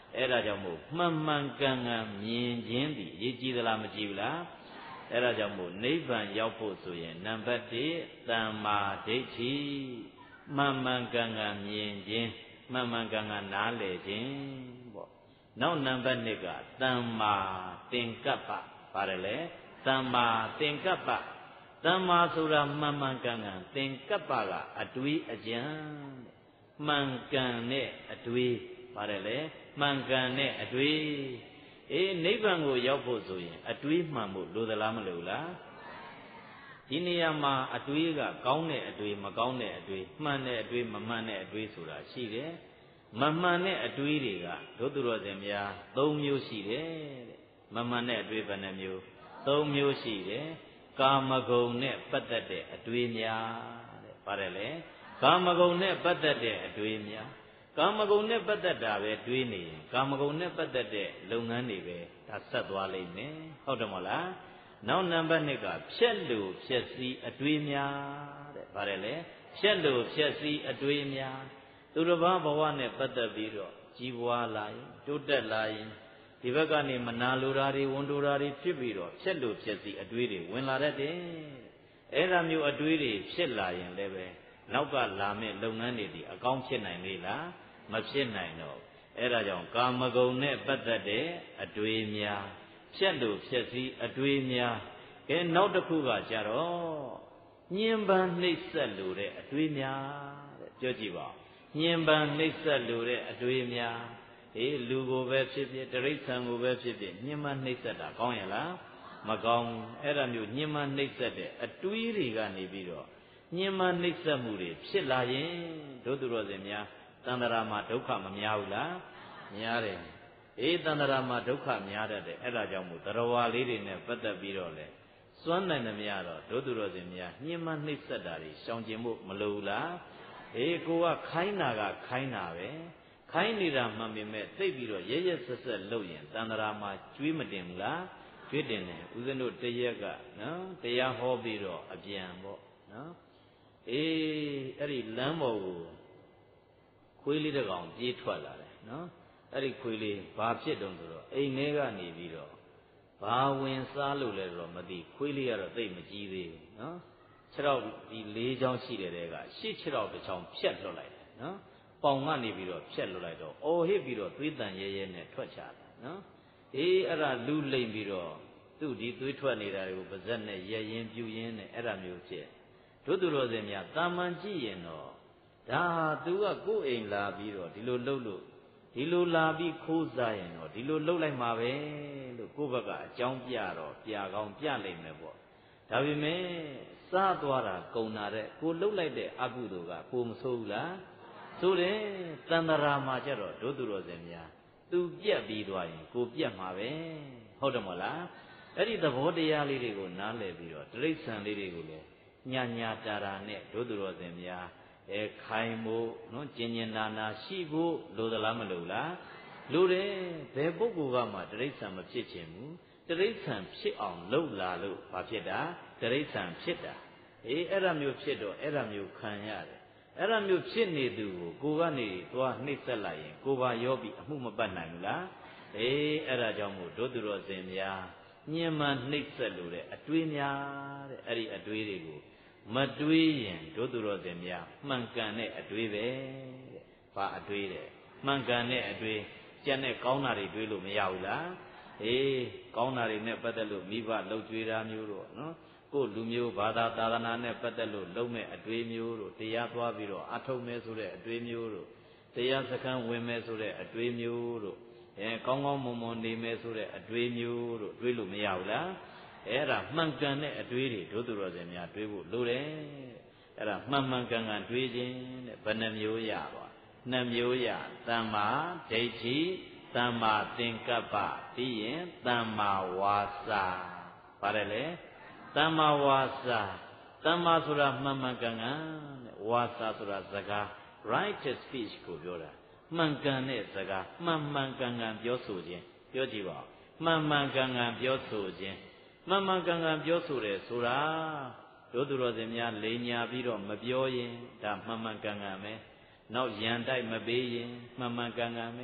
အဲ့ဒါကြောင့်မို့မှန်မှန်ကန်ကန်မြင်ခြင်းဒီအရေးကြီးသလားမကြီးဘူးလားအဲ့ဒါကြောင့်မို့နိဗ္ဗာန်ရောက်ဖို့ဆိုရင်နံပါတ်1သမ္မာဒိဋ္ဌိမှန်မှန်ကန်ကန်မြင်ခြင်းမှန်မှန်ကန်ကန်နားလည်ခြင်းပေါ့နောက်နံပါတ်2ကသမ္မာသင်္ကပ္ပပါတယ်လေသမ္မာသင်္ကပ္ပသမ္မာဆိုတာမှန်မှန်ကန်ကန်သင်္ကပ္ပကအတွေးအကြံမှန်ကန်တဲ့အတွေးပါတယ်လေမှန်ကန်တဲ့အတွေးနိဗ္ဗာန်ကိုရောက်ဖို့ဆိုရင်အတွေးမှန်ဖို့လိုသလားမလိုလားဒီနေရာမှာအတွေးကကောင်းတဲ့အတွေးမကောင်းတဲ့အတွေးမှန်တဲ့အတွေးမမှန်တဲ့အတွေးဆိုတာရှိတယ်မမှန်တဲ့အတွေးတွေကဒုသူတော်စင်များ၃မျိုးရှိတယ်တဲ့မမှန်တဲ့အတွေးဘယ်နှမျိုး၃မျိုးရှိတယ်ကာမဂုဏ်နဲ့ပတ်သက်တဲ့အတွေးများတဲ့ပါတယ်လေကာမဂုဏ်နဲ့ပတ်သက်တဲ့အတွေးများကာမဂုဏ်နဲ့ပတ်သက်တာပဲတွေးနေရင်ကာမဂုဏ်နဲ့ပတ်သက်တဲ့လုပ်ငန်းတွေပဲဒါဆက်သွားလိမ့်မယ်ဟုတ်တယ်မဟုတ်လားနောက်နံပါတ်2ကဖြက်လို့ဖြက်စီးအတွေးများတဲ့ဗါတယ်လေဖြက်လို့ဖြက်စီးအတွေးများသူတစ်ပါးဘဝနဲ့ပတ်သက်ပြီးတော့ကြီးပွားလာရင်တိုးတက်လာရင်ဒီဘက်ကနေမနာလိုတာတွေဝန်တိုတာတွေဖြစ်ပြီးတော့ဖြက်လို့ဖြက်စီးအတွေးတွေဝင်လာတတ်တယ်အဲ့ဒါမျိုးအတွေးတွေဖြစ်လာရင်လည်းပဲနောက်ကလာမဲ့လုပ်ငန်းတွေဒီအကောင်းဖြစ်နိုင်လေလားမဖြစ်နိုင်တော့အဲ့ဒါကြောင့်ကာမဂုဏ်နဲ့ပတ်သက်တဲ့အတွေးများဖြက်လို့ဖြက်စီးအတွေးများကဲနောက်တစ်ခုကကြတော့ညှဉ်းပန်းနှိပ်စက်လို့တဲ့အတွေးများတဲ့ပြောကြည့်ပါညှဉ်းပန်းနှိပ်စက်လို့တဲ့အတွေးများလူကိုပဲဖြစ်ဖြစ်တိရစ္ဆာန်ကိုပဲဖြစ်ဖြစ်ညှဉ်းပန်းနှိပ်စက်တာကောင်းရဲ့လားမကောင်းအဲ့ဒါမျိုးညှဉ်းပန်းနှိပ်စက်တဲ့အတွေးတွေကနေပြီးတော့ညှဉ်းပန်းနှိပ်စက်မှုတွေဖြစ်လာရင်ဒုသူတော်စင်များတန္တရာမှာဒုက္ခမများဘူးလားများတယ်တန္တရာမှာဒုက္ခများတတ်တယ်အဲ့ဒါကြောင့်မို့တရားဝါလေးတွေနဲ့ပတ်သက်ပြီးတော့လေစွမ်းနိုင်သမျှတော့ဒုသူတော်စင်များညှဉ်းပန်းနှိပ်စက်တာတွေရှောင်ကျင်ဖို့မလိုဘူးလားကိုကခိုင်းတာကခိုင်းတာပဲခိုင်းနေတာမှန်ပေမဲ့သိပြီးတော့ရဲရဲဆက်ဆက်လုပ်ရင်တန္တရာမှာကျွေးမတင်ဘူးလားကျွေးတင်တယ်ဦးဇင်းတို့တရက်ကနော်တရားဟောပြီးတော့အပြန်ပေါ့နော်အဲ့ဒီလမ်းပေါ်ကိုခွေးလေးတစ်ကောင်ပြေးထွက်လာတယ်နော်အဲ့ဒီခွေးလေးဘာဖြစ်တုံးဆိုတော့အိမ်ထဲကနေပြီးတော့ဘာဝင်စားလို့လဲတော့မသိခွေးလေးကတော့သိမကြည့်သေးဘူးနော်ခြေထောက်ဒီ၄ချောင်းရှိတဲ့တဲကရှစ်ခြေထောက်တစ်ချောင်းဖြတ်လွတ်လိုက်တယ်နော်ပေါင်ကနေပြီးတော့ဖြတ်လွတ်လိုက်တော့အော်ဟစ်ပြီးတော့သွေးတန်ရဲရဲနဲ့ထွက်ချတာနော်အဲ့ဒါလူလိမ့်ပြီးတော့သူ့ဒီသွေးထွက်နေတာတွေကိုပါဇက်နဲ့ရဲရင်ပြူရင်းနဲ့အဲ့ဒါမျိုးဖြစ်တို့သူတော်စင်များတာမန်ကြည့်ရင်တော့ဒါသူကကိုယ်အိမ်လာပြီးတော့ဒီလိုလှုပ်လို့ဒီလိုလာပြီးခိုးစားရင်တော့ဒီလိုလှုပ်လိုက်မှာပဲလို့ကိုယ့်ဘက်ကအကြောင်းပြတော့ပြကောင်းပြလိမ့်မယ်ပေါ့ဒါပေမဲ့စားသွားတာကုံတာတဲ့ကိုလှုပ်လိုက်တဲ့အကုသိုလ်ကကိုမဆိုးဘူးလားဆိုတယ်တန္တရာမှာကျတော့ဒုသူတော်စင်များသူပြက်ပြီးသွားရင်ကိုပြက်မှာပဲဟုတ်တယ်မဟုတ်လားအဲ့ဒီသဘောတရားလေးတွေကိုနားလည်ပြီးတော့တိရစ္ဆာန်လေးတွေကိုလည်းညာညာတာတာနဲ့ဒုသူတော်စင်များခိုင်ဖို့နော်ကျင်ကျင်နာနာရှိဖို့လိုသလားမလိုလားလိုတယ်ဘယ်ပုဂ္ဂိုလ်ကမှတိရစ္ဆာန်မဖြစ်ခြင်းဘူးတိရစ္ဆာန်ဖြစ်အောင်လှုပ်လာလို့ဘာဖြစ်တာတိရစ္ဆာန်ဖြစ်တာအဲ့ဒါမျိုးဖြစ်တော့အဲ့ဒါမျိုးခံရတယ်အဲ့ဒါမျိုးဖြစ်နေသူကိုကနေသွားနှိမ့်ဆက်လိုက်ရင်ကိုပါရောပြီးအမှုမပတ်နိုင်ဘူးလားအဲ့ဒါကြောင့်မို့ဒုသူတော်စင်များညှဉ်းပန်းနှိမ့်ဆက်လို့တဲ့အတွေးများတဲ့အဲ့ဒီအတွေးတွေကိုမတွေးရင်ဒုသူတော်စင်များမှန်ကန်တဲ့အတွေးပဲတဲ့ဘာအတွေးတဲ့မှန်ကန်တဲ့အတွေးကျန်တဲ့ကောင်းတာတွေတွေးလို့မရဘူးလားကောင်းတာတွေနဲ့ပတ်သက်လို့မိဘလှုပ်ကြွေးတာမျိုးတော့နော်ကိုလူမျိုးဘာသာသာသနာနဲ့ပတ်သက်လို့လုံးမဲ့အတွေးမျိုးတို့တရားသွားပြီးတော့အထုတ်မဲ့ဆိုတဲ့အတွေးမျိုးတို့တရားစခန်းဝင်မဲ့ဆိုတဲ့အတွေးမျိုးတို့ကောင်းကောင်းမွန်မွန်နေမဲ့ဆိုတဲ့အတွေးမျိုးတို့တွေးလို့မရဘူးလားအဲ့ဒါမှန်ကန်တဲ့အတွေးတွေဒုသူတော်စင်များတွေးဖို့လိုတယ်အဲ့ဒါမှန်မှန်ကန်ကန်တွေးခြင်းတဲ့ဘယ်နှမျိုးရပါ2မျိုးရသမ္မာဒိဋ္ဌိသမ္မာသင်္ကပ္ပပြီးရင်သမ္မာဝါစာပါတယ်လေသမ္မာဝါစာသမ္မာဆိုတာမှန်မှန်ကန်ကန်တဲ့ဝါစာဆိုတာစကား right speech ကိုပြောတာမှန်ကန်တဲ့စကားမှန်မှန်ကန်ကန်ပြောဆိုခြင်းပြောကြည့်ပါမှန်မှန်ကန်ကန်ပြောဆိုခြင်းမှန်မှန်ကန်ကန်ပြောဆိုတယ်ဆိုတာတို့သူတော်စင်များလိန်ညာပြီးတော့မပြောရင်ဒါမှန်မှန်ကန်ကန်ပဲနောက်ရန်တိုက်မပေးရင်မှန်မှန်ကန်ကန်ပဲ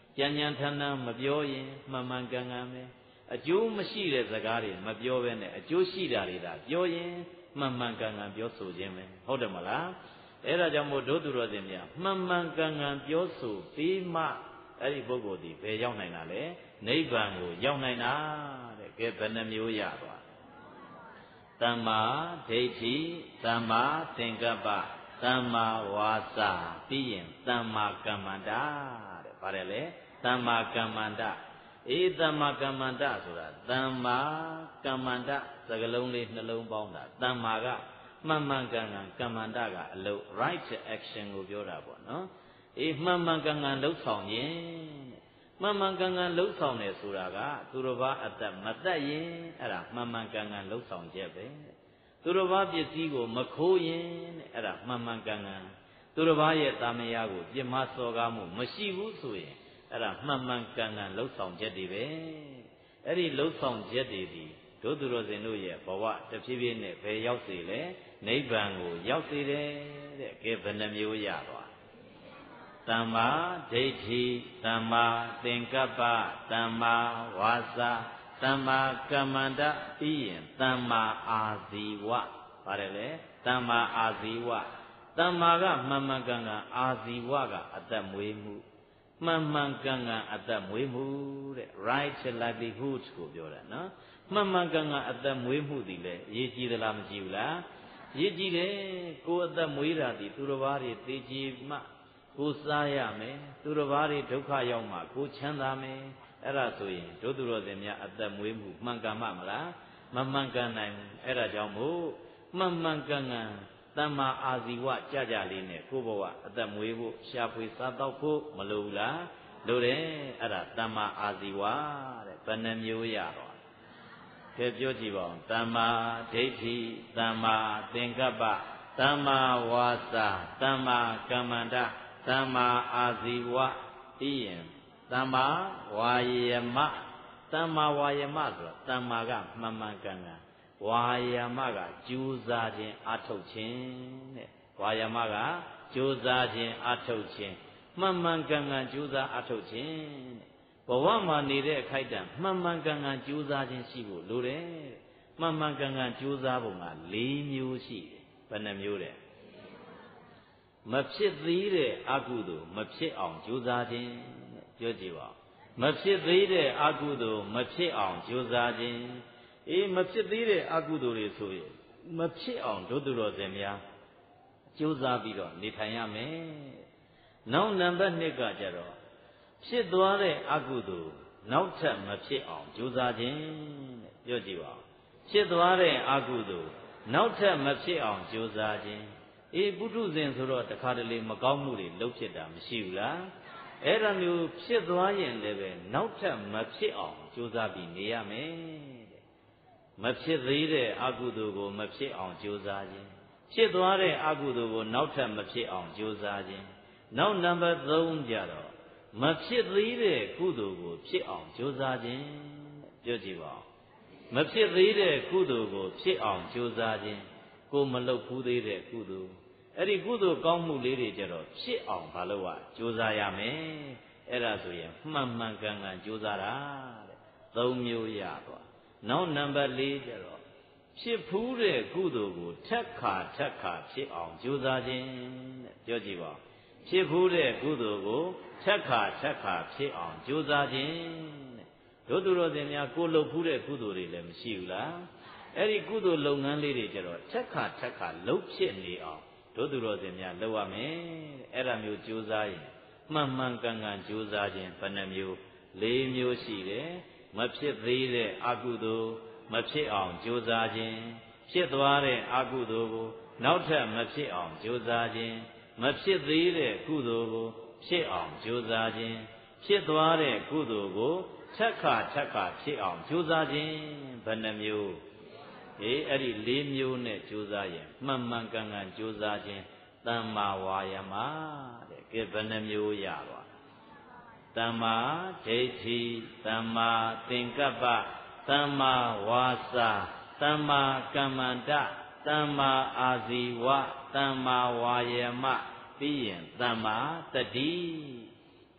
ကြံ့ကြံ့ထမ်းထမ်းမပြောရင်မှန်မှန်ကန်ကန်ပဲအကျိုးမရှိတဲ့စကားတွေမပြောဘဲနဲ့အကျိုးရှိတာတွေဒါပြောရင်မှန်မှန်ကန်ကန်ပြောဆိုခြင်းပဲဟုတ်တယ်မလားအဲ့ဒါကြောင့်မို့တို့သူတော်စင်များမှန်မှန်ကန်ကန်ပြောဆိုပြီးမှအဲ့ဒီပုဂ္ဂိုလ်ဒီဘယ်ရောက်နိုင်တာလဲနိဗ္ဗာန်ကိုရောက်နိုင်တာတဲ့ကဲဘယ်နှမျိုးရသွားသမ္မာဒိဋ္ဌိသမ္မာသင်္ကပ္ပသမ္မာဝါစာပြီးရင်သမ္မာကမ္မန္တတဲ့ဗါတယ်လေသမ္မာကမ္မန္တသမ္မာကမ္မန္တဆိုတာသမ္မာကမ္မန္တစကားလုံးလေးနှလုံးပေါင်းတာသမ္မာကမှန်မှန်ကန်ကန်ကမ္မန္တကအလုပ် right action ကိုပြောတာပေါ့နော်မှန်မှန်ကန်ကန်လှုပ်ဆောင်ရင်မှန်မှန်ကန်ကန်လှုပ်ဆောင်တယ်ဆိုတာကသူတစ်ပါးအသက်မသက်ရင်အဲ့ဒါမှန်မှန်ကန်ကန်လှုပ်ဆောင်ချက်ပဲသူတစ်ပါးပစ္စည်းကိုမခိုးရင်အဲ့ဒါမှန်မှန်ကန်ကန်သူတစ်ပါးရဲ့တာမယာကိုပြစ်မှားစော်ကားမှုမရှိဘူးဆိုရင်အဲ့ဒါမှန်မှန်ကန်ကန်လှုပ်ဆောင်ချက်တွေပဲအဲ့ဒီလှုပ်ဆောင်ချက်တွေဒီတို့သူတော်စင်တို့ရဲ့ဘဝတဖြည်းဖြည်းနဲ့ဘယ်ရောက်စေလဲနိဗ္ဗာန်ကိုရောက်စေတယ်တဲ့ကဲဘယ်နှမျိုးရသွားသမ္မာဒိဋ္ဌိသမ္မာသင်္ကပ္ပသမ္မာဝါစာသမ္မာကမ္မန္တပြီးရင်သမ္မာအာဇီဝပါတယ်လေသမ္မာအာဇီဝသမ္မာကမှန်မှန်ကန်ကန်အာဇီဝကအသက်မွေးမှုမှန်မှန်ကန်ကန်အသက်မွေးမှုတဲ့ right livelihood ကိုပြောတာနော်မှန်မှန်ကန်ကန်အသက်မွေးမှုဒီလေအရေးကြီးသလားမကြီးဘူးလားအရေးကြီးတယ်ကိုယ်အသက်မွေးတာဒီသူတစ်ပါးတွေသိကြည်မှကိုစားရမယ်သူတစ်ပါးတွေဒုက္ခရောက်မှကိုချမ်းသာမယ်အဲ့ဒါဆိုရင်တို့သူတော်စင်များအသက်မွေးမှုမှန်ကန်မှမလားမမှန်ကန်နိုင်ဘူးအဲ့ဒါကြောင့်မို့မှန်မှန်ကန်ကန်သမ္မာအာဇီဝကြကြလေးနဲ့ကိုယ့်ဘဝအသက်မွေးဖို့ရှာဖွေစားတော့ဖို့မလိုဘူးလားလိုတယ်အဲ့ဒါသမ္မာအာဇီဝတဲ့ဘယ်နှမျိုးရတော့ကဲပြောကြည့်ပါဦးသမ္မာဒိဋ္ဌိသမ္မာသင်္ကပ္ပသမ္မာဝါစာသမ္မာကမ္မန္တသမ္မာအာဇီဝပြီးရင်သမ္မာဝါယမသမ္မာဝါယမဆိုတာသမ္မာကမှန်မှန်ကန်ကန်ဝါယမကကြိုးစားခြင်းအထုတ်ခြင်းတဲ့ဝါယမကကြိုးစားခြင်းအထုတ်ခြင်းမှန်မှန်ကန်ကန်ကြိုးစားအထုတ်ခြင်းတဲ့ဘဝမှာနေတဲ့အခိုက်အတန့်မှန်မှန်ကန်ကန်ကြိုးစားခြင်းရှိဖို့လိုတယ်မှန်မှန်ကန်ကန်ကြိုးစားပုံက၄မျိုးရှိတယ်ဘယ်နှမျိုးတဲ့မဖြစ်သေးတဲ့အကုသိုလ်မဖြစ်အောင်ကြိုးစားခြင်းပြောကြည့်ပါမဖြစ်သေးတဲ့အကုသိုလ်မဖြစ်အောင်ကြိုးစားခြင်းမဖြစ်သေးတဲ့အကုသိုလ်တွေဆိုရင်မဖြစ်အောင်တို့သူတော်စင်များကြိုးစားပြီးတော့နေထိုင်ရမယ်နောက်နံပါတ်2ကကြတော့ဖြစ်သွားတဲ့အကုသိုလ်နောက်ထပ်မဖြစ်အောင်ကြိုးစားခြင်းတဲ့ပြောကြည့်ပါဖြစ်သွားတဲ့အကုသိုလ်နောက်ထပ်မဖြစ်အောင်ကြိုးစားခြင်းပုထုဇဉ်ဆိုတော့တခါတလေမကောင်းမှုတွေလုပ်ဖြစ်တာမရှိဘူးလားအဲ့ဒါမျိုးဖြစ်သွားရင်လည်းပဲနောက်ထပ်မဖြစ်အောင်ကြိုးစားပြီးနေရမယ်တဲ့မဖြစ်သေးတဲ့အကုသိုလ်ကိုမဖြစ်အောင်ကြိုးစားခြင်းဖြစ်သွားတဲ့အကုသိုလ်ကိုနောက်ထပ်မဖြစ်အောင်ကြိုးစားခြင်းနောက်နံပါတ်3ကြတော့မဖြစ်သေးတဲ့ကုသိုလ်ကိုဖြစ်အောင်ကြိုးစားခြင်းပြောကြည့်ပါဦးမဖြစ်သေးတဲ့ကုသိုလ်ကိုဖြစ်အောင်ကြိုးစားခြင်းကိုမလုပ်ဘူးသေးတဲ့ကုသိုလ်အဲ့ဒီကုသိုလ်ကောင်းမှုလေးတွေကြတော့ဖြစ်အောင်မလုပ်ရကြိုးစားရမယ်အဲ့ဒါဆိုရင်မှန်မှန်ကန်ကန်ကြိုးစားတာတဲ့3မျိုးရသွားနောက်နံပါတ်4ကြတော့ဖြစ်ဖူးတဲ့ကုသိုလ်ကိုထက်ခါဖြစ်အောင်ကြိုးစားခြင်းတဲ့ပြောကြည့်ပါဖြစ်ဖူးတဲ့ကုသိုလ်ကိုထက်ခါဖြစ်အောင်ကြိုးစားခြင်းတဲ့တို့သူတော်စင်များကိုလုပ်ဖူးတဲ့ကုသိုလ်တွေလည်းမရှိဘူးလားအဲ့ဒီကုသိုလ်လုပ်ငန်းလေးတွေကြတော့ထက်ခါလုပ်ဖြစ်နေအောင်တို့သူတော်စင်များလုပ်ရမယ်အဲ့ဒါမျိုးကြိုးစားရင်မှန်မှန်ကန်ကန်ကြိုးစားခြင်းဘယ်နှမျိုး၄မျိုးရှိတယ်မဖြစ်သေးတဲ့အကုသိုလ်မဖြစ်အောင်ကြိုးစားခြင်းဖြစ်သွားတဲ့အကုသိုလ်ကိုနောက်ထပ်မဖြစ်အောင်ကြိုးစားခြင်းမဖြစ်သေးတဲ့ကုသိုလ်ကိုဖြစ်အောင်ကြိုးစားခြင်းဖြစ်သွားတဲ့ကုသိုလ်ကိုထက်ခါဖြစ်အောင်ကြိုးစားခြင်းဘယ်နှမျိုးအဲ့ဒီ၄မျိုးနဲ့ကြိုးစားရင်မှန်မှန်ကန်ကန်ကြိုးစားခြင်းသမ္မာဝါယမတဲ့ကဲဘယ်နှမျိုးရပါသမ္မာဒိဋ္ဌိသမ္မာသင်္ကပ္ပသမ္မာဝါစာသမ္မာကမ္မန္တသမ္မာအာဇီဝသမ္မာဝါယမပြီးရင်သမ္မာတတိ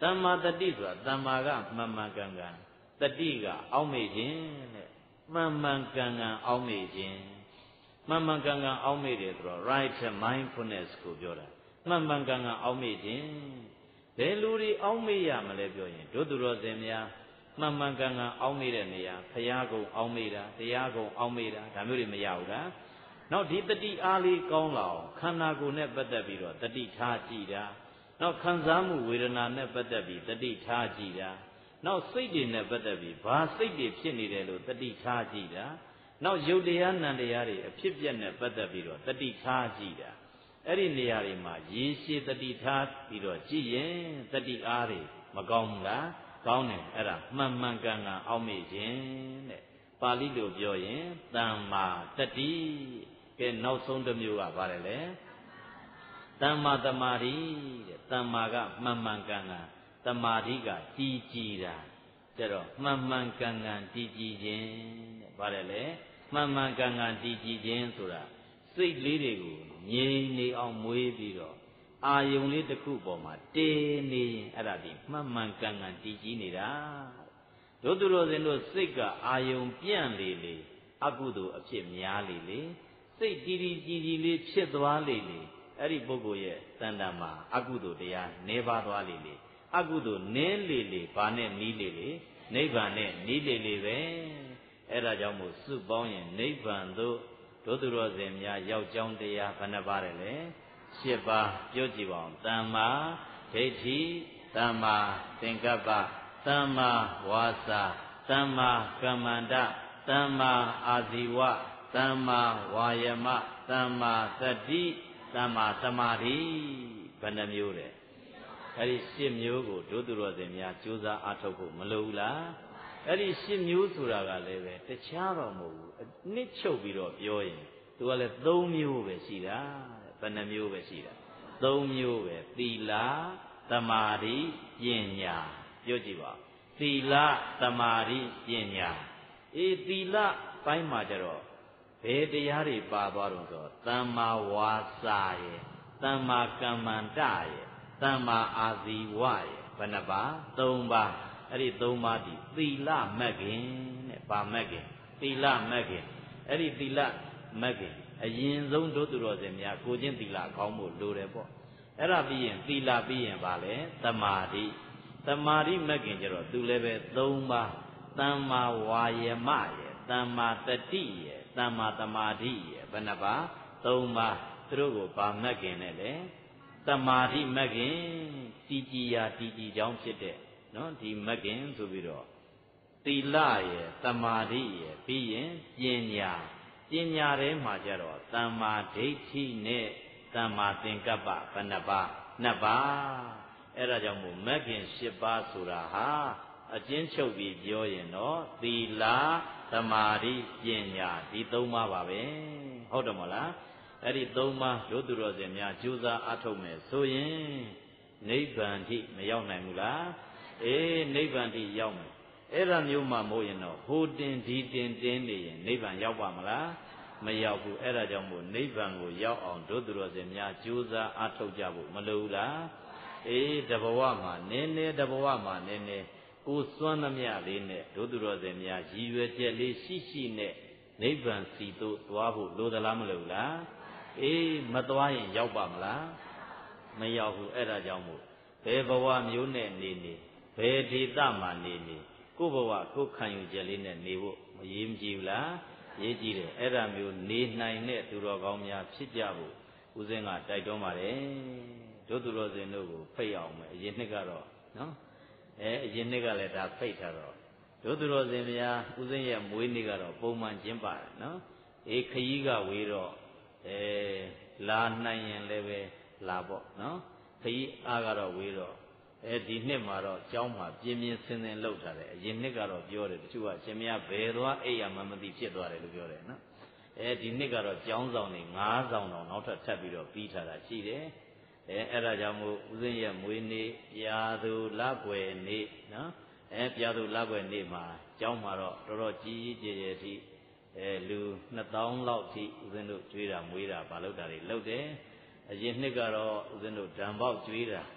တမ္မာတတိဆိုတာတမ္မာကမှန်မှန်ကန်ကန်တတိကအောက်မေ့ခြင်းတဲ့မှန်မှန်ကန်ကန်အောက်မေ့ခြင်းမှန်မှန်ကန်ကန်အောက်မေ့တယ်ဆိုတော့ right mindfulness ကိုပြောတာမှန်မှန်ကန်ကန်အောက်မေ့ခြင်းဘယ်လူတွေအောက်မေ့ရမလဲပြောရင်တို့သူတော်စင်များမှန်မှန်ကန်ကန်အောက်မေ့တဲ့နေရာဘုရားကုံအောက်မေ့တာတရားကုံအောက်မေ့တာဒါမျိုးတွေမရဘူးလားနောက်ဒီတတိအားလေးကောင်းလာအောင်ခန္ဓာကိုယ်နဲ့ပတ်သက်ပြီးတော့တတိထားကြည့်တာနောက်ခံစားမှုဝေဒနာနဲ့ပတ်သက်ပြီးတတိထားကြည့်တာနောက်စိတ်တွေနဲ့ပတ်သက်ပြီးဘာစိတ်တွေဖြစ်နေတယ်လို့တတိထားကြည့်တာနောက်ယုတ်တရားနံတရားတွေအဖြစ်ပြက်နဲ့ပတ်သက်ပြီးတော့တတိထားကြည့်တာအဲ့ဒီနေရာတွေမှာရေရှည်တတိထားပြီးတော့ကြည့်ရင်တတိအားတွေမကောင်းဘူးလားကောင်းတယ်အဲ့ဒါမှန်မှန်ကန်ကန်အောက်မေ့ခြင်းတဲ့ပါဠိလိုပြောရင်တမ္မာတတိကဲနောက်ဆုံးတစ်မျိုးကပါတယ်လေတမ္မာတမာတိတဲ့တမ္မာကမှန်မှန်ကန်ကန်တမာတိကတည်ကြည်တာကျတော့မှန်မှန်ကန်ကန်တည်ကြည်ခြင်းတဲ့ပါတယ်လေမှန်မှန်ကန်ကန်တည်ကြည်ခြင်းဆိုတာစိတ်လေးတွေကိုငြိမ်နေအောင်မွေးပြီးတော့အာယုံလေးတစ်ခုပေါ်မှာတည်နေရင်အဲ့ဒါဒီမှန်မှန်ကန်ကန်တည်ကြည်နေတာတို့သူတို့စင်တို့စိတ်ကအာယုံပြန့်လေလေအကုသိုလ်အဖြစ်များလေလေစိတ်တည်တည်ကြည်ကြည်လေးဖြစ်သွားလေလေအဲ့ဒီပုဂ္ဂိုလ်ရဲ့တဏ္ဍာမှာအကုသိုလ်တရားနေပါသွားလေလေအကုသိုလ်နည်းလေလေဘာနဲ့နီးလေလေနိဗ္ဗာန်နဲ့နီးလေလေပဲအဲ့ဒါကြောင့်မို့စုပေါင်းရင်နိဗ္ဗာန်သို့တို့သူတော်စင်များရောက်ကြောင်းတရားဘယ်နှပါးလဲ၈ပါးပြောကြည့်ပါဦးသမ္မာဒိဋ္ဌိသမ္မာသင်္ကပ္ပသမ္မာဝါစာသမ္မာကမ္မန္တသမ္မာအာဇီဝသမ္မာဝါယမသမ္မာသတိသမ္မာသမာဓိဘယ်နှမျိုးလဲအဲ့ဒီ၈မျိုးကိုတို့သူတော်စင်များကြိုးစားအားထုတ်ဖို့မလိုဘူးလားအဲ့ဒီ၈မျိုးဆိုတာကလည်းပဲတခြားတော့မဟုတ်ဘူးအနှစ်ချုပ်ပြီးတော့ပြောရင်သူကလည်း၃မျိုးပဲရှိတာဘယ်နှမျိုးပဲရှိတာ၃မျိုးပဲသီလသမာဓိပညာပြောကြည့်ပါသီလသမာဓိပညာအေးသီလပိုင်းမှာကျတော့ဘယ်တရားတွေပါသွားတော့ဆိုသမ္မာဝါစာရဲ့သမ္မာကမ္မန္တရဲ့သမ္မာအာဇီဝရဲ့ဘယ်နှပါ၃ပါးအဲ့ဒီ၃ပါးဒီသီလမဂ္ဂင်တဲ့ဗာမဂ္ဂင်သီလမဂ္ဂင်အဲ့ဒီသီလမဂ္ဂင်အရင်ဆုံးတို့သူတော်စင်များကိုချင်းသီလကောင်းဖို့လိုတယ်ပေါ့အဲ့ဒါပြီးရင်သီလပြီးရင်ဗာလဲသမာဓိသမာဓိမဂ္ဂင်ကျတော့သူလည်းပဲ၃ပါးသမ္မာဝါယမရဲ့သမ္မာတတိရဲ့သမ္မာသမာဓိရဲ့ဘယ်နှပါ၃ပါးသူတို့ကိုဗာမဂ္ဂင်နဲ့လေသမာဓိမဂ္ဂင်တည်ကြည်ရာတည်ကြည်ကြောင်းဖြစ်တဲ့နော်ဒီမဂ္ဂင်ဆိုပြီးတော့သီလရဲ့သမာဓိရဲ့ပြီးရင်ပညာပညာထဲမှာကြတော့သမ္မာဒိဋ္ဌိနဲ့သမ္မာသင်္ကပ္ပဘယ်နှပါ၂ပါးအဲ့ဒါကြောင့်မို့မဂ္ဂင်၈ပါးဆိုတာဟာအကျဉ်းချုပ်ပြီးပြောရင်တော့သီလသမာဓိပညာဒီ၃ပါးပါပဲဟုတ်တယ်မဟုတ်လားအဲ့ဒီ၃ပါးတို့သူတော်စင်များကြိုးစားအားထုတ်မယ်ဆိုရင်နိဗ္ဗာန်ထိမရောက်နိုင်ဘူးလားအေးနိဗ္ဗာန်ထိရောက်မယ်အဲ့ဒါမျိုးမှမဟုတ်ရင်တော့ဟိုတင်ဒီတင်တင်းနေရင်နိဗ္ဗာန်ရောက်ပါမလားမရောက်ဘူးအဲ့ဒါကြောင့်မို့နိဗ္ဗာန်ကိုရောက်အောင်တို့သူတော်စင်များကြိုးစားအားထုတ်ကြဖို့မလိုဘူးလားအေးတဘဝမှာနည်းနည်းတဘဝမှာနည်းနည်းကိုစွမ်းသမျှလေးနဲ့တို့သူတော်စင်များရည်ရွယ်ချက်လေးရှိရှိနဲ့နိဗ္ဗာန်စီသို့သွားဖို့လိုသလားမလိုဘူးလားအေးမသွားရင်ရောက်ပါမလားမရောက်ဘူးအဲ့ဒါကြောင့်မို့ဘယ်ဘဝမျိုးနဲ့နေနေဘယ်ဒေသမှာနေနေကိုယ့်ဘဝကိုယ်ခံယူချက်လေးနဲ့နေဖို့မရေးမကြည့်ဘူးလားရေးကြည့်တယ်အဲ့ဒါမျိုးနေနိုင်တဲ့သူတော်ကောင်းများဖြစ်ကြဖို့ဦးဇင်းကတိုက်တွန်းပါတယ်တို့သူတော်စင်တို့ကိုဖိတ်အောင်မယ်အရင်နှစ်ကတော့နော်အရင်နှစ်ကလည်းဒါဖိတ်ထားတော့တို့သူတော်စင်များဦးဇင်းရဲ့မွေးနေ့ကတော့ပုံမှန်ကျင်းပါတယ်နော်ခရီးကဝေးတော့လာနိုင်ရင်လည်းပဲလာပေါ့နော်ခရီးအားကတော့ဝေးတော့ဒီနှစ်မှာတော့ကျောင်းမှာပြင်းပြင်းစင်စင်လှုပ်ထားတယ်အရင်နှစ်ကတော့ပြောတယ်တချို့ကရှင်မရဘယ်သွားအိယာမှမသိဖြစ်သွားတယ်လို့ပြောတယ်နော်ဒီနှစ်ကတော့ကျောင်းဆောင်နေ9ဆောင်တော့နောက်ထပ်ပြီးတော့ပြီးထားတာရှိတယ်အဲ့ဒါကြောင့်မို့ဦးဇင်းရဲ့မွေးနေ့ပြာသူလကွယ်နေ့နော်ပြာသူလကွယ်နေ့မှာကျောင်းမှာတော့တော်တော်ကြီးကြီးကျယ်ကျယ်ထိလူ2000လောက်ထိဦးဇင်းတို့ကျွေးတာမွေးတာမလုပ်တာတွေလုပ်တယ်အရင်နှစ်ကတော့ဦးဇင်းတို့ဓမ္ပေါက်ကျွေးတာ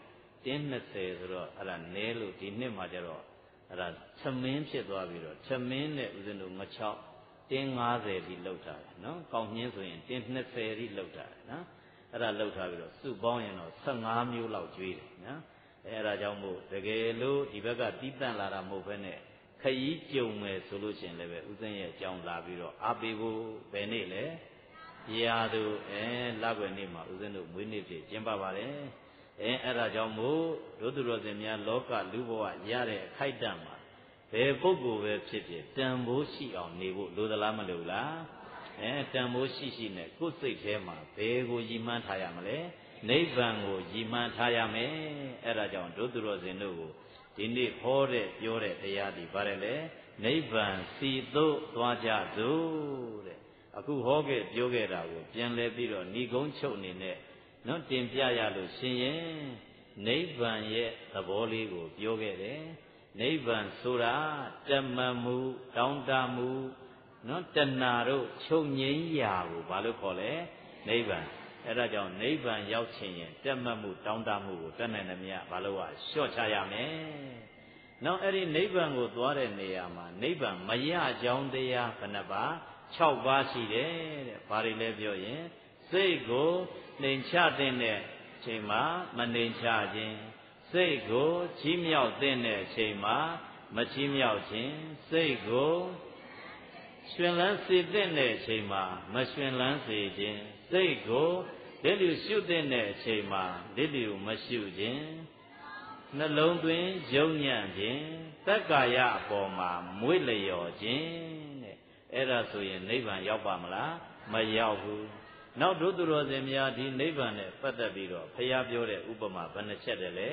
တင်း20ဆိုတော့အဲ့ဒါနဲလို့ဒီနှစ်မှာကျတော့အဲ့ဒါသမင်းဖြစ်သွားပြီးတော့သမင်းနဲ့ဦးဇင်းတို့ငချောက်တင်း90ဒီလောက်ထားတယ်နော်ကောင်းညင်းဆိုရင်တင်း20ဒီလောက်ထားတယ်နော်အဲ့ဒါလောက်ထားပြီးတော့စုပေါင်းရင်တော့15မျိုးလောက်ကျွေးတယ်နော်အဲ့ဒါကြောင့်မို့တကယ်လို့ဒီဘက်ကတီးတန့်လာတာမဟုတ်ဘဲနဲ့ခရီးကြုံမယ်ဆိုလို့ရှိရင်လည်းပဲဦးဇင်းရဲ့အကြောင်းလာပြီးတော့အားပေးဖို့ဘယ်နေ့လဲရာသူလကွယ်နေ့မှာဦးဇင်းတို့မွေးနေ့ဖြစ်ကျင်းပပါတယ်အဲ့ဒါကြောင့်မို့တို့သူတော်စင်များလောကလူဘဝရတဲ့အခိုက်အတန့်မှာဘယ်ပုဂ္ဂိုလ်ပဲဖြစ်ဖြစ်တန်ဖိုးရှိအောင်နေဖို့လိုသလားမလိုလားတန်ဖိုးရှိနဲ့ကိုယ်စိတ်ထဲမှာဘယ်ကိုရည်မှန်းထားရမလဲနိဗ္ဗာန်ကိုရည်မှန်းထားရမယ်အဲ့ဒါကြောင့်တို့သူတော်စင်တို့ကိုဒီနေ့ဟောတဲ့ပြောတဲ့တရားဒီပါတယ်လေနိဗ္ဗာန်စီသို့သွားကြစို့တဲ့အခုဟောခဲ့ပြောခဲ့တာကိုပြန်လဲပြီးတော့ဏီကုံးချုပ်နေနဲ့နော်တင်ပြရလို့ရှင်ရင်နိဗ္ဗာန်ရဲ့သဘောလေးကိုပြောခဲ့တယ်နိဗ္ဗာန်ဆိုတာတမန်မှုတောင်းတမှုနော်တဏှာတို့ချုပ်ငြိမ်းရာကိုဘာလို့ခေါ်လဲနိဗ္ဗာန်အဲ့ဒါကြောင့်နိဗ္ဗာန်ရောက်ချင်ရင်တက်မှတ်မှုတောင်းတမှုကိုတတ်နိုင်သမျှဘာလို့လျှော့ချရမယ်နောက်အဲ့ဒီနိဗ္ဗာန်ကိုသွားတဲ့နေရာမှာနိဗ္ဗာန်မရကြောင်းတရားဘယ်နှပါ6ပါးရှိတယ်တဲ့ဘာတွေလဲပြောရင်စိတ်ကိုနှိမ်ချတဲ့အချိန်မှာမနှိမ်ချခြင်းစိတ်ကိုချီးမြှောက်တဲ့အချိန်မှာမချီးမြှောက်ခြင်းစိတ်ကိုရှင်လန်းစေတဲ့အချိန်မှာမရှင်လန်းစေခြင်းစိတ်ကိုဒိဋ္ဌိရှုတဲ့အချိန်မှာဒိဋ္ဌိကိုမရှုခြင်းနှလုံးသွင်းယုံညံ့ခြင်းတက္ကာယအပေါ်မှာမွေ့လျော်ခြင်းတဲ့အဲ့ဒါဆိုရင်နိဗ္ဗာန်ရောက်ပါမလားမရောက်ဘူးနောက်တို့သူတော်စင်များဒီနိဗ္ဗာန်နဲ့ပတ်သက်ပြီးတော့ဘုရားပြောတဲ့ဥပမာဘယ်နှချက်တည်းလဲ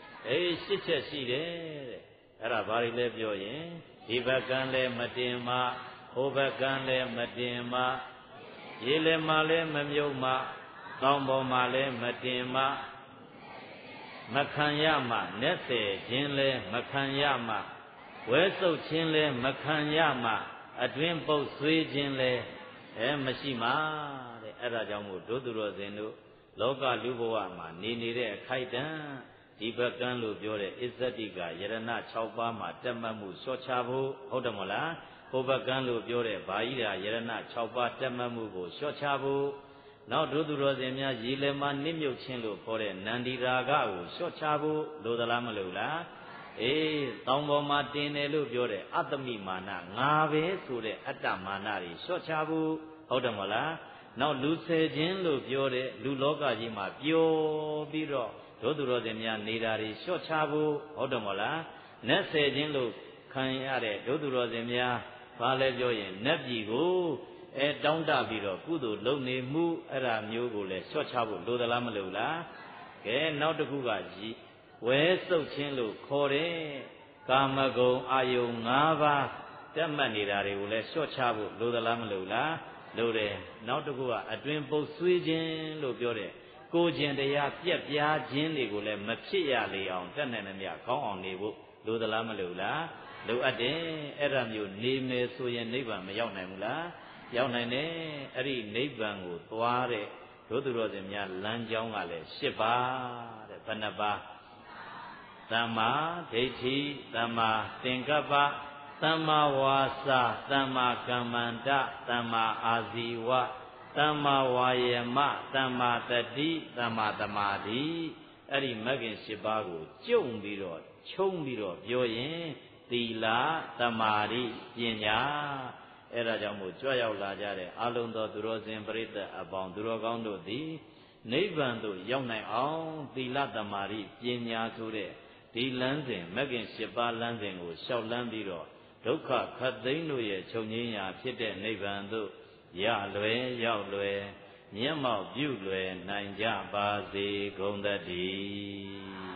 8ချက်ရှိတယ်တဲ့အဲ့ဒါဘာတွေလဲပြောရင်ဒီဘက်ကံလည်းမတင်မဟိုဘက်ကံလည်းမတင်မရေလည်းမလည်းမမြုပ်မတောင်ပေါ်မှာလည်းမတင်မမခံရမနဲ့10ခြင်းလည်းမခံရမဝဲဆုပ်ခြင်းလည်းမခံရမအတွင်းပုတ်ဆွေးခြင်းလည်းမရှိမှတဲ့အဲ့ဒါကြောင့်မို့တို့သူတော်စင်တို့လောကလူဘဝမှာနေနေတဲ့အခိုက်အတန့်ဒီဘက်ကံလို့ပြောတဲ့အစ္ဆတိကယရဏ6ပါးမှာတက်မှတ်မှုလျှော့ချဖို့ဟုတ်တယ်မဟုတ်လားဟိုဘက်ကံလို့ပြောတဲ့ဘာကြီးရာယရဏ6ပါးတက်မှတ်မှုကိုလျှော့ချဖို့နောက်တို့သူတော်စင်များရေလမနစ်မြုပ်ခြင်းလို့ခေါ်တဲ့နန္ဒီရာဂကိုလျှော့ချဖို့လိုသလားမလိုလားတောင်ပေါ်မှာတင်တယ်လို့ပြောတဲ့အတ္တမိမာနငါပဲဆိုတဲ့အတ္တမာနတွေလျှော့ချဖို့ဟုတ်တယ်မဟုတ်လားနောက်လူဆယ်ခြင်းလို့ပြောတဲ့လူလောကကြီးမှာပျော်ပြီးတော့တို့သူတော်စင်များနေတာတွေလျှော့ချဖို့ဟုတ်တယ်မဟုတ်လားနတ်ဆယ်ခြင်းလို့ခံရတဲ့တို့သူတော်စင်များဘာလဲပြောရင်နတ်ပြည်ကိုတောင်းတပြီးတော့ကုသိုလ်လုပ်နေမှုအဲ့ဒါမျိုးကိုလည်းလျှော့ချဖို့လိုသလားမလိုလားကဲနောက်တစ်ခုကဝဲဆုပ်ခြင်းလို့ခေါ်တဲ့ကာမဂုဏ်အာယုံ5ပါးတက်မှတ်နေတာတွေကိုလည်းလျှော့ချဖို့လိုသလားမလိုလားလိုတယ်နောက်တစ်ခုကအတွင်ပုတ်ဆွေးခြင်းလို့ပြောတဲ့ကိုယ်ကျင်တရားပြက်ပြားခြင်းတွေကိုလည်းမဖြစ်ရလေအောင်တတ်နိုင်သမျှကောင်းအောင်နေဖို့လိုသလားမလိုလားလိုအပ်တယ်အဲ့ဒါမျိုးနေမယ်ဆိုရင်နိဗ္ဗာန်မရောက်နိုင်ဘူးလားရောက်နိုင်တယ်အဲ့ဒီနိဗ္ဗာန်ကိုသွားတဲ့တို့သူတော်စင်များလမ်းကြောင်းကလည်း10ပါးတဲ့ဘယ်နှပါးသမ္မာဒိဋ္ဌိသမ္မာသင်္ကပ္ပသမ္မာဝါစာသမ္မာကမ္မန္တသမ္မာအာဇီဝသမ္မာဝါယမသမ္မာတတိသမ္မာသမာဓိအဲ့ဒီမဂ်ခင်10ပါးကိုကျုံပြီးတော့ခြုံပြီးတော့ပြောရင်သီလသမာဓိပညာအဲ့ဒါကြောင့်မို့ကြွရောက်လာကြတဲ့အလုံးသောသူတော်စင်ပရိသတ်အပေါင်းသူတော်ကောင်းတို့သည်နိဗ္ဗာန်သို့ရောက်နိုင်အောင်သီလသမာဓိပညာဆိုတဲ့ဒီလမ်းစဉ်မဂ်ခင်10ပါးလမ်းစဉ်ကိုလျှောက်လန်းပြီးတော့ဒုက္ခခတ်သိမ်းတို့ရဲ့ချုပ်ငြိမ်းရာဖြစ်တဲ့နိဗ္ဗာန်သို့ရလွယ်ရောက်လွယ်မျက်မှောက်ပြုလွယ်နိုင်ကြပါစေကုန်သတည်း